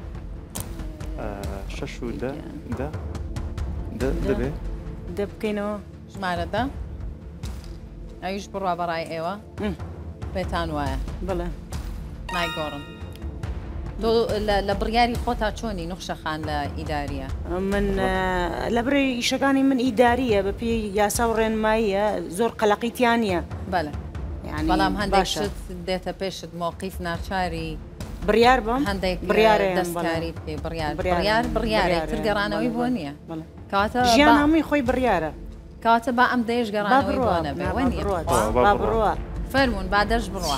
[SPEAKER 3] شەش و دە دە دەبێ
[SPEAKER 4] دەبکەینەوە
[SPEAKER 2] ژمارەدا ئەویش بڕوا بەڕای ئێوە پێتان وایە
[SPEAKER 4] بڵێ
[SPEAKER 2] نایگۆڕن لە بڕیاری خۆتا چۆنی نوخشەخان لە ئیداریە
[SPEAKER 4] من لە بڕی ئیشەکانی من ئیداریە بە پێی یاسا و ڕێنماییە زۆر قەلەقیتیانە
[SPEAKER 2] بەڵێ بەڵام هەندێک دێتە پێشت مۆقیف ناچاری
[SPEAKER 4] بڕیار بم
[SPEAKER 2] هەندێک بڕیارە دەستکاری پێ بڕیار بڕیار بڕیارە ترگەڕانەوەی بۆ نییە کاتە
[SPEAKER 4] ژیان هەمووی خۆی بڕیارە
[SPEAKER 2] کاتە با ئەم دەیش گەڕانەوەی بۆ نەبێ
[SPEAKER 4] بڕوە
[SPEAKER 2] فەرمونون با دەش بڕوە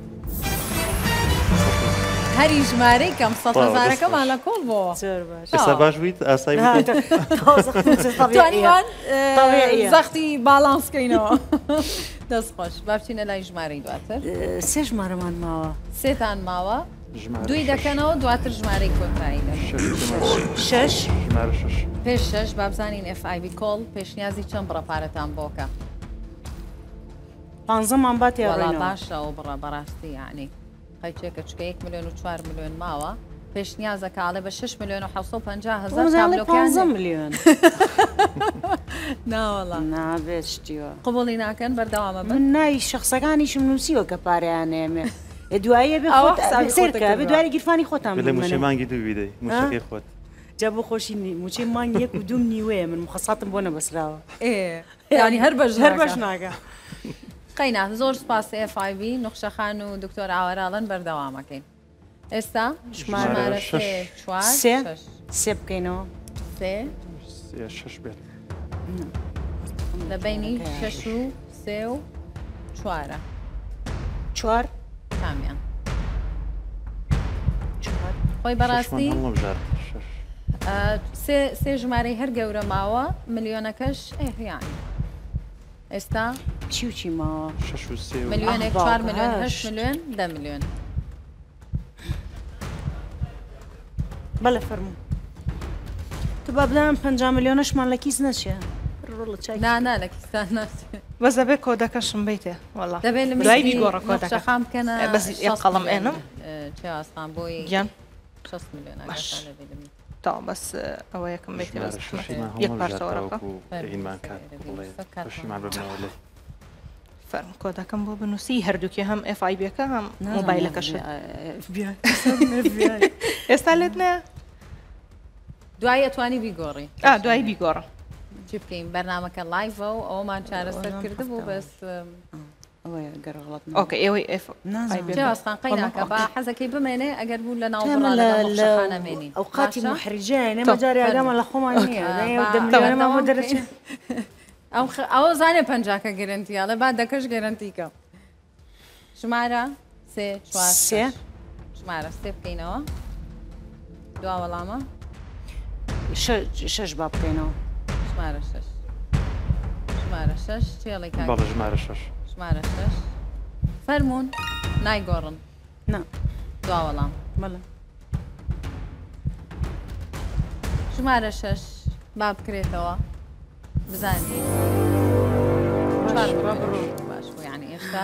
[SPEAKER 2] هەری ژمارەی کەم سەد هەزارەکەمان لە کۆڵ بۆ
[SPEAKER 3] ئێستا باش بوویت ئاسایی
[SPEAKER 2] توانیوان زەختی باڵانسکەینەوە دەست خۆش با بچینە لای ژمارەی دواتر
[SPEAKER 4] سێ ژمارەمان ماوە
[SPEAKER 2] سێتان ماوە دوی دەکەنەوە دواتر ژمارەی کۆتایی
[SPEAKER 4] شش
[SPEAKER 2] پێش شش بابزانین ئف آی بی کۆڵ پێشنیازی چەند بڕەپارەتان بۆکە
[SPEAKER 4] پانزەمان با
[SPEAKER 2] تێڕێنەوە باشەوە بڕە بەڕاستی یعنی قەیچێکە چکە یک میلیۆن و چوار میلیۆن ماوە پێشنیازە کاڵێ بە شش میلیۆن و حەوت و پەنجا هەزار
[SPEAKER 4] تابلۆکیان میلیۆن
[SPEAKER 2] ناوەڵا
[SPEAKER 4] نابێت شتیوە
[SPEAKER 2] قبوڵی ناکەن بەردەوامە
[SPEAKER 4] من نای شخصەکانیشم نووسیوە کە پارەیان ئێمێ دوایە بێ سێرکە بێ دوای گیرفانی خۆتان
[SPEAKER 3] لە موشێمانگی دوو بیدەی موشەکەی خۆت
[SPEAKER 4] جابوا خوشيني موشي مان يك ودومني وين من مخصصاتم بونا بسراوه
[SPEAKER 2] ايه يعني هربج
[SPEAKER 4] هربج ناقه
[SPEAKER 2] قينا زور سباس اف اي بي نخشة خانو دكتور عوارالن بردوامكين استا شمارة سي شوار
[SPEAKER 4] سي سي بكينو
[SPEAKER 2] سي
[SPEAKER 3] سي شش بيت
[SPEAKER 2] لبيني ششو سيو شوارة
[SPEAKER 4] شوار
[SPEAKER 2] كاميان خوي براسي سي سي ژمارەی هەر گەورە ماوە ملیۆنەکەش ئێ یانی ئێستا
[SPEAKER 4] چی ماوە
[SPEAKER 2] ملیۆنێک چوار ملیۆن هەشت ملیۆن دە ملیۆن
[SPEAKER 4] بەڵێ فەرموو تو با بدەم پەنجا ملیۆنەشمان لە کیس نەچێ
[SPEAKER 2] نانا لە کیستان ناچێ
[SPEAKER 19] بەس دەبێ کۆدەکەشم بیتێ وەڵا
[SPEAKER 2] دەبێت لە
[SPEAKER 19] دوای بیگۆڕە کۆدەکە
[SPEAKER 2] خام بکەنە
[SPEAKER 19] بەس قەڵم ئێنم
[SPEAKER 2] چێواسخان بۆی
[SPEAKER 19] گیان
[SPEAKER 2] شەست ملیۆن
[SPEAKER 19] تا بەس ئەوە یەکەم بیتێ بەس یەک پارچەوەرەکە فەرم کۆدەکەم بۆ بنووسی هەردووکی هەم ئف ئای بیەکە هەم مۆبایلەکەش ئێستا لێت نەیە
[SPEAKER 2] دوای ئەتوانی بیگۆڕی
[SPEAKER 19] دوای بیگۆڕە
[SPEAKER 2] چی بکەین بەرنامەکە لایڤە و ئەومان چارەسەر کرده بوو بەس
[SPEAKER 19] ئۆکە ئێوەی
[SPEAKER 2] ئفستان قەیناکە بە حەزەکەی بمێنێ ئەگەر بوو لە ناوخانەمێنی
[SPEAKER 4] ئەو قاتی محرجای نەمە جاری ئاگامان لە خۆمان نییە دەرەچێ
[SPEAKER 2] ئەوە زانێ پەنجاکە گەرنتیاڵە با دەکەش گەرنتیکە ژمارە سێ چوار
[SPEAKER 4] سێ
[SPEAKER 2] ژمارە سێ بکەینەوە دوا وەڵامە
[SPEAKER 4] شەش با بکەینەوە
[SPEAKER 2] ژمارە شەش ژمارە شەش چێڵی
[SPEAKER 3] بەڵێ ژمارە شەش
[SPEAKER 2] ژمارە شەش فەرمونون نایگۆڕن
[SPEAKER 4] نا
[SPEAKER 2] دوا وەڵام
[SPEAKER 4] بەڵێ
[SPEAKER 2] ژمارە شەش با بکرێتەوە بزاني باش يعني ئێستا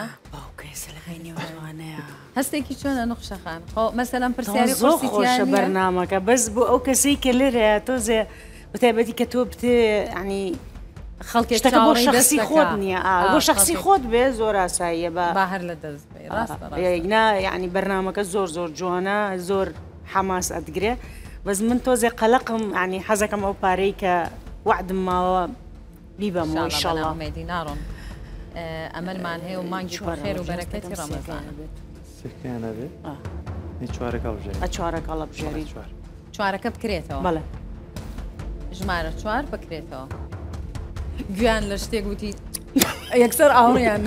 [SPEAKER 2] هەستێکی چۆنە نوخشە خان مەسەلەن پرسیاری
[SPEAKER 4] خۆشە بەرنامەکە بەس بۆ ئەو کەسەی کە لێرە تۆزێ بەتایبەتی کە تۆ بتێ ینی
[SPEAKER 2] خەڵکێکەکە
[SPEAKER 4] بۆ شخصی خۆت نییە بۆ شخصی خۆت بێ زۆر ئاساییە بە
[SPEAKER 2] هەر لە دەست
[SPEAKER 4] ڕاستە یعنی بەرنامەکە زۆر زۆر جوانە زۆر حەماس ئەدگرێ بەس من تۆزێ قەلەقم ینی حەزەکەم ئەو پارەی کە وعدم ماوە بیبەم و ئینشاءڵڵا
[SPEAKER 2] مێدیناڕۆن ئەمەلمان هەیە و مانگی خێر و بەرەکەتی ڕەمەزانە
[SPEAKER 3] سێکیانە بێت چوارەکە بژێری
[SPEAKER 4] چوارەکە لە بژێری
[SPEAKER 2] چوارەکە بکرێتەوە
[SPEAKER 4] بەڵێ
[SPEAKER 2] ژمارە چوار بکرێتەوە گویان لە شتێک وتی یەکسەر ئاوڕیان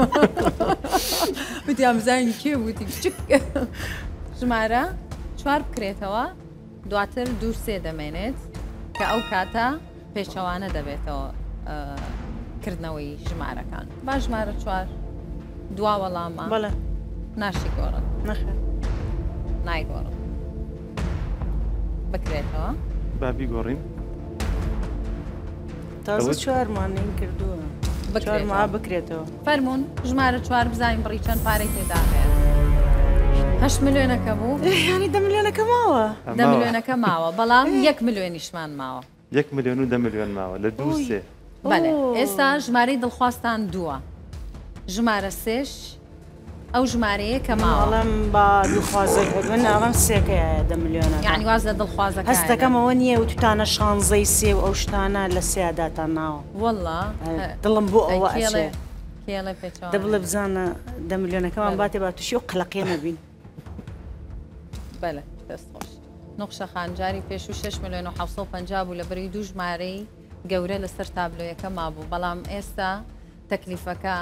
[SPEAKER 2] وتی ئەمزانی کێ وتی بچک ژمارە چوار بکرێتەوە دواتر دوو سێ دەمێنێت کە ئەو کاتە پێچەوانە دەبێتەوە کردنەوەی ژمارەکان با ژمارە چوار دوا وەڵامە
[SPEAKER 4] بەڵێ
[SPEAKER 2] ناشی گۆڕن
[SPEAKER 4] نەخێر
[SPEAKER 2] نایگۆڕن بکرێتەوە
[SPEAKER 3] بابی گۆڕین
[SPEAKER 4] تازە چوارمانین کردووە چوارما بکرێتەوە
[SPEAKER 2] فەرمونون ژمارە چوار بزانین بڕی چەند پارەی تێدا هەیە هەشت ملیۆنەکە بوو
[SPEAKER 4] ینی دە ملیۆنەکە ماوە
[SPEAKER 2] دە ملیۆنەکە ماوە بەڵام یەک ملیۆنیشمان ماوە
[SPEAKER 3] یەک ملیۆن و دە ملیۆن ماوە لە دوو سێ
[SPEAKER 2] بەڵێ ئێستا ژمارەی دڵخواستان دووە ژمارە سێش ئەو ژمارەیە کە
[SPEAKER 4] ماڵم با دوخوازەک من ئەڵم سێکەیە دە ملیۆنە
[SPEAKER 2] یعنی واز لە دڵخوازەکە
[SPEAKER 4] هەستەکەمەوە نییە و توتانە شانزەی سێ و ئەو شتانە لە سێداتان ناوە
[SPEAKER 2] وەڵڵا
[SPEAKER 4] دڵم بۆ ئەوە ئەچێ
[SPEAKER 2] کێڵێ پێچەوە
[SPEAKER 4] دە بڵێ بزانە دە ملیۆنەکەمان باتێ با تووشی و قەلەقێ نەبین
[SPEAKER 2] بەڵێ دەست خۆش نوخشە خانجاری پێش و شش ملیۆن و حەوت و پەنجا بوو لە بەری دوو ژمارەی گەورە لەسەر تابلۆیەکە مابوو بەڵام ئێستا تەکلیفەکە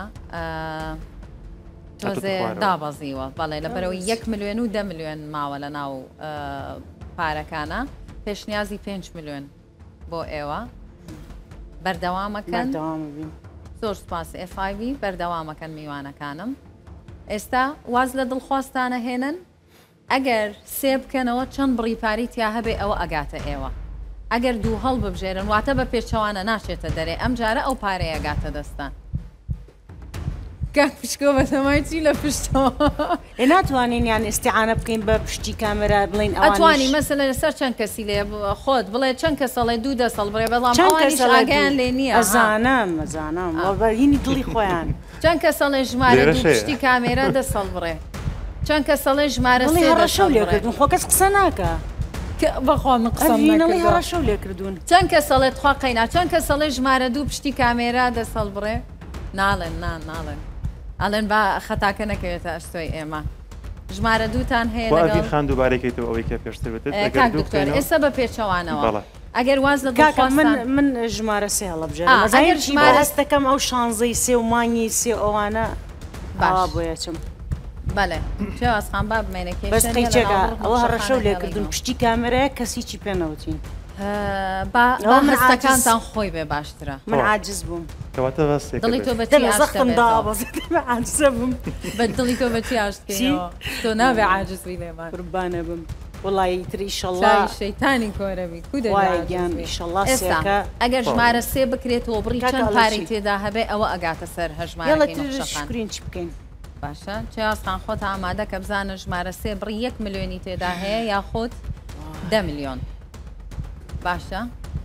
[SPEAKER 2] تۆزێ دابەزیوە بەڵێ لە بەرەوەی یەک ملیۆن و دە ملیۆن ماوە لە ناو پارەکانە پێشنیازی پێنج ملیۆن بۆ ئێوە بەردەوامەکەن زۆر سپاس ئف ئای بی بەردەوامەکەن میوانەکانم ئێستا واز لە دڵخواستانە هێنن ئەگەر سێ بکەنەوە چەند بڕیپاری تیا هەبێ ئەوە ئەگاتە ئێوە ئەگەر دوو هەڵ ببژێرن واتە بە پێچەوانە ناچێتە دەرێ ئەم جارە ئەو پارەیە گاتە دەستان کاک پشکۆ بەتەمای چی لە پشتەوە
[SPEAKER 4] ئێ ناتوانین یان ئێستیعانە بکەین بە پشتی کامێرا بڵین
[SPEAKER 2] ئەتوانی مەسەلە لەسەر چەند کەسی لێ خۆت بڵێ چەند کەسەڵێ دوو دەسەڵ بڕێ بەڵام ئەوانیش ئاگیان لێ نییە
[SPEAKER 4] ئەزانم ئەزانم هینی دڵی خۆیان
[SPEAKER 2] چەند کەسەڵێ ژمارە دوو پشتی کامێرا دەسەڵ بڕێ چەند کەسەڵێ ژمارە سێ
[SPEAKER 4] ڕەشەو لێکردن خۆ کەس قسە ناکە
[SPEAKER 2] بەخوا من قسەم
[SPEAKER 4] هەڕەشە لێ کردوون
[SPEAKER 2] چەند کە سەڵێت خوا قەینا چەند کە سەڵێ ژمارە دوو پشتی کامێرا دەسەڵ بڕێ ناڵێن نان ناڵێن ئەڵێن با خەتاکە نەکەوێتە ئەستۆی ئێمە ژمارە دووتان هەیە
[SPEAKER 3] لەگەڵ خان دووبارەکەیتەوە ئەوەی کە پێشتر بێت
[SPEAKER 2] دکتۆر ئێستا بە پێچەوانەوە ئەگەر واز لە
[SPEAKER 4] من من ژمارە سێ هەڵەبژێر ئەگەر ژمارە هەستەکەم ئەو شانزەی سێ و مانگی سێ ئەوانە باوا بۆیە چم
[SPEAKER 2] بەڵێ شێوازخان با بمێنێکی
[SPEAKER 4] بەستەی جێگا ئەوە هەڕەشە لێ کردون پشتی کامێرەیە کەسیی پێنەوتین
[SPEAKER 2] با هەستەکانتان خۆی بێ باشترە
[SPEAKER 4] من عاجز بووم
[SPEAKER 3] کەواتە بەستێک
[SPEAKER 2] دڵی تۆ بەچی
[SPEAKER 4] زەختم دابەزێت عاجزە بووم
[SPEAKER 2] بە دڵی تۆ بەچی ئاشتکەیەوە تۆ نابێ عاجزبی لێمان
[SPEAKER 4] قوربانە بم وڵی تری ئیشەڵڵا
[SPEAKER 2] شەیتانی کۆرەبی
[SPEAKER 4] کودەگیان ئیشەڵڵا سێکە
[SPEAKER 2] ئەگەر ژمارە سێ بکرێتەوە بڕی چەند پارەی تێدا هەبێ ئەوە ئەگاتە سەر هەژمارەکەی
[SPEAKER 4] شکرین چی بکەین
[SPEAKER 2] باشە چێوازخان خۆت ئامادە کە بزانە ژمارە سێ بڕی یەک ملیۆنی تێدا هەیە یاخۆت دە ملیۆن باشە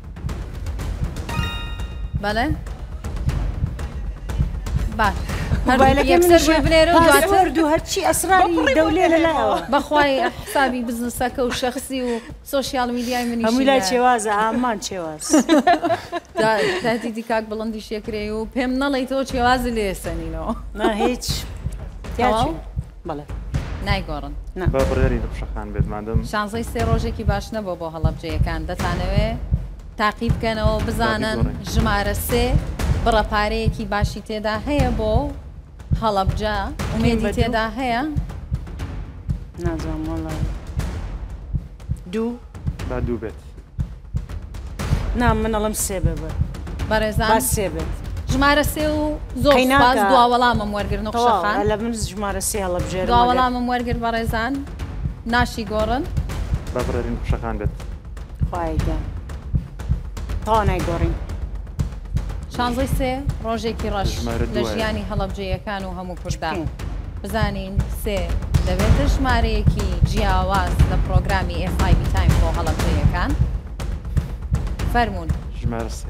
[SPEAKER 2] بەڵێ باش
[SPEAKER 4] دوو هەرچی ئەسراری دەولێ لەلایەوە
[SPEAKER 2] بەخوای حسابی بزنسەکە و شەخصی و سۆشیال میدیای منی
[SPEAKER 4] هەمووی لای چێوازە ئامان چێواز
[SPEAKER 2] تادیدی کاک بڵندی شێکرێ و پێم نەڵێیتەوە چێوازی لێسەنینەوە
[SPEAKER 4] نا هیچ بەڵێ
[SPEAKER 2] نایگۆڕن
[SPEAKER 3] بە بڕێری دڵشەخان بێتمادەم
[SPEAKER 2] شانزەی سێ ڕۆژێکی باش نەبوو بۆ هەڵەبجەیەکان دەتانەوێ تاقی بکەنەوە بزانن ژمارە سێ بڕەپارەیەکی باشی تێدا هەیە بۆ هەڵەبجە ئومێدی تێدا هەیە
[SPEAKER 4] نازانم وەڵای دوو
[SPEAKER 3] با دوو بێت
[SPEAKER 4] نا منەڵم سێ بێ بە
[SPEAKER 2] بەڕێزان
[SPEAKER 4] سێ بێت
[SPEAKER 2] ژمارە سێ و زۆر سپاس دواوەڵامم وەرگرن نەخشەخان
[SPEAKER 4] لە من ژمارە سێ هەڵەبژێر
[SPEAKER 2] دواوەڵامم وەرگر بەڕێزان ناشی گۆڕن
[SPEAKER 3] با بڕێرین قوشەخان بێت
[SPEAKER 4] خوایگە تا نایگۆڕین
[SPEAKER 2] شانزەی سێ ڕۆژێکی ڕەش لە ژیانی هەڵەبجەیەکان و هەموو کوردان بزانین سێ دەبێتە ژمارەیەکی جیاواز لە پرۆگرامی ئێف ئای بی تایم بۆ هەڵەبجەیەکان فەرموون
[SPEAKER 3] ژمارە سێ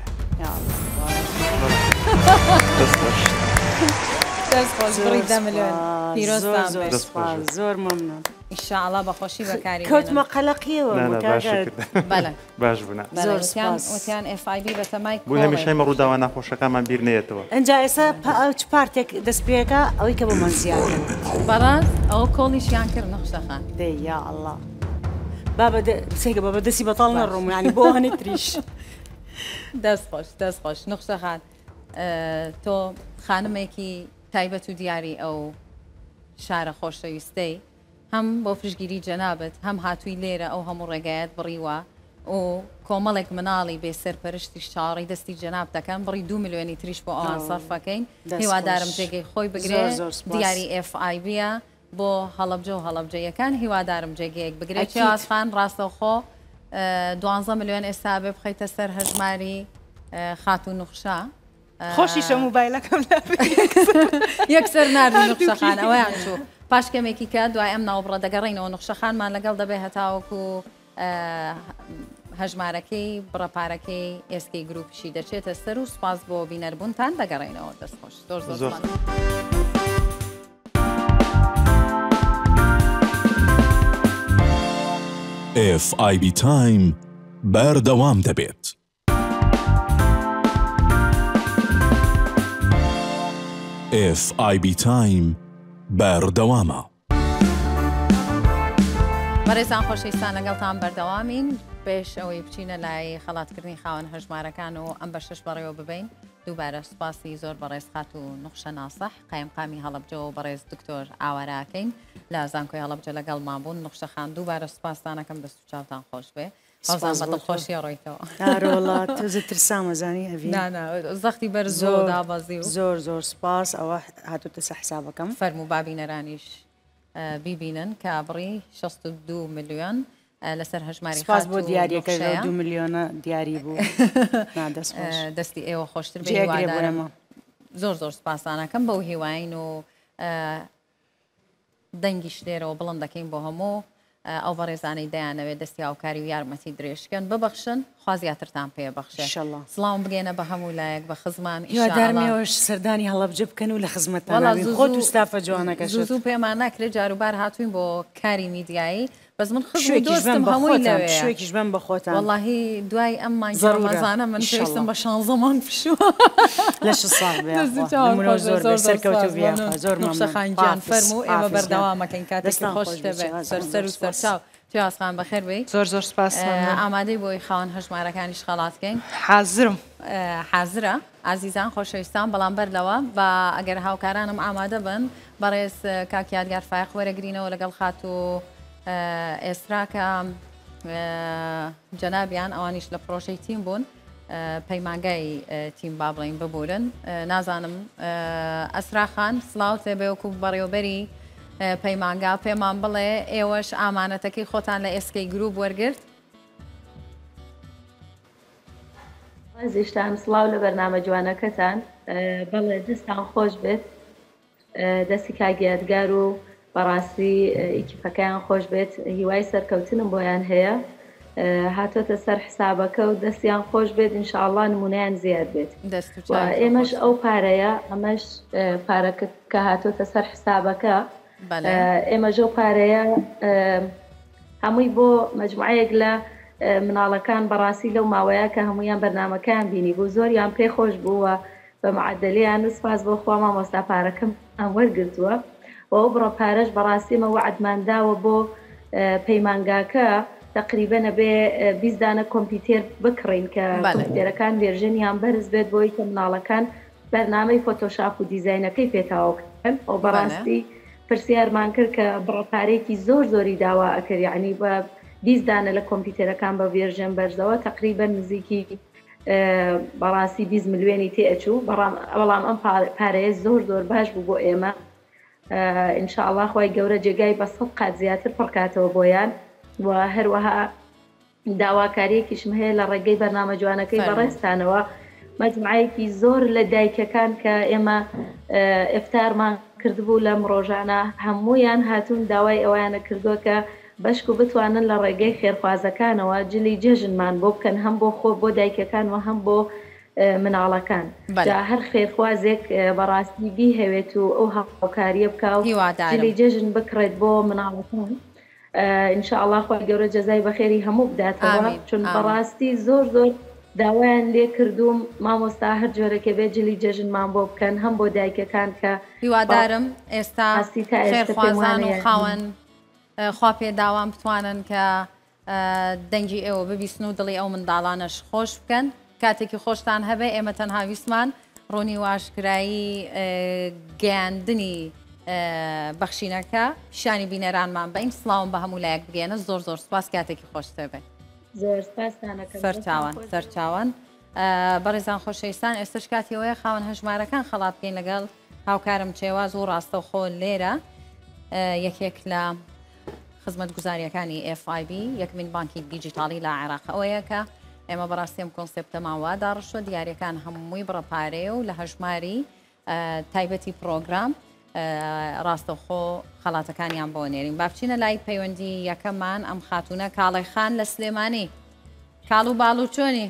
[SPEAKER 2] دەستخۆش بڕی دە ملیۆن پیرۆستان
[SPEAKER 4] زۆر مەمنون
[SPEAKER 2] ئیشاءڵڵا بەخۆشی بەکاری
[SPEAKER 4] کەوتمە قەلەقیەوە
[SPEAKER 2] بەڵێ
[SPEAKER 4] باش بوون زۆر
[SPEAKER 2] وتیان ئێف ئای بی بەتەمای
[SPEAKER 3] بوو هەمیشەی مەڕووداوە ناخۆشەکانمان بیر نێتەوە
[SPEAKER 4] ئەجا ئێستا چ پارتێک دەست پێەکە ئەوەی کە بۆ من زیادن
[SPEAKER 2] بەڕاست ئەوە کۆڵیشیان کرد نەخشەخان
[SPEAKER 4] دەی یا ئەڵڵا بابە سێکە بابە دەستی بەتاڵ نەڕۆم ینی بۆ هەنی تریش
[SPEAKER 2] دەستخۆش دەستخۆش نەخشەخان تۆ خانمێکی تایبەت و دیاری ئەو شارە خۆشەویستەی هەم بۆ پشگیری جەنابەت هەم هاتووی لێرە ئەو هەموو ڕێگایەت بڕیوە و کۆمەڵێک مناڵی بێ سەرپەرشتی شاڕی دەستی جەناب دەکەن بڕی دو میلیۆنی تریش بۆ ئەوان سەرفەکەین هیوادارم جێگەی خۆی بگرێت دیاری ئێف ئای بیە بۆ هەڵەبجە و هەڵەبجەیەکان هیوادارم جێگەیەک بگرێت چێوازخان ڕاستەوخۆ دوانزە میلیۆن ئێستا بێ بخەیتە سەر هەژماری خاتوو نوخشە
[SPEAKER 19] خۆشی شە موبایلەکەم
[SPEAKER 2] یەکسەر نردی نوخشەخان ئەوەیان چوو پاشکەمێکی کە دوای ئەم ناوبڕە دەگەڕینەوە نوخشەخانمان لەگەڵ دەبێ هەتاوەکو هەژمارەکەی بڕەپارەکەی ئێسکەی گروپشی دەچێتە سەر و سپاس بۆ بینەربوونتان دەگەڕینەوە دەستخۆش زۆر زۆر
[SPEAKER 1] ئێف ئای بی تایم بەردەوام دەبێت. ئێف ئای بی تایم بەردەوامە.
[SPEAKER 2] بەڕێزان خۆشەویستان لەگەڵتان بەردەوامین پێش ئەوەی بچینە لای خەڵاتکردنی خاوەن هەژمارەکان و ئەم بەشەش بەڕێوە ببین دووبارە سپاسی زۆر بەڕێز خات و نوخشە ناسەح قایمقامی هەڵەبجە و بەڕێز دکتۆر ئاوارەکەین لە زانکۆی هەڵەبجە لەگەڵمان بوون نوخشەخان دووبارە سپاسدانەکەم دەست و چاوتان خۆش بێ خۆشی ڕۆیتەوە
[SPEAKER 4] ئارۆڵات تۆزە ترسامەزانی ئەوی
[SPEAKER 2] زەختی بەر زۆر دابەزی و
[SPEAKER 4] زۆر زۆر سپاس ئەوە هاتوتە سە حسابەکەم
[SPEAKER 2] فەرموو بابینەرانیش بیبینن کە بڕی شەست و دوو میلیۆن لەسەر هەژماری
[SPEAKER 4] سپاس بۆ دیاریەکە دو میلیۆنە دیاری بوو
[SPEAKER 2] دەستی ئێوە خۆشتر بێ زۆر زۆر سپاسانەکەم بەو هیواین و دەنگیش لێرەوە بڵند دەکەین بۆ هەموو ئەو بەڕێزانەی دەیانەوێت دەستی هاوکاری و یارمەتی درێژکەن ببەخشن خوا زیاترتان پێ بەخشێ سڵاو بگێنە بە هەموو لایەک بە خزمان
[SPEAKER 4] هیوادارمێوەش سەردانی هەڵەبجە بکەن و لە خزمەتتان خۆت و ستافە جوانەکە
[SPEAKER 2] زوو پێمان ناکرێت جاروبار هاتوین بۆ کاری میدیایی بەس من خشوێکیشم هەمووی لەوێ
[SPEAKER 4] شوێکیش بم بە خۆتان
[SPEAKER 2] واللهی دوای ئەم مانگەڕەمەزانە من پێویستم بە شانزە مانگ پشووە
[SPEAKER 4] لە ش ساڵ زۆر سەرکەوتو بیا زۆر
[SPEAKER 2] نوخشەخانگیان فەرموو ئێمە بەردەوامەکەین کاتێکی خۆش دەبێت سەرسەر و سەرچاو تواسخان بەخێر بێ
[SPEAKER 19] زۆر زۆر سپاس
[SPEAKER 2] ئامادەی بۆی خاوەن هەژمارەکانیش خەڵاتکەین
[SPEAKER 19] حازرم
[SPEAKER 2] حازرە ئازیزان خۆشەویستان بەڵام بەرلەوە بە ئەگەر هاوکارانم ئامادە بن بەڕێز کاکیادگار فایق وەرەگرینەوە لەگەڵ خات و ئێستراکە جەنابیان ئەوانیش لە پرۆژەی تیم بوون پەیمانگای تیم با بڵین ببورن نازانم ئەسراخان سڵاو تێبێوەکو بەڕێوەبەری پەیمانگا پێمان بڵێ ئێوەش ئامانەتەکەی خۆتان لە ئێسکەی گروپ وەرگرت
[SPEAKER 20] زیشتان سڵاو لە بەرنامە جوانەکەتان بەڵێ دەستان خۆش بێت دەستی کاگیادگار و بەڕاستی ئیکیپەکەیان خۆش بێت هیوای سەرکەوتنم بۆیان هەیە هاتۆتە سەر حسابەکە و دەستیان خۆش بێت ئینشاءڵڵا نمونەیان زیاد بێت ئێمەش ئەو پارەیە ئەمەش پارەکە کە هاتۆتە سەر حسابەکە ئێمەژە پارەیە هەمووی بۆ مەجموعەیەک لە مناڵەکان بەڕاستی لەو ماوەیە کە هەمویان بەرنامەکەیان بینی بوو زۆریان پێ خۆش بووە بە معدەلیان سپاس بۆ خوا مامۆستا پارەکەم ئەم وەرگرتووە و ئەو بڕە پارەش بەڕاستیمە وعدمانداوە بۆ پەیمانگاکە تقریبا بێ بیست دانە کۆمپیوتێر بکڕین کە کۆمپیوتێرەکان ڤێرژنیان بەرز بێت بۆی کە مناڵەکان بەرنامەی فۆتۆشاپ و دیزاینەکەی پێتاوەکەن ئەو بەڕاستی پرسیارمان کرد کە بڕەپارێکی زۆر زۆری داوا ئەکرد یعنی بە بیست دانە لە کۆمپیوتێرەکان بە ڤێرژن بەرزەوە تقریبا نزیکی بەڕاستی بیست ملیۆنی تێئەچوو بەڵام ئەم پارەیە زۆر زۆر باش بوو بۆ ئێمە ئینشاءڵڵا خۆی گەورە جێگای بە سەد قات زیاتر پڕکاتەوە بۆیان و هەروەها داواکاریەکیشم هەیە لە ڕێگەی بەرنامە جوانەکەی بەڕێستانەوە مەجموعەیەکی زۆر لە دایکەکان کە ئێمە ئفتارمان کردبوو لەم ڕۆژانە هەموویان هاتوون داوای ئەویانە کردووە کە بەشک و بتوانن لە ڕێگەی خێرخوازەکانەوە جلی جێژنمان بۆ بکەن هەم بۆ خۆ بۆ دایکەکان و هەم بۆ مناڵەکان جا هەر خێرخوازێک بەڕاستی بیهەوێت و ئەو هاوکاریە بکە و جلی جێژن بکڕێت بۆ مناڵەکان ئینشاءڵڵا خۆی گەورە جەزای بەخێری هەموو بداتەوە چون بەڕاستی زۆر زۆر داوایان لێ کردوم مامۆستا هەر جۆرەکە بێ جلی جێژنمان بۆ بکەن هەم بۆ دایکەکان کە
[SPEAKER 2] هیوادارم ئێستا خێرخوازان و خاوەن خوا پێ داوام بتوانن کە دەنگی ئێوە ببیستن و دڵی ئەو منداڵانەش خۆش بکەن کاتێکی خۆشتان هەبێ ئێمە تەنها ویسمان ڕوونی واشکرایی گەیاندنی بەخشینەکە شانی بینەرانمان بەین سڵاوم بە هەموو لایەک بگەێنە زۆر زۆر سپاس کاتێکی خۆشتە بێت سەرچاوان سەرچاوان بەڕێزان خۆشەویستان ئێستش کاتیەوەیە خاوەن هەژمارەکان خەڵات بکەین لەگەڵ هاوکارم چێواز و ڕاستەوخۆ لێرە یەکێک لە خزمەت گوزاریەکانی ئێف ئای بی یەکمین بانکی دیجیتاڵی لە عێراق ئەوەیە کە ئێمە بەڕاستیم کۆنسپتەمان وا داڕشوە دیارەکان هەمووی بڕەپارەیە و لە هەژماری تایبەتی پرۆگرام ڕاستەوخۆ خەڵاتەکانیان بۆ نێرین با بچینە لای پەیوەندی یەکەمان ئەم خاتونە کاڵی خان لە سلێمانی کاڵ و باڵ و چۆنی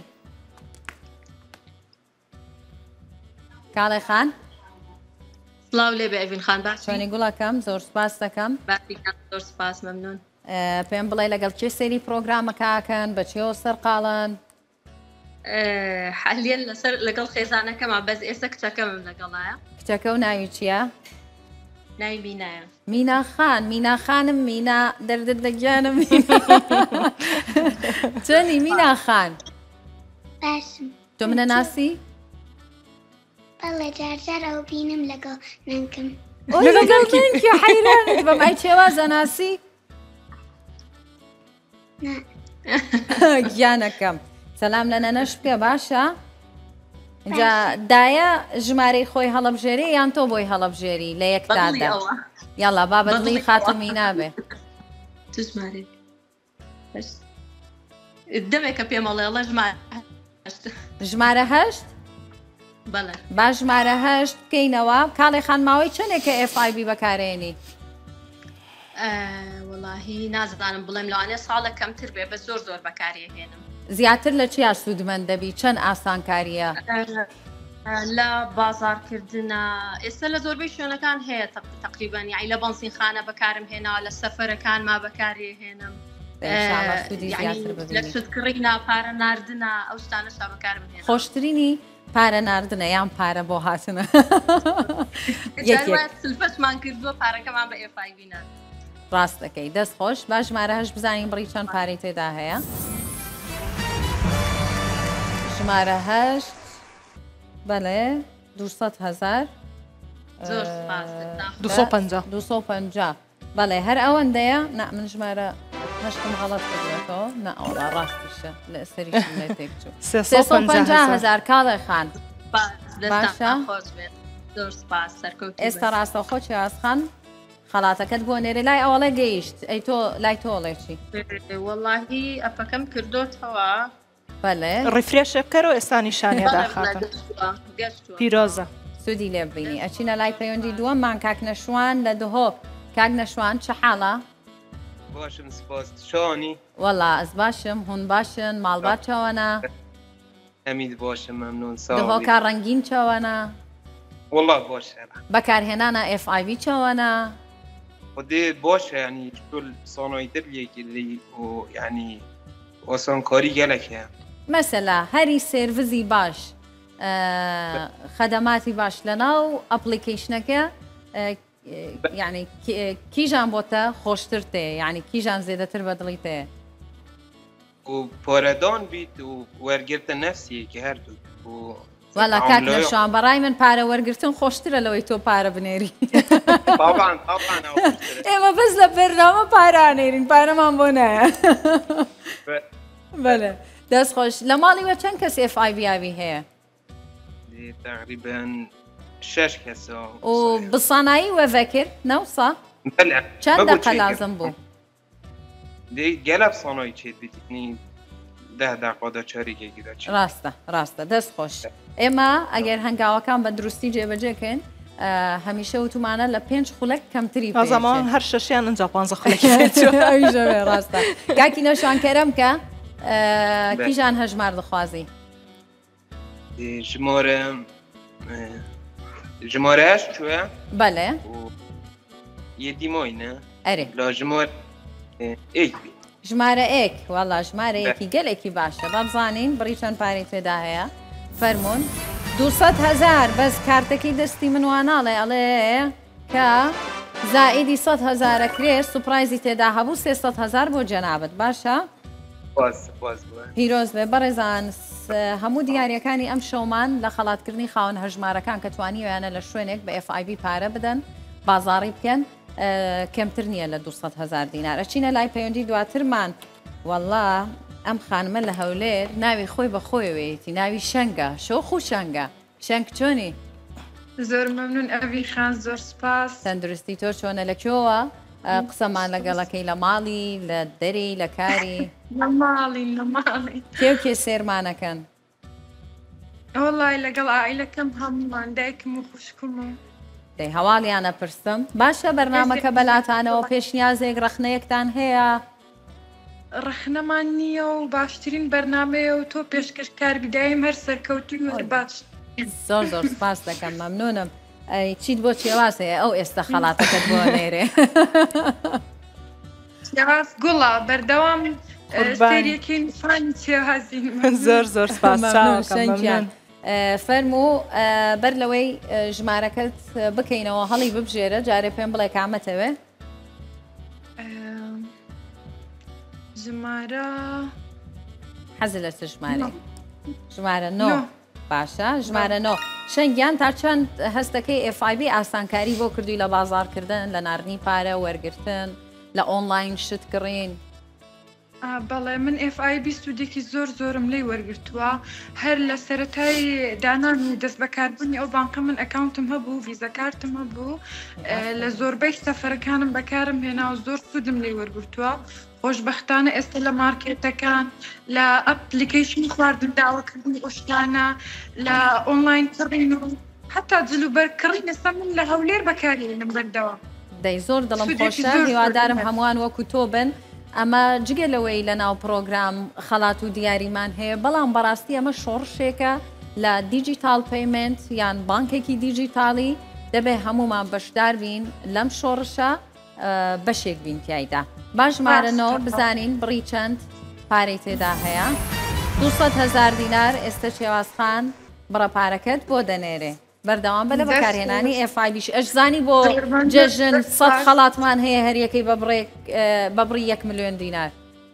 [SPEAKER 2] کاڵی خان
[SPEAKER 21] سڵاو لێ بێ ئەڤین خان باش
[SPEAKER 2] چۆنی گوڵەکەم زۆر سپاس دەکەم
[SPEAKER 21] زۆر سپاس مەمنون
[SPEAKER 2] پێم بڵێ لەگەڵ چێ سەیری پرۆگرامەکەکەن بەچێوە سەرقاڵن
[SPEAKER 21] حالیان لەسەر لەگەڵ خێزانەکەمە بەس ئێستا کچەکەم لەگەڵایە
[SPEAKER 2] کچەکە و ناوی چییە؟
[SPEAKER 21] ناوی مینایە
[SPEAKER 2] مینا خان مینا خانم مینا دەردت لەگیانم چۆنی مینا خان
[SPEAKER 22] باشم
[SPEAKER 2] تۆ منە ناسی؟
[SPEAKER 22] بەڵێ جارجار ئەو بینم لەگەڵ نانکم
[SPEAKER 2] لەگەڵ منکە حەیرانت بەم ئەی چێوازە ناسی؟ گیانەکەم سەلام لە نەنەش بکە باشە؟ اینجا دایە ژمارەی خۆی هەڵەبژێری یان تۆ بۆی هەڵەبژێری لە یەکدادا یاڵا با بەدڵی خاتمی نابێ
[SPEAKER 21] دەمێکە پێمەڵێڵە
[SPEAKER 2] ژمارە هەشت؟ با ژمارە هەشت بکەینەوە کاڵی خان ماوەی چەندێکە ئێف ئای بی بەکارێنی؟
[SPEAKER 21] واللهی نازانم بڵێم لەوانێ ساڵە کەمتر بێ بە زۆر زۆر بەکاری هێنم.
[SPEAKER 2] زیاتر لە چیا سوودمەند دەبی چەند ئاسانکاریە؟
[SPEAKER 21] لە بازارکردنە ئێستا لە زۆربەی شوێنەکان هەیە تقریبان یعنی لە بەنزینخانە بەکارم هێناوە لە سەفەرەکان ما بەکاری هێنم لە سودکڕینا پارە ناردنە ئەو شتانەشا بەکارم هێنم.
[SPEAKER 2] خۆشترینی پارە ناردنە یان پارە بۆ هاتنە؟
[SPEAKER 21] سلفەتمان کردووە پارەکەمان بە ئێف آی بی نارد.
[SPEAKER 2] ڕاست دەکەی دەست خۆش باش ژمارە هەشت بزانین بڕی چەند پارەی تێدا هەیە. ژمارە هەشت بەڵێ دووسەد هەزار دووسە و پەنجا بەڵێ هەر ئەوەندەیە نا من ژمارە هەشتم غەڵەت کردوێتەوە نا ئەوڵا ڕاستیشە لە ئەستەریشم لێ تێکچوو سێ سەد و پەنجا هەزار کاڵێ خان باشە ئێستا ڕاستەوخۆ چیاسخان خەڵاتەکەت بۆ نێرە لای ئەوڵێ گەیشت ئەی تۆ لای تۆڵێکی
[SPEAKER 21] وەڵاهی ئەپەکەم کردوتەوە
[SPEAKER 2] بەڵێ
[SPEAKER 19] ڕیفرێشە بکەرەوە ئێستا نیشانیە داخاتن پیرۆزە
[SPEAKER 2] سودی لێ ببینی ئەچینە لای پەیوەندی دووەممان کاک نەشوان لە دهۆ کاک نەشوان چه حاڵە؟
[SPEAKER 5] باشم سپاس شۆنی؟
[SPEAKER 2] وەڵا ئەس باشم هون باشن ماڵبات چاوەنە؟
[SPEAKER 5] ئەمید باشم مەمنون
[SPEAKER 2] دهۆ کار ڕەنگین چاوەنە؟
[SPEAKER 5] وەڵا باشە
[SPEAKER 2] بەکارهێنانە ئێف آی بی چاوەنە؟
[SPEAKER 5] خودێ باشە ینی شغل صاناییتر لێگیری و ینی ئۆسانکاری گەلێکە
[SPEAKER 2] مەسەلا هەری سێرڤزی باش خەدەماتی باش لەناو ئەپلیکیشنەکە یعنی کیژان بۆتە خۆشتر تێ یعنی کیژان زێدەتر بە دڵی تێ
[SPEAKER 5] و پارەدان بیت و وەرگرتە نەفسیەکی هەردوو
[SPEAKER 2] وەڵا کاک نەشوان بەڕای من پارە وەرگرتن خۆشترە لەوەی تۆ پارە بنێری ئێمە بەس لە بەرنامە پارانێرین پارەمان بۆ نایە بەڵێ دەست خۆش لە ماڵیوە چەند کەس ئێف آی بی ئاوی هەیە؟
[SPEAKER 5] تقریبا شش کەسە
[SPEAKER 2] و بسانایی وەڤە کرد نەوسا؟ چەند دەقە لازم بوو؟
[SPEAKER 5] گەلە بسانایی چێت بیتنی ده دقیقە چارێکێکی دەچێت
[SPEAKER 2] ڕاستە ڕاستە دەست خۆش ئێمە ئەگەر هەنگاوەکان بە دروستی جێبەجێکەن هەمیشە وتمانە لە پێنج خولەک کەمتری
[SPEAKER 19] زەمان هەر شەشیان ئەنجا پانزە خولەک
[SPEAKER 2] ڕاستە کاکی نەشوان کەرەم کە کیژان هەژمار دەخوازی
[SPEAKER 5] ژمارە ژمارەش کوێ؟
[SPEAKER 2] بەڵێ
[SPEAKER 5] یەدیمۆینە
[SPEAKER 2] ئەرێ
[SPEAKER 5] لە ژمار ئێک
[SPEAKER 2] ژمارە ئێک وەڵا ژمارەیەکی گەلێکی باشە با بزانین بڕی چەند پارەی تێدا هەیە فەرمونون دووسەد هەزار بەس کارتەکەی دەستی منواناڵێ ئەڵێ کە زائیدی سەد هەزارە کرێ سوپرایزی تێدا هەبوو سێسەد هەزار بۆ جەنابەت باشە؟ پیرۆز بێ بەڕێزان هەموو دیاریەکانی ئەم شەومان لە خەڵاتکردنی خاوەن هەژمارەکان کە توانیویانە لە شوێنێک بە ئێف آی بی پارە بدەن بازاڕی بکەن کەمتر نییە لە دووسەد هەزار دینار ئەچینە لای پەیوەندی دواترمان وەڵا ئەم خانمە لە هەولێر ناوی خۆی بە خۆیەوەیەتی ناوی شەنگە شۆخ و شەنگە شەنگ چۆنی؟
[SPEAKER 6] زۆر مەمنون ئەوی خان زۆر سپاس
[SPEAKER 2] تەندروستی تۆ چۆنە لەکوێوە قسەمان لەگەڵەکەی لە ماڵی لە دەری لە کاری
[SPEAKER 6] لە ماڵی لە ماڵی
[SPEAKER 2] کێو کێ سێرمانەکەن؟
[SPEAKER 6] وەڵای لەگەڵ ئائیلەکەم هەموومان دایکم و خوشکم و
[SPEAKER 2] دەی هەواڵیانە پرسم باشە بەرنامەکە بەلاتانەوە پێشنیازێک ڕەخنەیەکتان هەیە؟
[SPEAKER 6] ڕەخنەمان نییە و باشترین بەرنامەیە و تۆ پێشکەشکار بیدایم هەر سەرکەوتوی وەر باش
[SPEAKER 2] زۆر زۆر سپاس دەکەم مەمنونم چیت بۆ چێواز هەیە ئەو ئێستا خەڵاتەکەت بۆ نێرێ
[SPEAKER 6] چێواز گوڵە بەردەوام سێریەکەین فانی چێوازین
[SPEAKER 19] زۆر زۆر سپاس
[SPEAKER 2] شەنگیان فەرموو بەر لەوەی ژمارەکەت بکەینەوە هەڵی ببژێرە جارێ پێم بڵێ کامەتەوێ
[SPEAKER 6] ژمارە
[SPEAKER 2] حەزە لە چ ژمارە ژمارە نۆ باشە ژمارە نۆ شەنگیان تا چەند هەستەکەی ئێف آی بی ئاسانکاری بۆ کردووی لە بازارکردن لە ناردنی پارە وەرگرتن لە ئۆنلاین شت کڕین
[SPEAKER 6] بەڵێ من ئێف آی بی سوودێکی زۆر زۆرم لێی وەرگرتووە هەر لە سەرەتای دانانی دەست بەکاربوونی ئەو بانکە من ئەکاونتم هەبوو ڤیزەکارتم هەبوو لە زۆربەی سەفەرەکانم بەکارم هێنا و زۆر سوودم لێی وەرگرتووە خۆشبەختانە ئێستا لە مارکێتەکان لە ئەپلیکیشنی خواردن داواکردنی ئۆشتانە لە ئۆنلاین کڕین و حتا جلوبەرکڕین ئێستا من لە هەولێر بەکارهێنم بەردەوام
[SPEAKER 2] دەی زۆر دڵم خۆشە هیوادارم هەمووان وەکو تۆ بن ئەمە جگە لەوەی لە ناو پرۆگرام خەڵات و دیاریمان هەیە بەڵام بەڕاستی ئەمە شۆڕشێکە لە دیجیتال پیمنت یان بانکێکی دیجیتالی دەبێ هەمومان بەشدار بین لەم شۆڕشە بەشێک بین تایدا باش ژمارەنەوە بزانین بڕی چەند پارەی تێدا هەیە دووسەد هەزار دینار ئێستا شێوازخان بڕە پارەکەت بۆ دەنێرێ بەردەوام بە لە بەکارهێنانی ئێف آی بیش ئەشزانی بۆ جێژن سەد خەڵاتمان هەیە هەریەکەی بەبڕی یەک ملیۆن دینار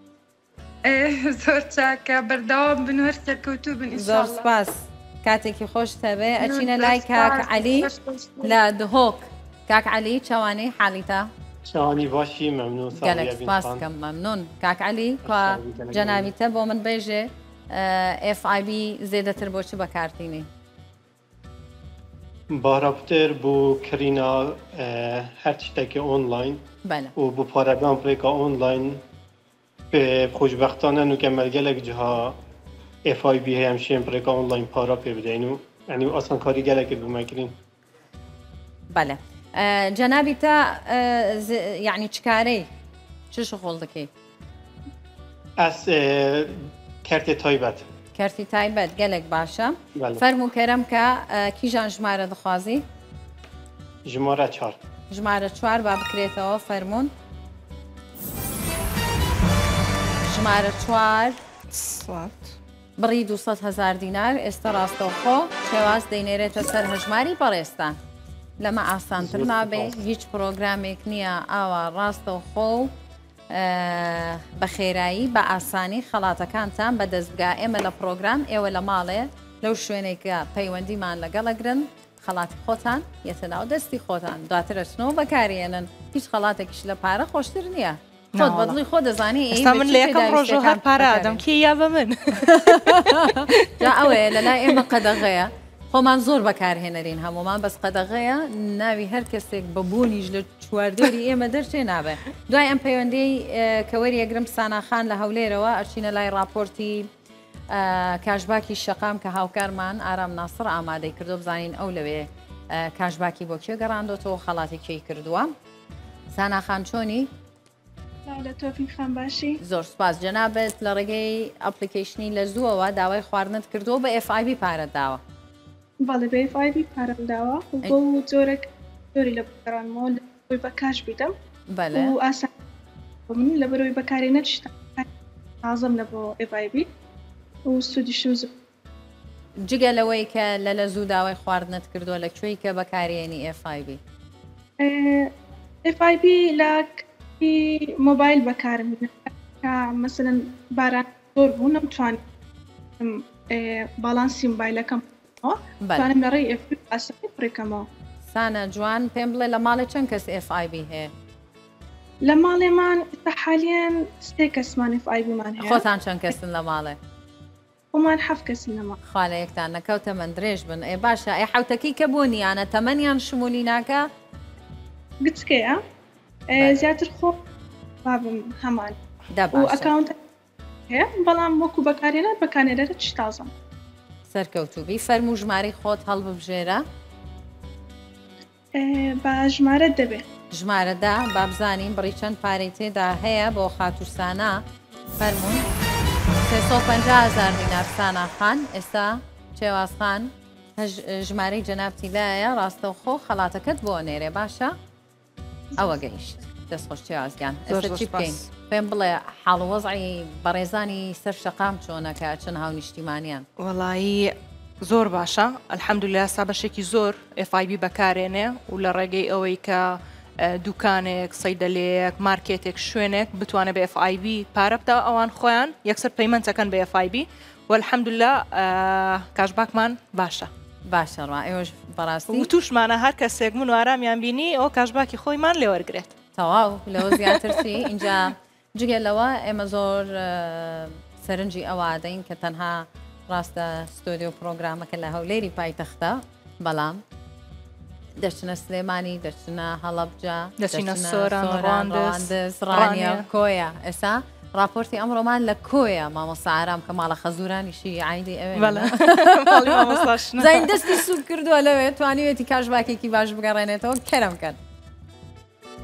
[SPEAKER 6] زۆر چاکە بەردەوام بنوەر سەرکەوتوو بن
[SPEAKER 2] زۆر سپاس کاتێکی خۆش تەبێ ئەچینە لای کاک عەلی لە دهۆک کاک عەلی چاوانەی حاڵیتە
[SPEAKER 7] چاوانی باشی مەمنون
[SPEAKER 2] گەلێک سپاس بکەم مەمنون کاک عەلی کا جەنابیتە بۆ من بێژێ ئێف آی بی زێدەتر بۆچی بەکارتینی
[SPEAKER 7] بارابتر بۆ کڕینا هەر تشتێکی ئۆنلاین و بۆ پارەبان پرێکا ئۆنلاین خۆشبەختانە و گەمەرگەلێک جها ئێف آی بی هەیە ئەمشێن پرێکا ئۆنلاین پارا پێ بدەین و ئەنی ئاسانکاری گەلێکی بمەکرین
[SPEAKER 2] بەڵێ جەنابی تا یعنی چکارەی چ شغل دەکەی
[SPEAKER 7] ئەس کارتی تایبەت
[SPEAKER 2] کارتی تایبەت گەلێک باشە فەرموو کەرەم کە کیژان ژمارە دەخوازی
[SPEAKER 7] ژمارە چوار
[SPEAKER 2] ژمارە چوار با بکرێتەوە فەرموون ژمارە چوار بڕی دووسەد هەزار دینار ئێستا ڕاستەوخۆ شێواز دەینێرێتە سەر هەژماری بەڕێستان لەمە ئاسانتر نابێ هیچ پرۆگرامێک نییە ئاوا ڕاستەوخۆ و بە خێرایی بە ئاسانی خەڵاتەکانتان بە دەستگا ئێمە لە پرۆگرام ئێوە لە ماڵێ لەو شوێنێکە پەیوەندیمان لەگەڵەگرن خەڵاتی خۆتان یەتە ناو دەستی خۆتان دواترەچنەوە بەکارێنن هیچ خەڵاتێکیش لە پارە خۆشتر نییە خۆت بەدڵی خۆ دەزانی
[SPEAKER 19] ئێستا من لە یەکەم ڕۆژە هەر پارە ئادەم کێ یا بە من
[SPEAKER 2] جا ئەوەیە لەلای ئێمە قەدەغەیە خۆمان زۆر بەکارهێنەرین هەمومان بەس قەدەغەیە ناوی هەر کەسێک بە بوونیش لە چواردێری ئێمە دەرچێ نابێت دوای ئەم پەیوەندەی کە وەریەگرم ساناخان لە هەولێرەوە ئەچینە لای راپۆرتی کاشباکی شەقام کە هاوکارمان ئارام ناسڕ ئامادەی کردو بزانین ئەو لەوێ کاشباکی بۆ کێ گەڕاندۆتەوە خەڵاتی کێی کردووە ساناخان چۆنی؟
[SPEAKER 8] لە تۆفین خان باشی
[SPEAKER 2] زۆر سپاس جەنابێت لە ڕێگەی ئەپلیکیشنی لە زووەوە داوای خواردنت کردو بە ئێف آی بی پارەت داوە
[SPEAKER 8] بەڵێ بە ئێف آی بی پارەم داوە بۆ جۆرێک زۆری لە بەکارانەوە لەبەرەوەی بە کاش بیدەم و ئاسان من لە بەرەوەی بەکارێنە شتا ئازم لە بۆ ئێف آی بی و سودیشم زۆر
[SPEAKER 2] جگە لەوەی کە لە لە زوو داوای خواردنت کردووە لەکوێی کە بەکارێنی ئێف آی بی
[SPEAKER 8] ئێف آی بی لە مۆبایل بەکارم کە مەسەلەن باران زۆر بوو نەمتوانم باڵانسی مۆبایلەکەم توانم لە ڕێی ئێف آی بی ئاسانی پڕێکەمەوە
[SPEAKER 2] سانە جوان پێم بڵێ لە ماڵێ چەند کەس ئێف آی بی هەیە
[SPEAKER 8] لە ماڵێمان حالیان سێ کەسمان ئێف آی بیمان هەیە
[SPEAKER 2] خۆتان چەند کەسن لە ماڵێ
[SPEAKER 8] خۆمان حەفت کەسن لە ماڵ
[SPEAKER 2] خاڵەیەکتان نەکەوتە من درێژ بن ئێ باشە ئێ حوتەکەی کە بوونیانە تەمەنیان شمولی ناکە
[SPEAKER 8] گچکەیە زیاتر خۆ بابم هەمان و ئەکاونت هەیە بەڵام وەکو بەکارێنات بەکارێنەرە چ تازەم
[SPEAKER 2] سەرکەوتوبی فەرموو ژمارەی خۆت هەڵببژێرە
[SPEAKER 8] بە ژمارە دەبێت
[SPEAKER 2] ژمارەدا با بزانین بڕی چەند پارەی تێدا هەیە بۆ خاتوسانە فەرموون سێسەد و پەنجا هەزار دینار ساناخان ئێستا شێوازخان ژمارەی جەنابتی لایە ڕاستەوخۆ خەڵاتەکەت بۆ نێرێ باشە ئەوە گەیشت دەستخۆش شێوازگیان ئێستا چی بکەین پێم بڵێ حاڵوەزعی بەڕێزانی سەر شەقام چۆنەکە چەند هاو نیشتیمانیان
[SPEAKER 19] وەڵایی زۆر باشە ئەلحەمدوللا سا بەشێکی زۆر ئێف آی بی بەکارێنێ و لە ڕێگەی ئەوەی کە دوکانێک سەیدەلەیەک مارکێتێک شوێنێک بتوانێت بە ئێف آی بی پارە بدەوە ئەوان خۆیان یەکسەر پەیمەنتەکەن بە ئێف آی بی وەلحەمدوللا کاشباکمان باشە
[SPEAKER 2] باشە ڕوا ئێوەش بەڕاستی
[SPEAKER 19] و تووشمانە هەر کەسێک من و ئارامیان بینی ئەو کاشباکی خۆیمان لێوەرگێت
[SPEAKER 2] تەواو لەوە زیاترسی اینجا جگەلەوە ئێمە زۆر سەرنجی ئەوادەین کە تەنها ڕاستە ستۆدیۆ پرۆگرامەکە لە هەولێری پایتەختە بەڵام دەچنە سلێمانی دەچنە هەڵەبجا
[SPEAKER 19] دەچینە سۆران ڕاندز
[SPEAKER 2] ڕانیا کۆیە ئێستا راپۆرتی ئەمڕۆمان لە کۆیە مامۆستا ئارام کە ماڵە خەزورانیشی عیدی ئەوێ زین دەستی سوود کردووە لەوێ توانیوێتی کاشباکێکی باش بگەڕێنێتەوە کەرم کەن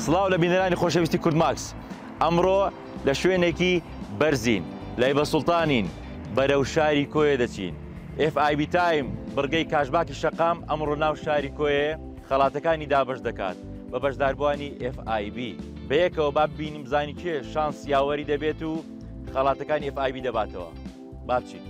[SPEAKER 9] سڵاو لە بینەرانی خۆشەویستی کورد ماکس ئەمڕۆ لە شوێنێکی بەرزین لایبە سوڵتانین بەرەو شاری کۆیە دەچین ئف ئای بی تایم بڕگەی کاشباکی شەقام ئەمڕۆ ناو شاری کۆیە خەڵاتەکانی دابەش دەکات بە بەشداربوانی ئف ئای بی بەیەکەوە با ببینیم بزانی کێ شانس یاوەری دەبێت و خەڵاتەکانی ئف ئای بی دەباتەوە با بچین.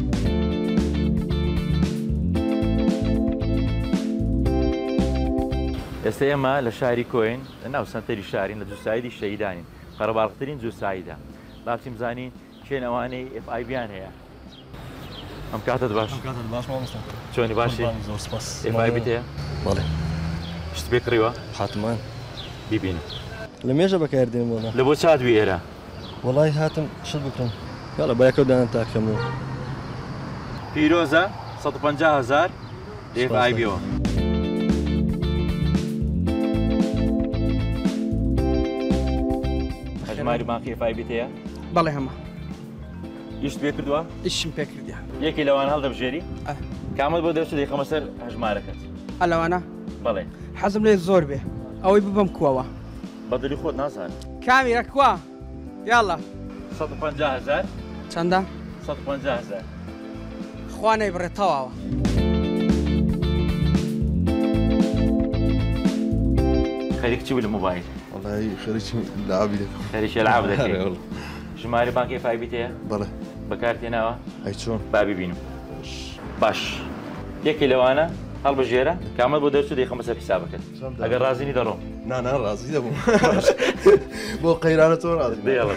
[SPEAKER 9] ئێستا ئێمە لە شاری کۆین لە ناو سەنتەری شارین لە جوسایدی شەیدانین قەرەباڵغترین جوسایدا با بچین بزانین چێن ئەوانەی ئف ئای بیان هەیە. ئەم کاتت باش چۆنی باشی ئف ئای بیت هەیە؟
[SPEAKER 10] بەڵێ
[SPEAKER 9] شت پێ کڕیوە؟
[SPEAKER 10] حتمان
[SPEAKER 9] بیبینم
[SPEAKER 10] لە مێژە بەکاردێن بۆ
[SPEAKER 9] لە بۆ چاتوی ئێرە؟
[SPEAKER 10] وەڵای هاتم شت بکڕم یاڵە بەیەکەوت دانم تاکەمەوە.
[SPEAKER 9] پیرۆزە سەد و پەنجا هەزار ئف ئای بیەوە. هەژماری بانکی ئف ئای بیت هەیە؟
[SPEAKER 23] بەڵێ هەمە.
[SPEAKER 9] ئیشت پێ کردووە؟
[SPEAKER 23] ئیشم پێ کردیە.
[SPEAKER 9] یەکی لەوان هەڵدەبژێری؟ کامت بۆ دەچێت دەیخەمە سەر هەژمارەکەت.
[SPEAKER 23] ئە لەوانە؟
[SPEAKER 9] بەڵێ.
[SPEAKER 23] حەزم لێ زۆر بێ ئەوەی ببەم کووەوە.
[SPEAKER 9] بەدڵی خۆت نازان.
[SPEAKER 23] کامیرە کووە؟ یاڵە.
[SPEAKER 9] سەد و پەنجا هەزار؟
[SPEAKER 23] چەندە؟
[SPEAKER 9] سەد و پەنجا هەزار.
[SPEAKER 23] خوا نەیبڕێتەوەوە.
[SPEAKER 9] خەریک چی بوو لە مۆبایل؟
[SPEAKER 10] وەڵای خەریکی لعابی دەکەم.
[SPEAKER 9] خەریکی لعاب دەکەی؟ ژمارە بانکی ئف ئای بیت هەیە؟
[SPEAKER 10] بەڵێ.
[SPEAKER 9] بەکارتێناوە؟
[SPEAKER 10] ئەی چۆن؟
[SPEAKER 9] با ببینم. باش. یەکی لەوانە هەڵبژێرە کامەت بۆ دەرچوو دەیخەمە سەر حیسابەکەت. ئەگەر رازینی دەڕۆم.
[SPEAKER 10] نا نا رازی دەبووم. بۆ قەیرانە تۆ رازی.
[SPEAKER 9] دێڵە.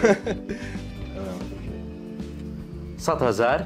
[SPEAKER 9] سەد هەزار.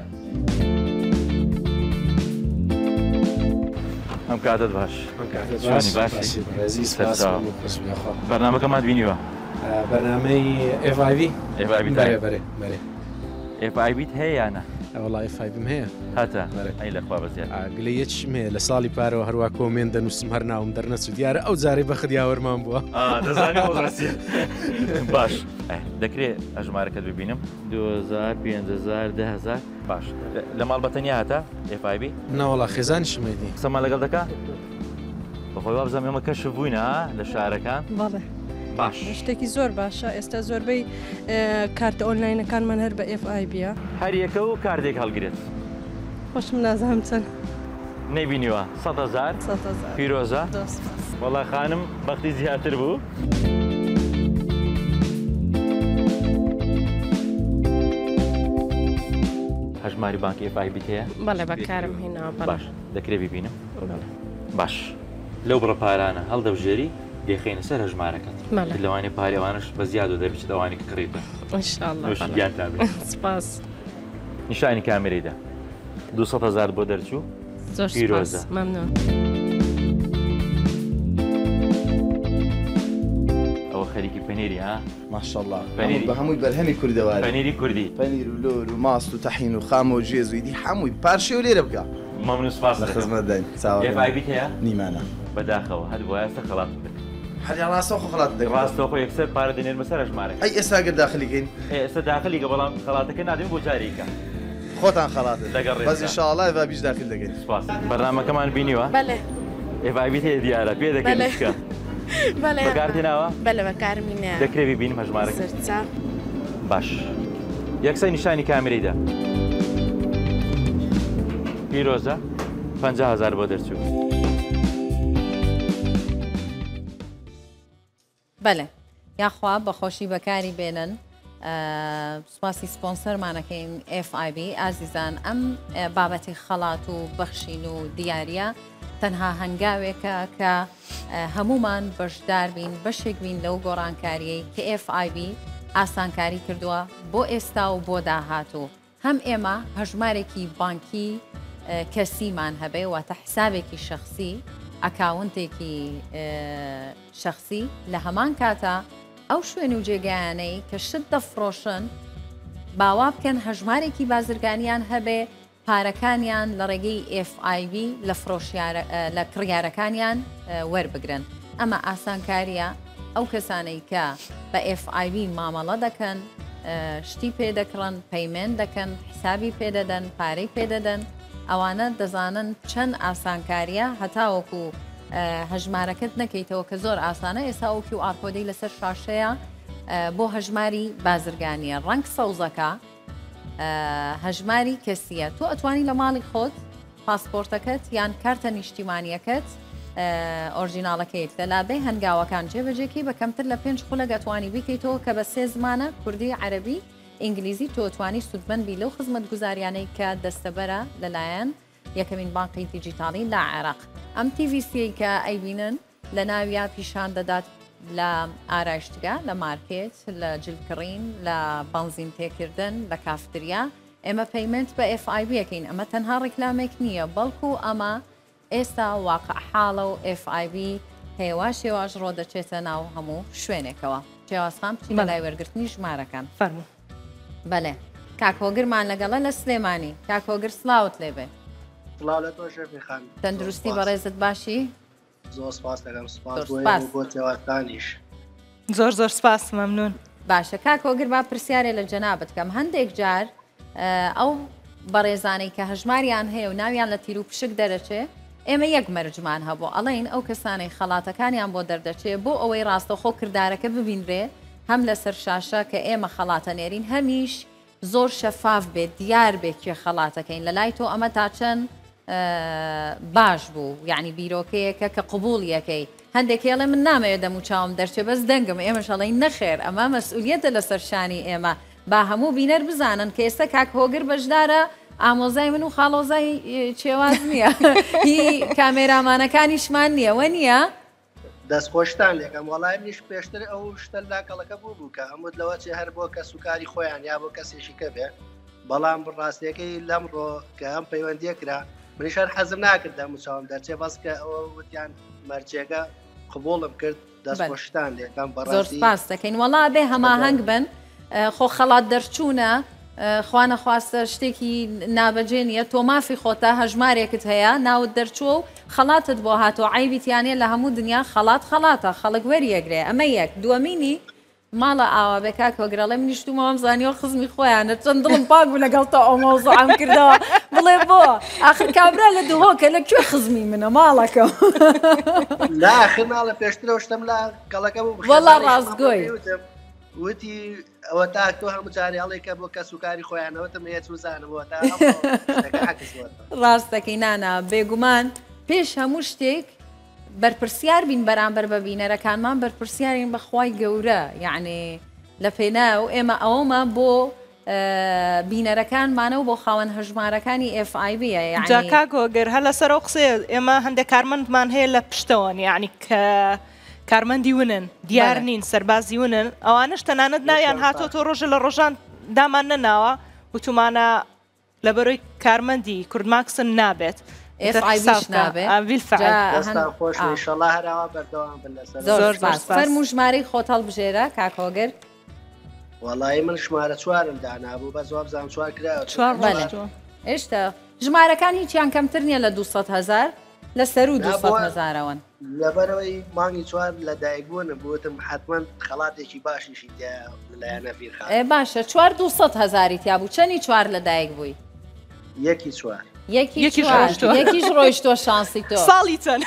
[SPEAKER 9] ئەم کاتت باش.
[SPEAKER 24] چۆنی باشی؟
[SPEAKER 9] بەرنامەکەمان بینیوە؟
[SPEAKER 24] بەرنامەی ئف ئای بی؟
[SPEAKER 9] ئف ئای بی
[SPEAKER 24] بەرێ بەرێ بەرێ.
[SPEAKER 9] ئف ئای بیت هەیە یانە؟
[SPEAKER 24] وەڵای ئف ئای بیم هەیە.
[SPEAKER 9] هاتە ئەی لەخوا بەزیاد.
[SPEAKER 24] گلەی یەکشم هەیە لە ساڵی پارەوە هەروە کۆمێن دەنووسم هەر ناوم دەرنەچوو دیارە ئەو جارەی بەخت یاوەرمان بووە.
[SPEAKER 9] دەزانی ڕاستیە. باش دەکرێت ئەژمارەکەت ببینم دوو هەزار پێنج هەزار دە هەزار باش لە ماڵ بەتەنیا هاتە ئف ئای بی؟
[SPEAKER 24] ناوەڵا خێزانیشم هەیدی.
[SPEAKER 9] قسەمان لەگەڵ دەکا؟ بەخۆی وا بزانم ئێمە کەشف بووینە لە شارەکان؟
[SPEAKER 25] بەڵێ.
[SPEAKER 9] باش.
[SPEAKER 25] شتێکی زۆر باشە ئێستا زۆربەی کارتە ئۆنلاینەکانمان هەر بە ئف ئای بیە.
[SPEAKER 9] هەر یەکە و کاردێک هەڵگرێت.
[SPEAKER 25] خۆشم نازانم چەند.
[SPEAKER 9] نەیبینیوە سەد هەزار؟
[SPEAKER 25] سەد هەزار.
[SPEAKER 9] پیرۆزە؟ وەڵا خانم بەختی زیاتر بوو. هەژماری بانکی ئف ئای بیت هەیە؟
[SPEAKER 25] بەڵێ بەکارم هێناوە.
[SPEAKER 9] باش دەکرێت ببینم؟ باش لەو بڕە پارانە هەڵدەبژێری دێخینە سەر هەژمارەکەت لەوانی پارێوانش بە زیاد و دەبیت دەوانی کە کڕیتە.
[SPEAKER 25] ئینشاءڵڵا. سپاس.
[SPEAKER 9] نیشانی کامێرەیدا دووسەد هەزار بۆ دەرچوو.
[SPEAKER 25] زۆر سپاس. مەمنون.
[SPEAKER 9] ئەوە خەریکی پەنیری ها؟
[SPEAKER 10] ماشەڵڵا. بە هەمووی بەرهەمی کوردەواری.
[SPEAKER 9] پەنیری کوردی.
[SPEAKER 10] پەنیر و لۆر و ماست و تەحین و خام و جێز و ئیدی هەمووی پارشێ و لێرە بکە.
[SPEAKER 9] مەمنون سپاس
[SPEAKER 10] لە خزمەت داین.
[SPEAKER 9] ئف ئای بیت هەیە؟
[SPEAKER 10] نیمانە.
[SPEAKER 9] بەداخەوە هەر بۆ ئێستا خەڵات دەکەن.
[SPEAKER 10] هەر ڕاستەوە خۆ خەڵات دەکەن.
[SPEAKER 9] ڕاستەوە خۆ یەکسەر پارە دەنێرمە سەر هەژمارەکە.
[SPEAKER 10] ئەی ئێستا گەر داخلیگەین؟
[SPEAKER 9] ئێستا داخلیگە بەڵام خەڵاتەکە نادەین بۆ جارێکە.
[SPEAKER 10] خۆتان خەڵاتن.
[SPEAKER 9] دەگەڕێت.
[SPEAKER 10] بەس ئینشاءڵڵا ئف ئای بیش داخل دەکەین.
[SPEAKER 9] سپاس. بەرنامەکەمان بینیوە؟
[SPEAKER 25] بەڵێ.
[SPEAKER 9] ئف ئای بیت هەیە دیارە پێ دەکەین شکە.
[SPEAKER 25] بەڵێ.
[SPEAKER 9] بەکارتێناوە؟
[SPEAKER 25] بەڵێ بەکارم هێناوە.
[SPEAKER 9] دەکرێت ببینیم هەژمارەکە.
[SPEAKER 25] سەرچا.
[SPEAKER 9] باش. یەکسەر نیشانی کامێرەیدا. پیرۆزە پەنجا هەزار بۆ دەرچوو.
[SPEAKER 2] بەڵێ یاخوا بەخۆشی بەکاری بێنن سوپاسی سپۆنسەرمانەکەین ئف ئای بی ئازیزان ئەم بابەتی خەڵات و بەخشین و دیارە تەنها هەنگاوێکە کە هەمومان بەشدار بین بەشێک بین لەو گۆڕانکاریەی کە ئف ئای بی ئاسانکاری کردووە بۆ ئێستا و بۆ داهاتوو هەم ئێمە هەژمارێکی بانکی کەسیمان هەبێ واتە حسابێکی شخصی ئەکاونتێکی شخصی لە هەمان کاتە ئەو شوێن و جێگایانەی کە شت دەفرۆشن باوا بکەن هەژمارێکی بازرگانیان هەبێ پارەکانیان لە ڕێگەی ئف ئای بی لە کڕیارەکانیان وەربگرن ئەمە ئاسانکاریە ئەو کەسانەی کە بە ئف ئای بی مامەڵە دەکەن شتی پێ دەکڕن پەیمێن دەکەن حسابی پێدەدەن پارەی پێدەدەن ئەوانە دەزانن چەند ئاسانکاریە هەتاوەکو هەژمارەکەت نەکەیتەوە کە زۆر ئاسانە. ئێستا ئەو کیو ئار کۆدەی لەسەر شاشەیە بۆ هەژماری بازرگانیە ڕنگ سەوزەکە هەژماری کەسیە. تۆ ئەتوانی لە ماڵی خۆت پاسپۆرتەکەت یان کارتە نیشتیمانیەکەت ئۆرجیناڵەکەیت لە لابێ هەنگاوەکان جێبەجێکی بە کەمتر لە پێنج خولە گەتوانی بیکەیتەوە کە بە سێ زمانە کوردی عەرەبی ئینگلیزی تۆتوانی سودمەندبی لەو خزمەت گوزاریانەی کە دەستەبەرە لەلایەن یەکەمین بانقی دیجیتاڵی لە عێراق. ئەم تی وی سی کە ئەیبینن لە ناویا پیشان دەدات لە ئارایشتگا لە مارکێت لە جلکڕین لە بەنزین تێکردن لە کافتریا ئێمە پەیمنت بە ئف آی بی یەکەین. ئەمە تەنها ڕێکلامێک نییە بەڵکو ئەمە ئێستا واقع حاڵە و ئف آی بی هێوا شێواش ڕۆ دەچێتە ناو هەموو شوێنێکەوە. جیاوازخان بچین بە لای وەرگرتنی ژمارەکان.
[SPEAKER 19] فەرموو.
[SPEAKER 2] بەڵێ کاکۆگرمان لەگەڵە لە سلێمانی. کاکۆگر سلااوت لێبێ.
[SPEAKER 11] سڵاو لە تۆ شەرمی خان.
[SPEAKER 2] تەندروستی بەڕێزت باشی؟
[SPEAKER 11] زۆر سپاس دەکەم سپاس بۆ جیاوازخانیش.
[SPEAKER 19] زۆر زۆر سپاس مەمنون.
[SPEAKER 2] باشە کاکۆگر با پرسیارێ لە جەنابەت کەم هەندێک جار ئەو بەڕێزانەی کە هەژماریان هەیە و ناویان لە تیر و پشک دەرەچێ ئێمە یەک مەرجمان هەبوو ئەڵێن ئەو کەسانەی خەڵاتەکانیان بۆ دەردەچێت بۆ ئەوەی ڕاستەخۆ کردارەکە ببینرێ هەم لەسەر شاشە کە ئێمە خەڵاتە نێرین هەمیش زۆر شەفاف بێت دیار بێت کێ خەڵاتەکەین لە لای تۆ ئەمە تا چەند باش بوو یعنی بیرۆکەیەکە کە قبوڵیەکەی هەندێک هێڵێ من نامەوێت دەم و چاوم دەرچێ بەس دەنگم ئێمە شەڵی نەخێر ئەمە مەسئولیەتە لەسەر شانی ئێمە با هەموو بینەر بزانن کە ئێستا کاک هۆگر بەشدارە ئامۆزای من و خاڵۆزای چێواز نییە هی کامێرامانەکانیشمان نییە وە نییە؟
[SPEAKER 11] دەستخۆشتان لێکم وەڵای منیش پێشتر ئەو شتە لاکەڵەکە بوو بوو کە ئەمود لەوە چێ هەر بۆ کە سوکاری خۆیان یا بۆ کەسێکی کە بێ بەڵام ڕاستیەکەی لەمڕۆ کە ئەم پەیوەندیە کرا منیش هەر حەزم ناکردم و چاوم دەرچێ بەس کە ئەوە وتیان مەرجێگە قبوڵم کرد دەستخۆشتان لێکم بەڕاستی
[SPEAKER 2] زۆر سپاس دەکەین وەڵا بێ هەماهەنگ بن خۆ خەڵات دەرچوونە خوانە خواستە شتێکی نابەجێ نیە تۆ مافی خۆتە هەژمارێکت هەیە ناوت دەرچوە و خەڵاتت بۆ هاتۆ عیبیتیانێ لە هەموو دنیا خەڵات خەڵاتە خەڵک وەریەگرێ ئەمە یەک دووەمینی ماڵە ئاوا بێکا کۆگرەڵێ منیشتومەوەم زانیەوە خزمی خۆیانە چەند دڵم پاک بوو لەگەڵ تا ئەو مەوزوعام کردەوە بڵێ بۆ ئاخر کابرا لە دووهۆکە لە کوێ خزمی منە ماڵەکە
[SPEAKER 11] لا آخر ماڵە پێشترەوە شتم لا گەڵەکە بوو
[SPEAKER 2] وەڵا ڕاستگۆی
[SPEAKER 11] وتی ئەوە تا تۆ هەموو جارێڵێکە بۆ کە سوکاری خۆیانەوەتم هەیە چوزانەوە تا
[SPEAKER 2] ڕاستەکەی نانا بێگومان پێش هەموو شتێک بەرپرسیار بین بەرامبەر بە بینەرەکانمان بەرپرسیارین بەخوای گەورە یعنی لە پێناو ئێمە ئەومە بۆ بینەرەکانمانە و بۆ خاوەن هەژمارەکانی ئف آی بی
[SPEAKER 19] جا کاکۆگەر هە لەسەر ئەو قسێ ئێمە هەندێک کارمەندمان هەیە لە پشتەوەن یعنی کە کارمەندی ونن دیار نین سەربازی ونن ئەوانش تەنانەت ناویان هاتۆ تۆ ڕۆژە لە ڕۆژان دامان نەناوە وتومانە لەبەرۆی کارمەندی کوردماکسن نابێت
[SPEAKER 2] فەرموو ژمارەی خۆت هەڵبژێرە کاکۆگر
[SPEAKER 11] وەڵایی من ژمارە چوارم دانابوو بە زۆر بزانم چوار کرا
[SPEAKER 2] هێشتا ژمارەکان هیچیان کەمتر نییە لە دووسەد هەزار لە سەر و دووسەد هەزارەوەن
[SPEAKER 11] لەبەرەوەی مانگی چوار لە دایکبوونە بوتم حتمما خەڵاتێکی باشیشی لایەنە فیرخان
[SPEAKER 2] باشە چوار دووسەد هەزاری تیا بوو چەندی چوار لە دایک بووی
[SPEAKER 11] یەکی چوار
[SPEAKER 2] یەکیش ڕۆیشتۆ شانسی تۆ
[SPEAKER 19] ساڵی چەند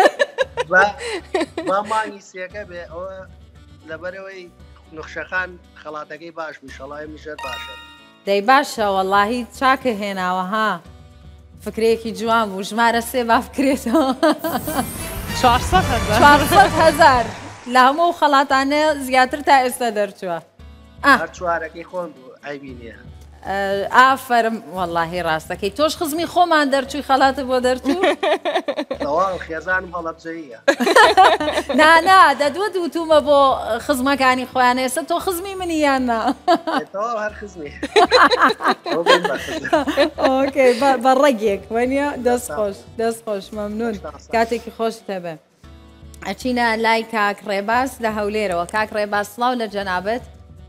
[SPEAKER 11] با مانگی سێەکە بێ ئەوە لەبەرەوەی نوخشەخان خەڵاتەکەی باش بوو شەڵای میژەر باشە
[SPEAKER 2] دەی باشە وەڵاهی چاکە هێناوە ها فکرەیەکی جوان بوو ژمارە سێ با بکرێتەوە چوارسەد هەزار لە هەموو خەڵاتانە زیاتر تا ئێستا دەرچووە
[SPEAKER 11] هەر چوارەکەی خۆن بوو عیبی نییە
[SPEAKER 2] ئافرم وەڵاهی ڕاستەکەی تۆش خزمی خۆمان دەرچووی خەڵاتە بۆ دەرچوو
[SPEAKER 11] خێزانم هەڵەبجەیە
[SPEAKER 2] نانا دەدووە دووتومە بۆ خزمەکانی خۆیان ئێستا تۆ خزمی منی یاننا
[SPEAKER 11] هەر خزمی
[SPEAKER 2] ئۆکەی بە ڕێگێک وەنیە دەست خۆش دەست خۆش مەمنون کاتێکی خۆش دەبێ ئەچینە لای کاک ڕێباس لە هەولێرەوە کاک ڕێباس سڵاو لە جەنابەت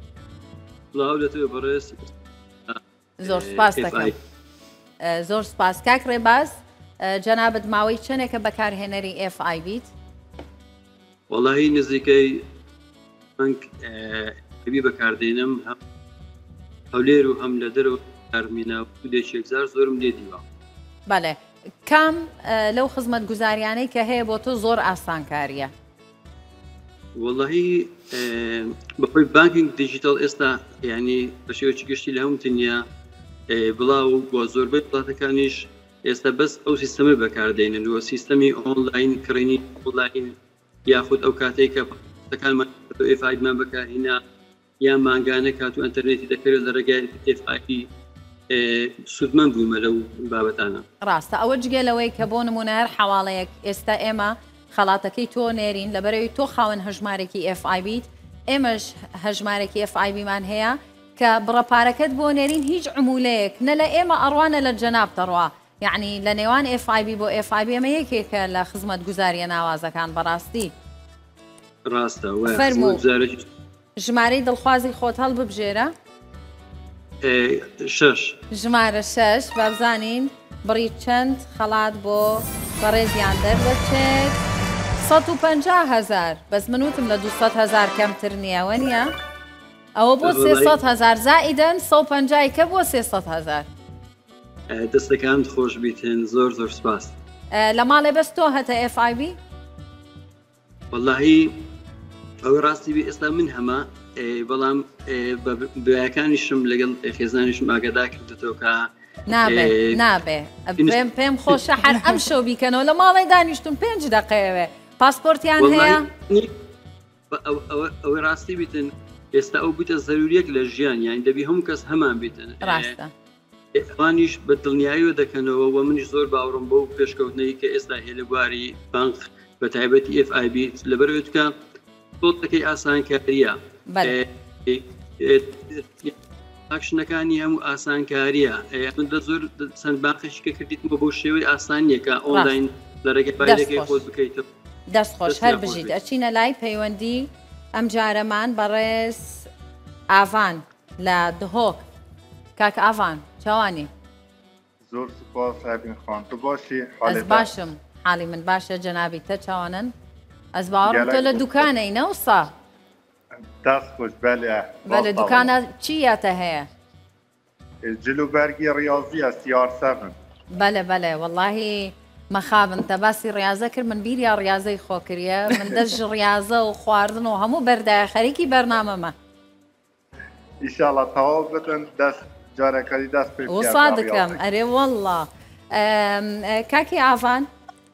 [SPEAKER 2] زۆر سپاس دەکەم زۆر سپاس کاک ڕێباس جەنابەت ماوەی چەندێکە بەکارهێنەری ئف آی بیت
[SPEAKER 12] وەڵاهی نزیکەی بی بەکاردێنم هەولێر و هەم لە دەرەوە ئەرمینا لێشێکزار زۆرم لێ دیوە
[SPEAKER 2] بەڵێ کام لەو خزمەت گوزاریانەی کە هەیە بۆ تۆ زۆر ئاسانکاریە؟
[SPEAKER 12] واللهی بەخۆی بانکینگ دیجیتال ئێستا یعنی بە شێوەیەکی گشتی لە هەموو دنیا بڵاو بۆ زۆربەی وڵاتەکانیش ئێستا بەس ئەو سیستەمە بەکاردێنن و سیستەمی ئۆنلاین کڕینی ئۆنلاین یاخود ئەو کاتێک کە پاسەکانمان ئف آیمان بەکارهێنا یان مانگانە کات و ئەنتەرنێتی دەکرێت لە ڕێگای ئف آی سودمەند بوومە لەو بابەتانە.
[SPEAKER 2] ڕاستە ئەوە جگەلەوەی کە بۆ نمونە هەر حواڵەیەک ئێستا ئێمە خەڵاتەکەی تۆ نێرین لەبەرەوەی تۆ خاوەن هەژمارێکی ئف آی بیت ئێمەش هەژمارێکی ئف آی بیمان هەیە کە بڕەپارەکەت بۆ نێرین هیچ عمولەیەک نە لە ئێمە ئەڕوانە لە جەناب دەڕوا یعنی لە نێوان ئف آی بی بۆ ئف آی بی ئەمە یەکێکە لە خزمەت گوزاریە ناوازەکان بەڕاستی.
[SPEAKER 12] ڕاستە
[SPEAKER 2] ژمارەی دڵخوازی خۆت هەڵ ببژێرە؟
[SPEAKER 12] شش
[SPEAKER 2] ژمارە شش با بزانین بڕی چەند خەڵات بۆ بەڕێزیان دەردەچێت سەد و پەنجا هەزار بەس منوتم لە دووسەد هەزار کەمتر نییەوە نییە ئەوە بۆ سێسەد هەزار زائیدەن سە و پەنجای کە بۆ سێسەد هەزار.
[SPEAKER 12] دەستەکان خۆش بیتن زۆر زۆر سپاس.
[SPEAKER 2] لە ماڵێ بەس تۆ هەتە ئف آی بی؟
[SPEAKER 12] واللهی ئەو ڕاستی بێ ئێستا من هەمە بەڵام بەیەکانیشم لەگەڵ خێزانیشم ئاگادار کردێتەوە کە
[SPEAKER 2] نابێ نابێ پێم پێم خۆشە هەر ئەم شەو بیکەنەوە لە ماڵی دانیشتم پێنج دقەیەوێ پاسپۆرتیان هەیە؟
[SPEAKER 12] ئەوەی ڕاستی بیتن ئێستا ئەو بیتە زەروریەک لە ژیان یانی دەبی هەموو کەس هەمان بیتن.
[SPEAKER 2] ڕاستە
[SPEAKER 12] ئەوانیش بە دڵنیاییەوە دەکەنەوە و منیش زۆر باوەڕم بۆ پێشکەوتنەی کە ئێستا هەیە لە بواری بانک بە تایبەتی ئف آی بی لەبەرەوەی کە تۆڵەکەی ئاسانکاریە ئاکشنەکانی هەموو ئاسانکاریە من دە زۆر چەند باقیشکە کردیتمە بۆ شێوەی ئاسانیەکە ئۆنلاین لە ڕێگەی بایەکەی خۆت بکەیتەوە.
[SPEAKER 2] دەستخۆش هەر بژیت ئەچینە لای پەیوەندی ئەم جارەمان بەڕێز ئاڤان لە دهۆک. کاک ئاڤان چاوانی؟
[SPEAKER 13] زۆر سوپاس ئەبین خان تو باشی؟
[SPEAKER 2] ئەس باشم حاڵی من باشە جەنابی تە چاوانن؟ ئەس باوەڕم تۆ لە دوکانەی نەوسا؟
[SPEAKER 13] دەست خۆش بەلێ
[SPEAKER 2] بەلێ دوکانە چیاتە هەیە؟
[SPEAKER 13] جلوبەرگی ڕیاضیە سی ئار سەڤن.
[SPEAKER 2] بەلێ بەلێ وەڵڵاهی مەخابن تە باسی ڕاضە کرد من بیریا ڕاضەی خۆکریە من دەست ڕاضە و خواردن و هەموو بەردایە خەریکی بەرنامەمە.
[SPEAKER 13] ئیشاڵڵا تەواو بتن دەست جارەکەی دەست پێ
[SPEAKER 2] وسا دەکەم ئەرێ وەڵڵا. کاکی ئاڤان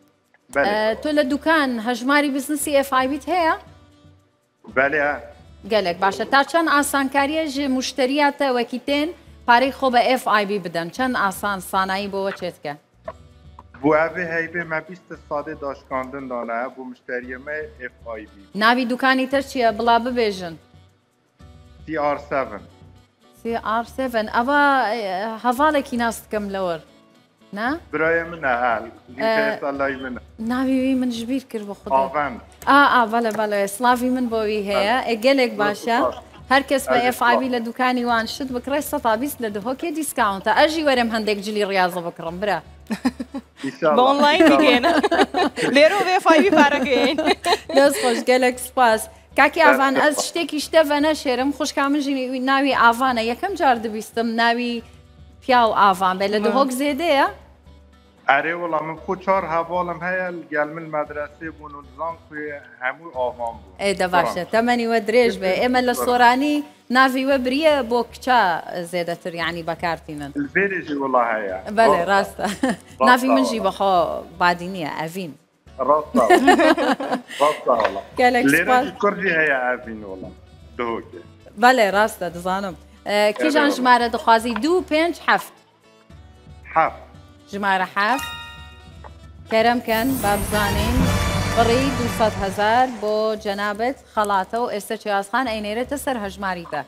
[SPEAKER 2] تۆ لە دوکان هەژماری بزنسی ئف آی بیت هەیە؟
[SPEAKER 13] بەلێ
[SPEAKER 2] گەلێک باشە تا چەند ئاسانکاریەژ موشتریاتە وەکی تێن پارەی خۆ بە ئف آی بی بدەن چەند ئاسان سانایی بۆوە چێتکە؟
[SPEAKER 13] بۆ ئەvê هەیبێ me bîst سادê daşkandin dane bû müşteriyê me ئف آی بی.
[SPEAKER 2] ناوی دوکانی تر چییە بڵا ببێژن؟
[SPEAKER 13] سی ئار سەڤن.
[SPEAKER 2] سی ئار سەڤن ئەوە هەڤاڵێکی ناست دکەم لەوەر نا؟
[SPEAKER 13] برایە منە هەل لای منە.
[SPEAKER 2] ناوی وی من ژبیر کرد بە خودم.
[SPEAKER 13] ئاڤەن.
[SPEAKER 2] ئا ئا بەڵێ بەڵێ سڵاوی من بۆوی هەیە ئەگەلێک باشە هەر کەس بە ئف آی بی لە دوکانی وان شت بکڕێ سەد تا بیست لە دهۆکێ دیسکاونتە ئەژی وەرم هەندێک جلی ڕاضە بکڕم برا.
[SPEAKER 19] بە ئۆنلاین بگەێنە لێرە بێ ئف آی بی پارەگەین.
[SPEAKER 2] دەست خۆش گەلێک سپاس. کاکی ئاڤان ئەس شتێکی شتە ڤەنە شێرم خوشکا من ژینی ناوی ئاڤانە یەکەم جار دەبیستم ناوی پیا و ئاڤان بێ لە دهۆک زێدەیە؟
[SPEAKER 13] ئەرێ وەڵام من خۆ چار هەواڵم هەیە گەل من مەدرسێ بوون و زانکوێ هەموو ئاڤان بوو.
[SPEAKER 2] ئێدە باشە تەمەنیوە درێژ بێ ئێمە لە سۆرانی ناویوە بریە بۆ کچە زێدەتر یعنی بەکارتینن.
[SPEAKER 13] البێرێژی وڵا هەیە.
[SPEAKER 2] بەڵێ ڕاستە ناوی منژی بەخۆ بادی نییە ئەڤین.
[SPEAKER 13] ڕاستە ڕاستە وڵا. لێرەی کوردی هەیە ئەڤین وڵا دهۆکێ.
[SPEAKER 2] بەڵێ ڕاستە دەزانم. کیژان ژمارە دەخوازی دوو پێنج حەفت.
[SPEAKER 13] حەفت.
[SPEAKER 2] ژمارە حەفت کەرەمکەن با بزانین بڕی دووسەد هەزار بۆ جەنابەت خەڵاتە و ئێستا چیازخان ئەینێرێتە سەر هەژماریتە.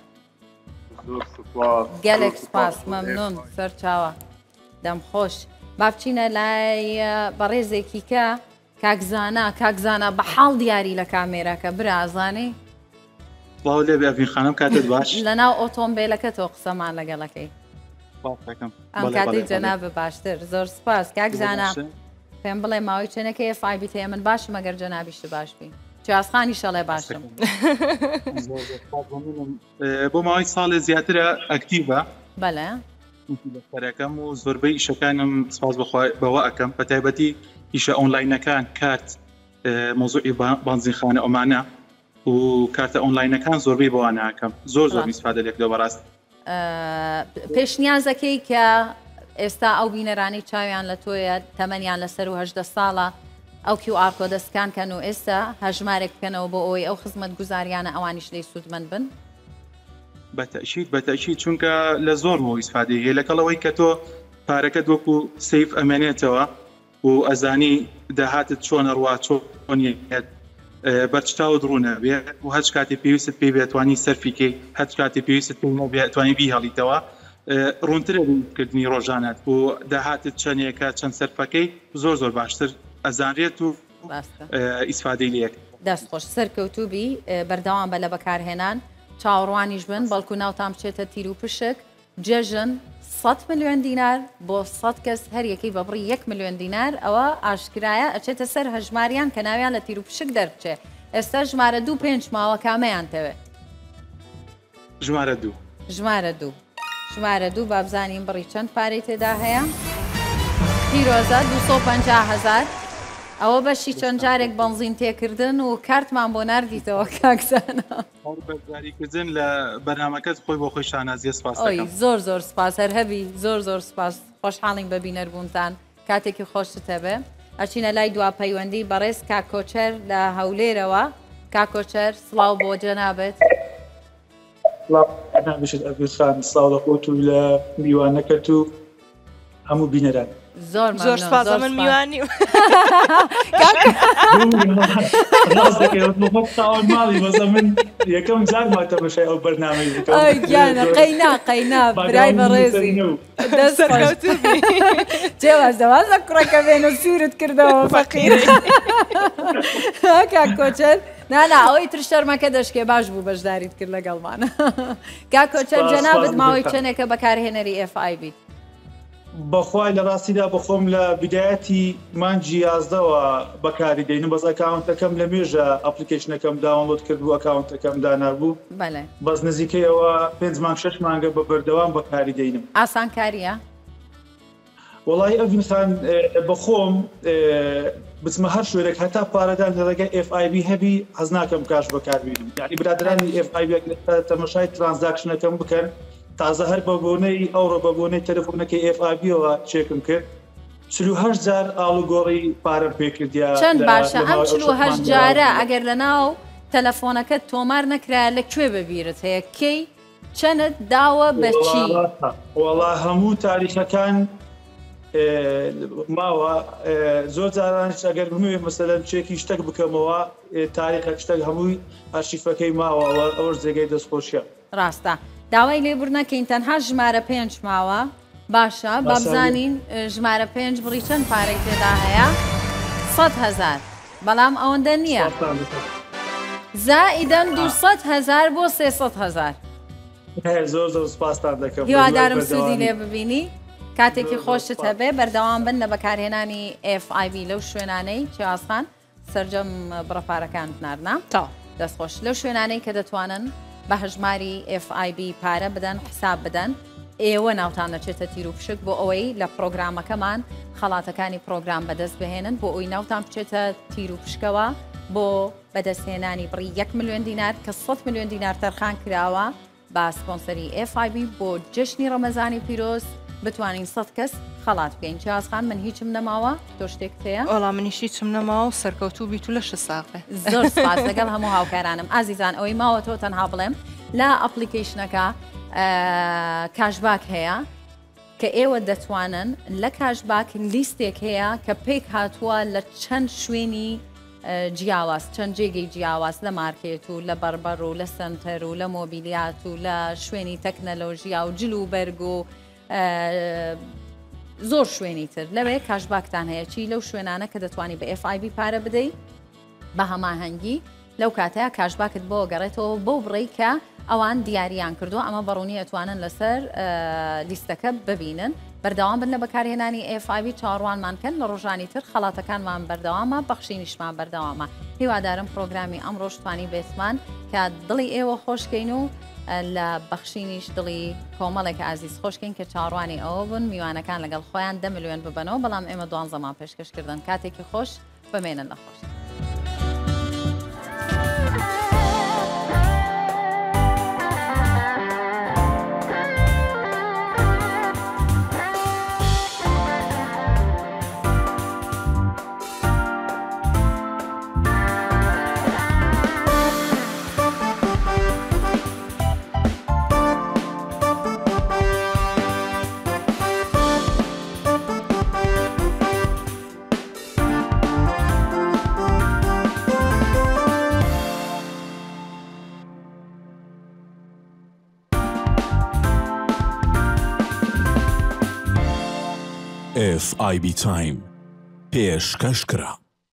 [SPEAKER 2] گەلێک سپاس مەمنون سەرچاوە دەمخۆش. با بچینە لای بەڕێزێکی کە کاکزانە کاکزانە بە حاڵ دیاری لە کامێرەکە برازانێ؟
[SPEAKER 14] باو لێ بێ خانم کاتت باش
[SPEAKER 2] لەناو ئۆتۆمبیلەکە تۆ قسەمان لەگەڵەکەی. ئەم کاتی جەنابە باشتر زۆر سپاس کاکزانە پێم بڵێ ماوەی چەنەکە ئف آی بی تەیە من باشم ئەگەر جەنابیشت باش بی. چاسخانی شەڵێ باشم.
[SPEAKER 14] بۆ ماوەی ساڵێ زیاترە ئەکتیڤە.
[SPEAKER 2] بەڵێ.
[SPEAKER 14] لەسەرەکەم و زۆربەی ئیشەکانم سپاس بەوە ئەەکەم بە تایبەتی ئیشە ئۆنلاینەکان کارت مۆزوعی بانزیخانە ئۆمانە و کارتە ئۆنلاینەکان زۆربەی بەوە ناکەم زۆر زۆر میسفادە لێک لەوە ڕاست
[SPEAKER 2] پێشنیازەکەی کە ئێستا ئەو بینەرانی چاویان لە تۆیە تەمەنیان لەسەر و هەژدە ساڵە ئەو کیو ئار کۆدە سکان کەن و ئێستا هەژمارێک بکەنەوە بۆ ئەوەی ئەو خزمەت گوزاریانە ئەوانیش لێی سوودمەند بن
[SPEAKER 14] بەتەشید بەتەشید چونکە لە زۆرمەوە ئیسفادە هەیە لەگەڵەوەی کە تۆ پارەکەت وەکو سیف ئەمێنێتەوە و ئەزانی داهاتت چۆنە ڕوا چۆنیێت بەرچاوت ڕوونە بێت و هەچ کاتی پێویست پێ بێتوانی سەرفیکەی هەچ کاتی پێویست بێتوانی بی هەڵیتەوە ڕوونترە کردنی ڕۆژانات و داهاتت چەندێکە چەند سەرفەکەی زۆر زۆر باشتر ئەزانرێت و ئیسفادەی لێک
[SPEAKER 2] دەست خۆش سەرکەوتوبی بەردەوام بە لە بەکارهێنان چاوەڕوانیش بن بەڵکو ناوتان بچێتە تیر و پشک جێژن سەد ملیۆن دینار بۆ سەد کەس هەر یەکەی بە بڕی یەک ملیۆن دینار ئەوە ئاشکرایە ئەچێتە سەر هەژماریان کە ناویان لە تیر و پشک دەربچێ ئێستا ژمارە دوو پێنج ماوە کامەیان تەوێت
[SPEAKER 14] ژمارە دوو
[SPEAKER 2] ژمارە دوو ژمارە دوو بابزانین بڕی چەند پارەی تێدا هەیە پیرۆزە دووسە و پەنجا هەزار ئەوە بەشی چەند جارێک بەنزین تێکردن و کارتمان بۆ نردیتەوە کاکسانە
[SPEAKER 14] بەزاریکردن لە بەرنامەکەت خۆی بۆ خۆی شانازیە سپاس دەکەم
[SPEAKER 2] زۆر زۆر سپاس هەر هەبی زۆر زۆر سپاس خۆشحاڵین بە بینەربوونتان کاتێکی خۆشتە بێ ئەچینە لای دوا پەیوەندی بەڕێز کاکۆچەر لە هەولێرەوە کاکۆچەر سڵاو بۆ جەنابێت
[SPEAKER 3] نابێت ئەبیخان سڵاو لە خۆت و لە میوانەکەت و هەموو بینەران
[SPEAKER 2] زۆر
[SPEAKER 19] زۆر سپاس من میوانی
[SPEAKER 3] ماڵی بەزە من یەکەم جار ماتە بەشای ئەو بەرنامەی
[SPEAKER 2] گیانە قەینا قەینا برای بەڕێزی جێواز دەوازە کوڕەکە بێن و سوورت کردەوە فەقیر کاکۆچەر نانا ئەوەی تر شەرمەکە دەشکێ باش بوو بەشداریت کرد لەگەڵمانە کاکۆچەر جەنابەت ماوەی چەندێکە بەکارهێنەری ئێف ئای بی
[SPEAKER 3] بەخوای لە ڕاستیدا بخۆم لە بدایەتی مانجی یازدەوە بەکاری دەینم بەس ئەکاونتەکەم لە مێژە ئەپلیکیشنەکەم داونلۆد کردبوو ئەکاونتەکەم دانابوو بەس نزیکەیەوە پێنج مانگ شەش مانگە بە بەردەوام بەکاری دەینم
[SPEAKER 2] ئاسان کاریە؟
[SPEAKER 3] وەڵی ئەڤینخان بەخۆم بچمە هەر شوێنێک هەتا پارەدان لە ڕێگای ئێف ئای بی هەبی حەز ناکەم کاش بەکاربێنم یعنی برادرانی ئێف ئای بی تەماشای ترانزاکشنەکەم بکەن تازە هەر بە بۆنەی ئەوڕۆ بە بۆنەی تەلەفۆنەکەی ئێف ئای بیەوە چێکم کرد چل و هەشت جار ئاڵوگۆڕی پارەم پێکردیا
[SPEAKER 2] چەند باشە ئەم چل و هەشت جارە ئەگەر لە ناو تەلەفۆنەکەت تۆمار نەکرا لەکوێ ببیرت هەیە کەی چەند داوە بەچی
[SPEAKER 3] وەڵا هەموو تاریخەکان ماوە زۆر جارانش ئەگەر بنوێ مەسەلەن چێکی شتێک بکەمەوە تاریخە شتێک هەمووی ئارشیفەکەی ماوەوە ئەوەش جێگەی دەستخۆشیە
[SPEAKER 2] ڕاستە داوای لێبوورنەکەین تەنها ژمارە پێنج ماوە باشە بابزانین ژمارە پێنج بڕی چەند پارەی تێدا هەیە سەد هەزار بەڵام ئەوەندە نییە زائیدەن دووسەد هەزار بۆ سێسەد هەزار
[SPEAKER 3] زۆر زۆر سپاسان دەکەم
[SPEAKER 2] هیوادارم سوودی لێ ببینی کاتێکی خۆشت هەبێ بەردەوام بن لە بەکارهێنانی ئێف ئای بی لەو شوێنانەی چاسخان سەرجەم بڕەپارەکان نارنا تا دەستخۆش لەو شوێنانەی کە دەتوانن بە هەژماری ئێف ئای بی پارە بدەن حساب بدەن ئێوە ناوتان نەچێتە تیر و پشک بۆ ئەوەی لە پرۆگرامەکەمان خەڵاتەکانی پرۆگرام بەدەست بهێنن بۆ ئەوی ناوتان بچێتە تیر و پشکەوە بۆ بەدەستهێنانی بڕی یەک ملیۆن دینار کە سەد ملیۆن دینار تەرخان کراوە با سپۆنسەری ئێف ئای بی بۆ جشنی ڕەمەزانی پیرۆز بتوانین سەد کەس خەڵات بکەین چاسخان من هیچم نەماوە تۆ شتێک هەیە؟
[SPEAKER 19] وەڵام منیش هیچم نەماوە و سەرکەوتوو بیت و لە ش ساقێ
[SPEAKER 2] زۆر سپاس لەگەڵ هەموو هاوکارانم ئازیزان ئەوەی ماوە تۆ تەنها بڵێم لە ئەپلیکیشنەکە کاشباک هەیە کە ئێوە دەتوانن لە کاشباک لیستێک هەیە کە پێک هاتووە لە چەند شوێنی جیاواز چەند جێگەی جیاواز لە مارکێت و لە بەربەر و لە سنتەر و لە مۆبیلیات و لە شوێنی تەکنەلۆژیا و جلو بەرگ و زۆر شوێنی تر لەوێ کاشباکتان هەیە چی لەو شوێنانە کە دەتوانی بە ئێف ئای بی پارە بدەیت بە هەماهەنگی لەو کاتەیە کاشباکت بۆ گەڕێتەوە بۆ بڕێ کە ئەوان دیاریان کردووە ئەمە بەڕوونی ئەتوانن لەسەر لیستەکە ببینن بەردەوام بن لە بەکارهێنانی ئف آی بی چاڕوانمانکەن لە ڕۆژانی تر خەڵاتەکانمان بەردەوامە بەخشینیشمان بەردەوامە هیوادارم پرۆگرامی ئەم ڕۆژتوانی بێتمان کە دڵی ئێوە خۆشکەین و لە بەخشینیش دڵی کۆمەڵێک ئازیز خۆشکەین کە چاڕوانی ئەوە بوون میوانەکان لەگەڵ خۆیان دە ملیۆن ببنەوە بەڵام ئێمە دوانزەمان پێشکەشکردن کاتێکی خۆش بمێنن لە خۆش.
[SPEAKER 1] اف آی بی تایم پێشکەشکرا.